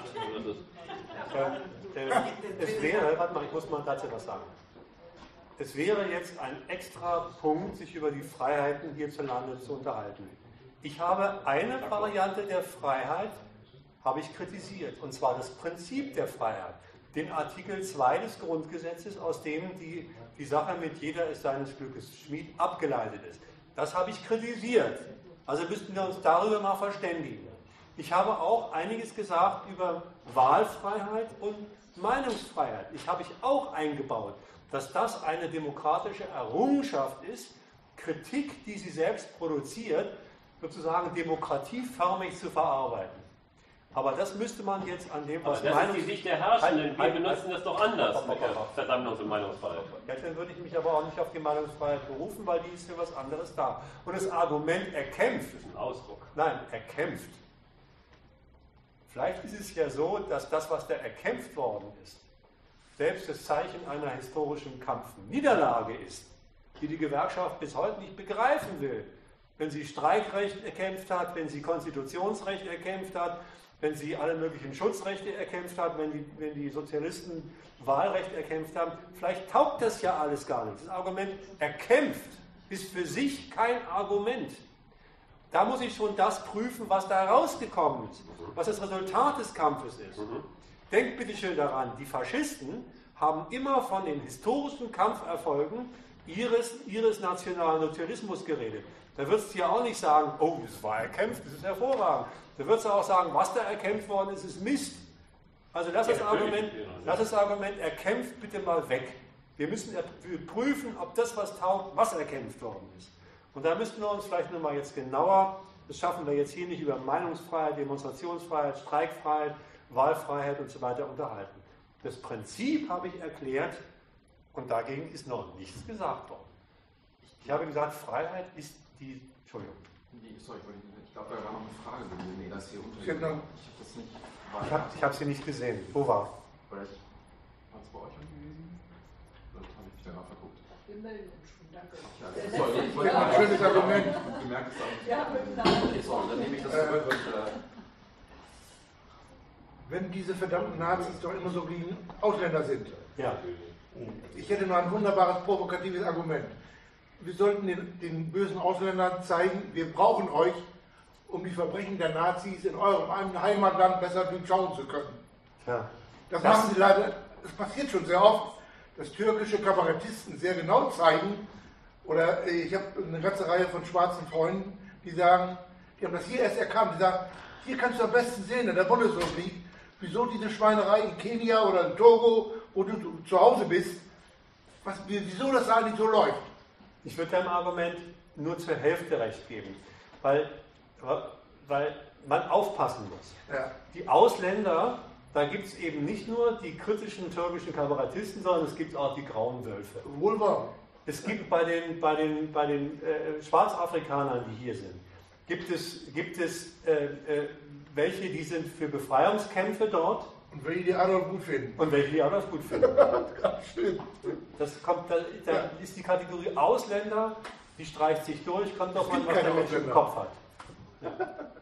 äh, äh, es wäre, warte mal, ich muss mal dazu was sagen. Es wäre jetzt ein extra Punkt, sich über die Freiheiten hierzulande zu unterhalten. Ich habe eine Variante der Freiheit, habe ich kritisiert, und zwar das Prinzip der Freiheit, den Artikel zwei des Grundgesetzes, aus dem die, die Sache mit jeder ist seines Glückes Schmied abgeleitet ist. Das habe ich kritisiert. Also müssten wir uns darüber mal verständigen. Ich habe auch einiges gesagt über Wahlfreiheit und Meinungsfreiheit. Ich habe ich auch eingebaut, dass das eine demokratische Errungenschaft ist, Kritik, die sie selbst produziert, sozusagen demokratieförmig zu verarbeiten. Aber das müsste man jetzt an dem, was Aber das Meinungs- ist die Sicht der Herrschenden. Wir halt, benutzen halt, das doch anders halt, mit der Versammlungs- und Meinungsfreiheit. Ja, dann würde ich mich aber auch nicht auf die Meinungsfreiheit berufen, weil die ist für was anderes da. Und das Argument erkämpft. Das ist ein Ausdruck. Nein, erkämpft. Vielleicht ist es ja so, dass das, was da erkämpft worden ist, selbst das Zeichen einer historischen Kampfniederlage ist, die die Gewerkschaft bis heute nicht begreifen will. Wenn sie Streikrecht erkämpft hat, wenn sie Konstitutionsrecht erkämpft hat, wenn sie alle möglichen Schutzrechte erkämpft hat, wenn die, wenn die Sozialisten Wahlrecht erkämpft haben, vielleicht taugt das ja alles gar nicht. Das Argument erkämpft ist für sich kein Argument. Da muss ich schon das prüfen, was da rausgekommen ist, was das Resultat des Kampfes ist. Mhm. Denkt bitte schön daran, die Faschisten haben immer von den historischen Kampferfolgen ihres, ihres Nationalsozialismus geredet. Da würdest du ja auch nicht sagen, oh, das war erkämpft, das ist hervorragend. Da würdest du auch sagen, was da erkämpft worden ist, ist Mist. Also lass das Argument, lass das Argument erkämpft bitte mal weg. Wir müssen prüfen, ob das, was taugt, was erkämpft worden ist. Und da müssten wir uns vielleicht nochmal jetzt genauer, das schaffen wir jetzt hier nicht, über Meinungsfreiheit, Demonstrationsfreiheit, Streikfreiheit, Wahlfreiheit und so weiter unterhalten. Das Prinzip habe ich erklärt und dagegen ist noch nichts gesagt worden. Ich habe gesagt, Freiheit ist die... Entschuldigung. Nee, sorry, ich glaube, da war noch eine Frage. Nee, das hier unter. Ich habe das nicht. Ich habe ich hab sie nicht gesehen. Wo war? War es bei euch gewesen? Oder habe ich mich danach verguckt? Wir melden uns schon, danke. Ja, sorry, ich wollte ein schönes Argument. Gemerkt es auch. Ja, okay, sorry, dann nehme ich das zurück. Und, äh, wenn diese verdammten Nazis doch immer so gegen Ausländer sind. Ja. Ich hätte nur ein wunderbares, provokatives Argument. Wir sollten den, den bösen Ausländern zeigen, wir brauchen euch, um die Verbrechen der Nazis in eurem Heimatland besser durchschauen zu können. Ja. Das, Das- machen sie leider, das passiert schon sehr oft, dass türkische Kabarettisten sehr genau zeigen, oder äh, ich habe eine ganze Reihe von schwarzen Freunden, die sagen, die haben das hier erst erkannt, die sagen, hier kannst du am besten sehen, in der Bundesrepublik, wieso diese Schweinerei in Kenia oder in Togo, wo du, du zu Hause bist, was, wieso das eigentlich so läuft. Ich würde deinem Argument nur zur Hälfte recht geben, weil, weil man aufpassen muss. Ja. Die Ausländer, da gibt es eben nicht nur die kritischen türkischen Kabarettisten, sondern es gibt auch die grauen Wölfe. Wohl wahr. Es gibt bei den, bei den, bei den äh, Schwarzafrikanern, die hier sind, gibt es, gibt es äh, äh, welche, die sind für Befreiungskämpfe dort. Und welche die Adolf gut finden. Und welche die Adolf gut finden. Stimmt. Das kommt, da, da Ja. ist die Kategorie Ausländer, die streicht sich durch, kommt doch Es mal, gibt was keine der Mensch im Ausländer. Kopf hat. Ja.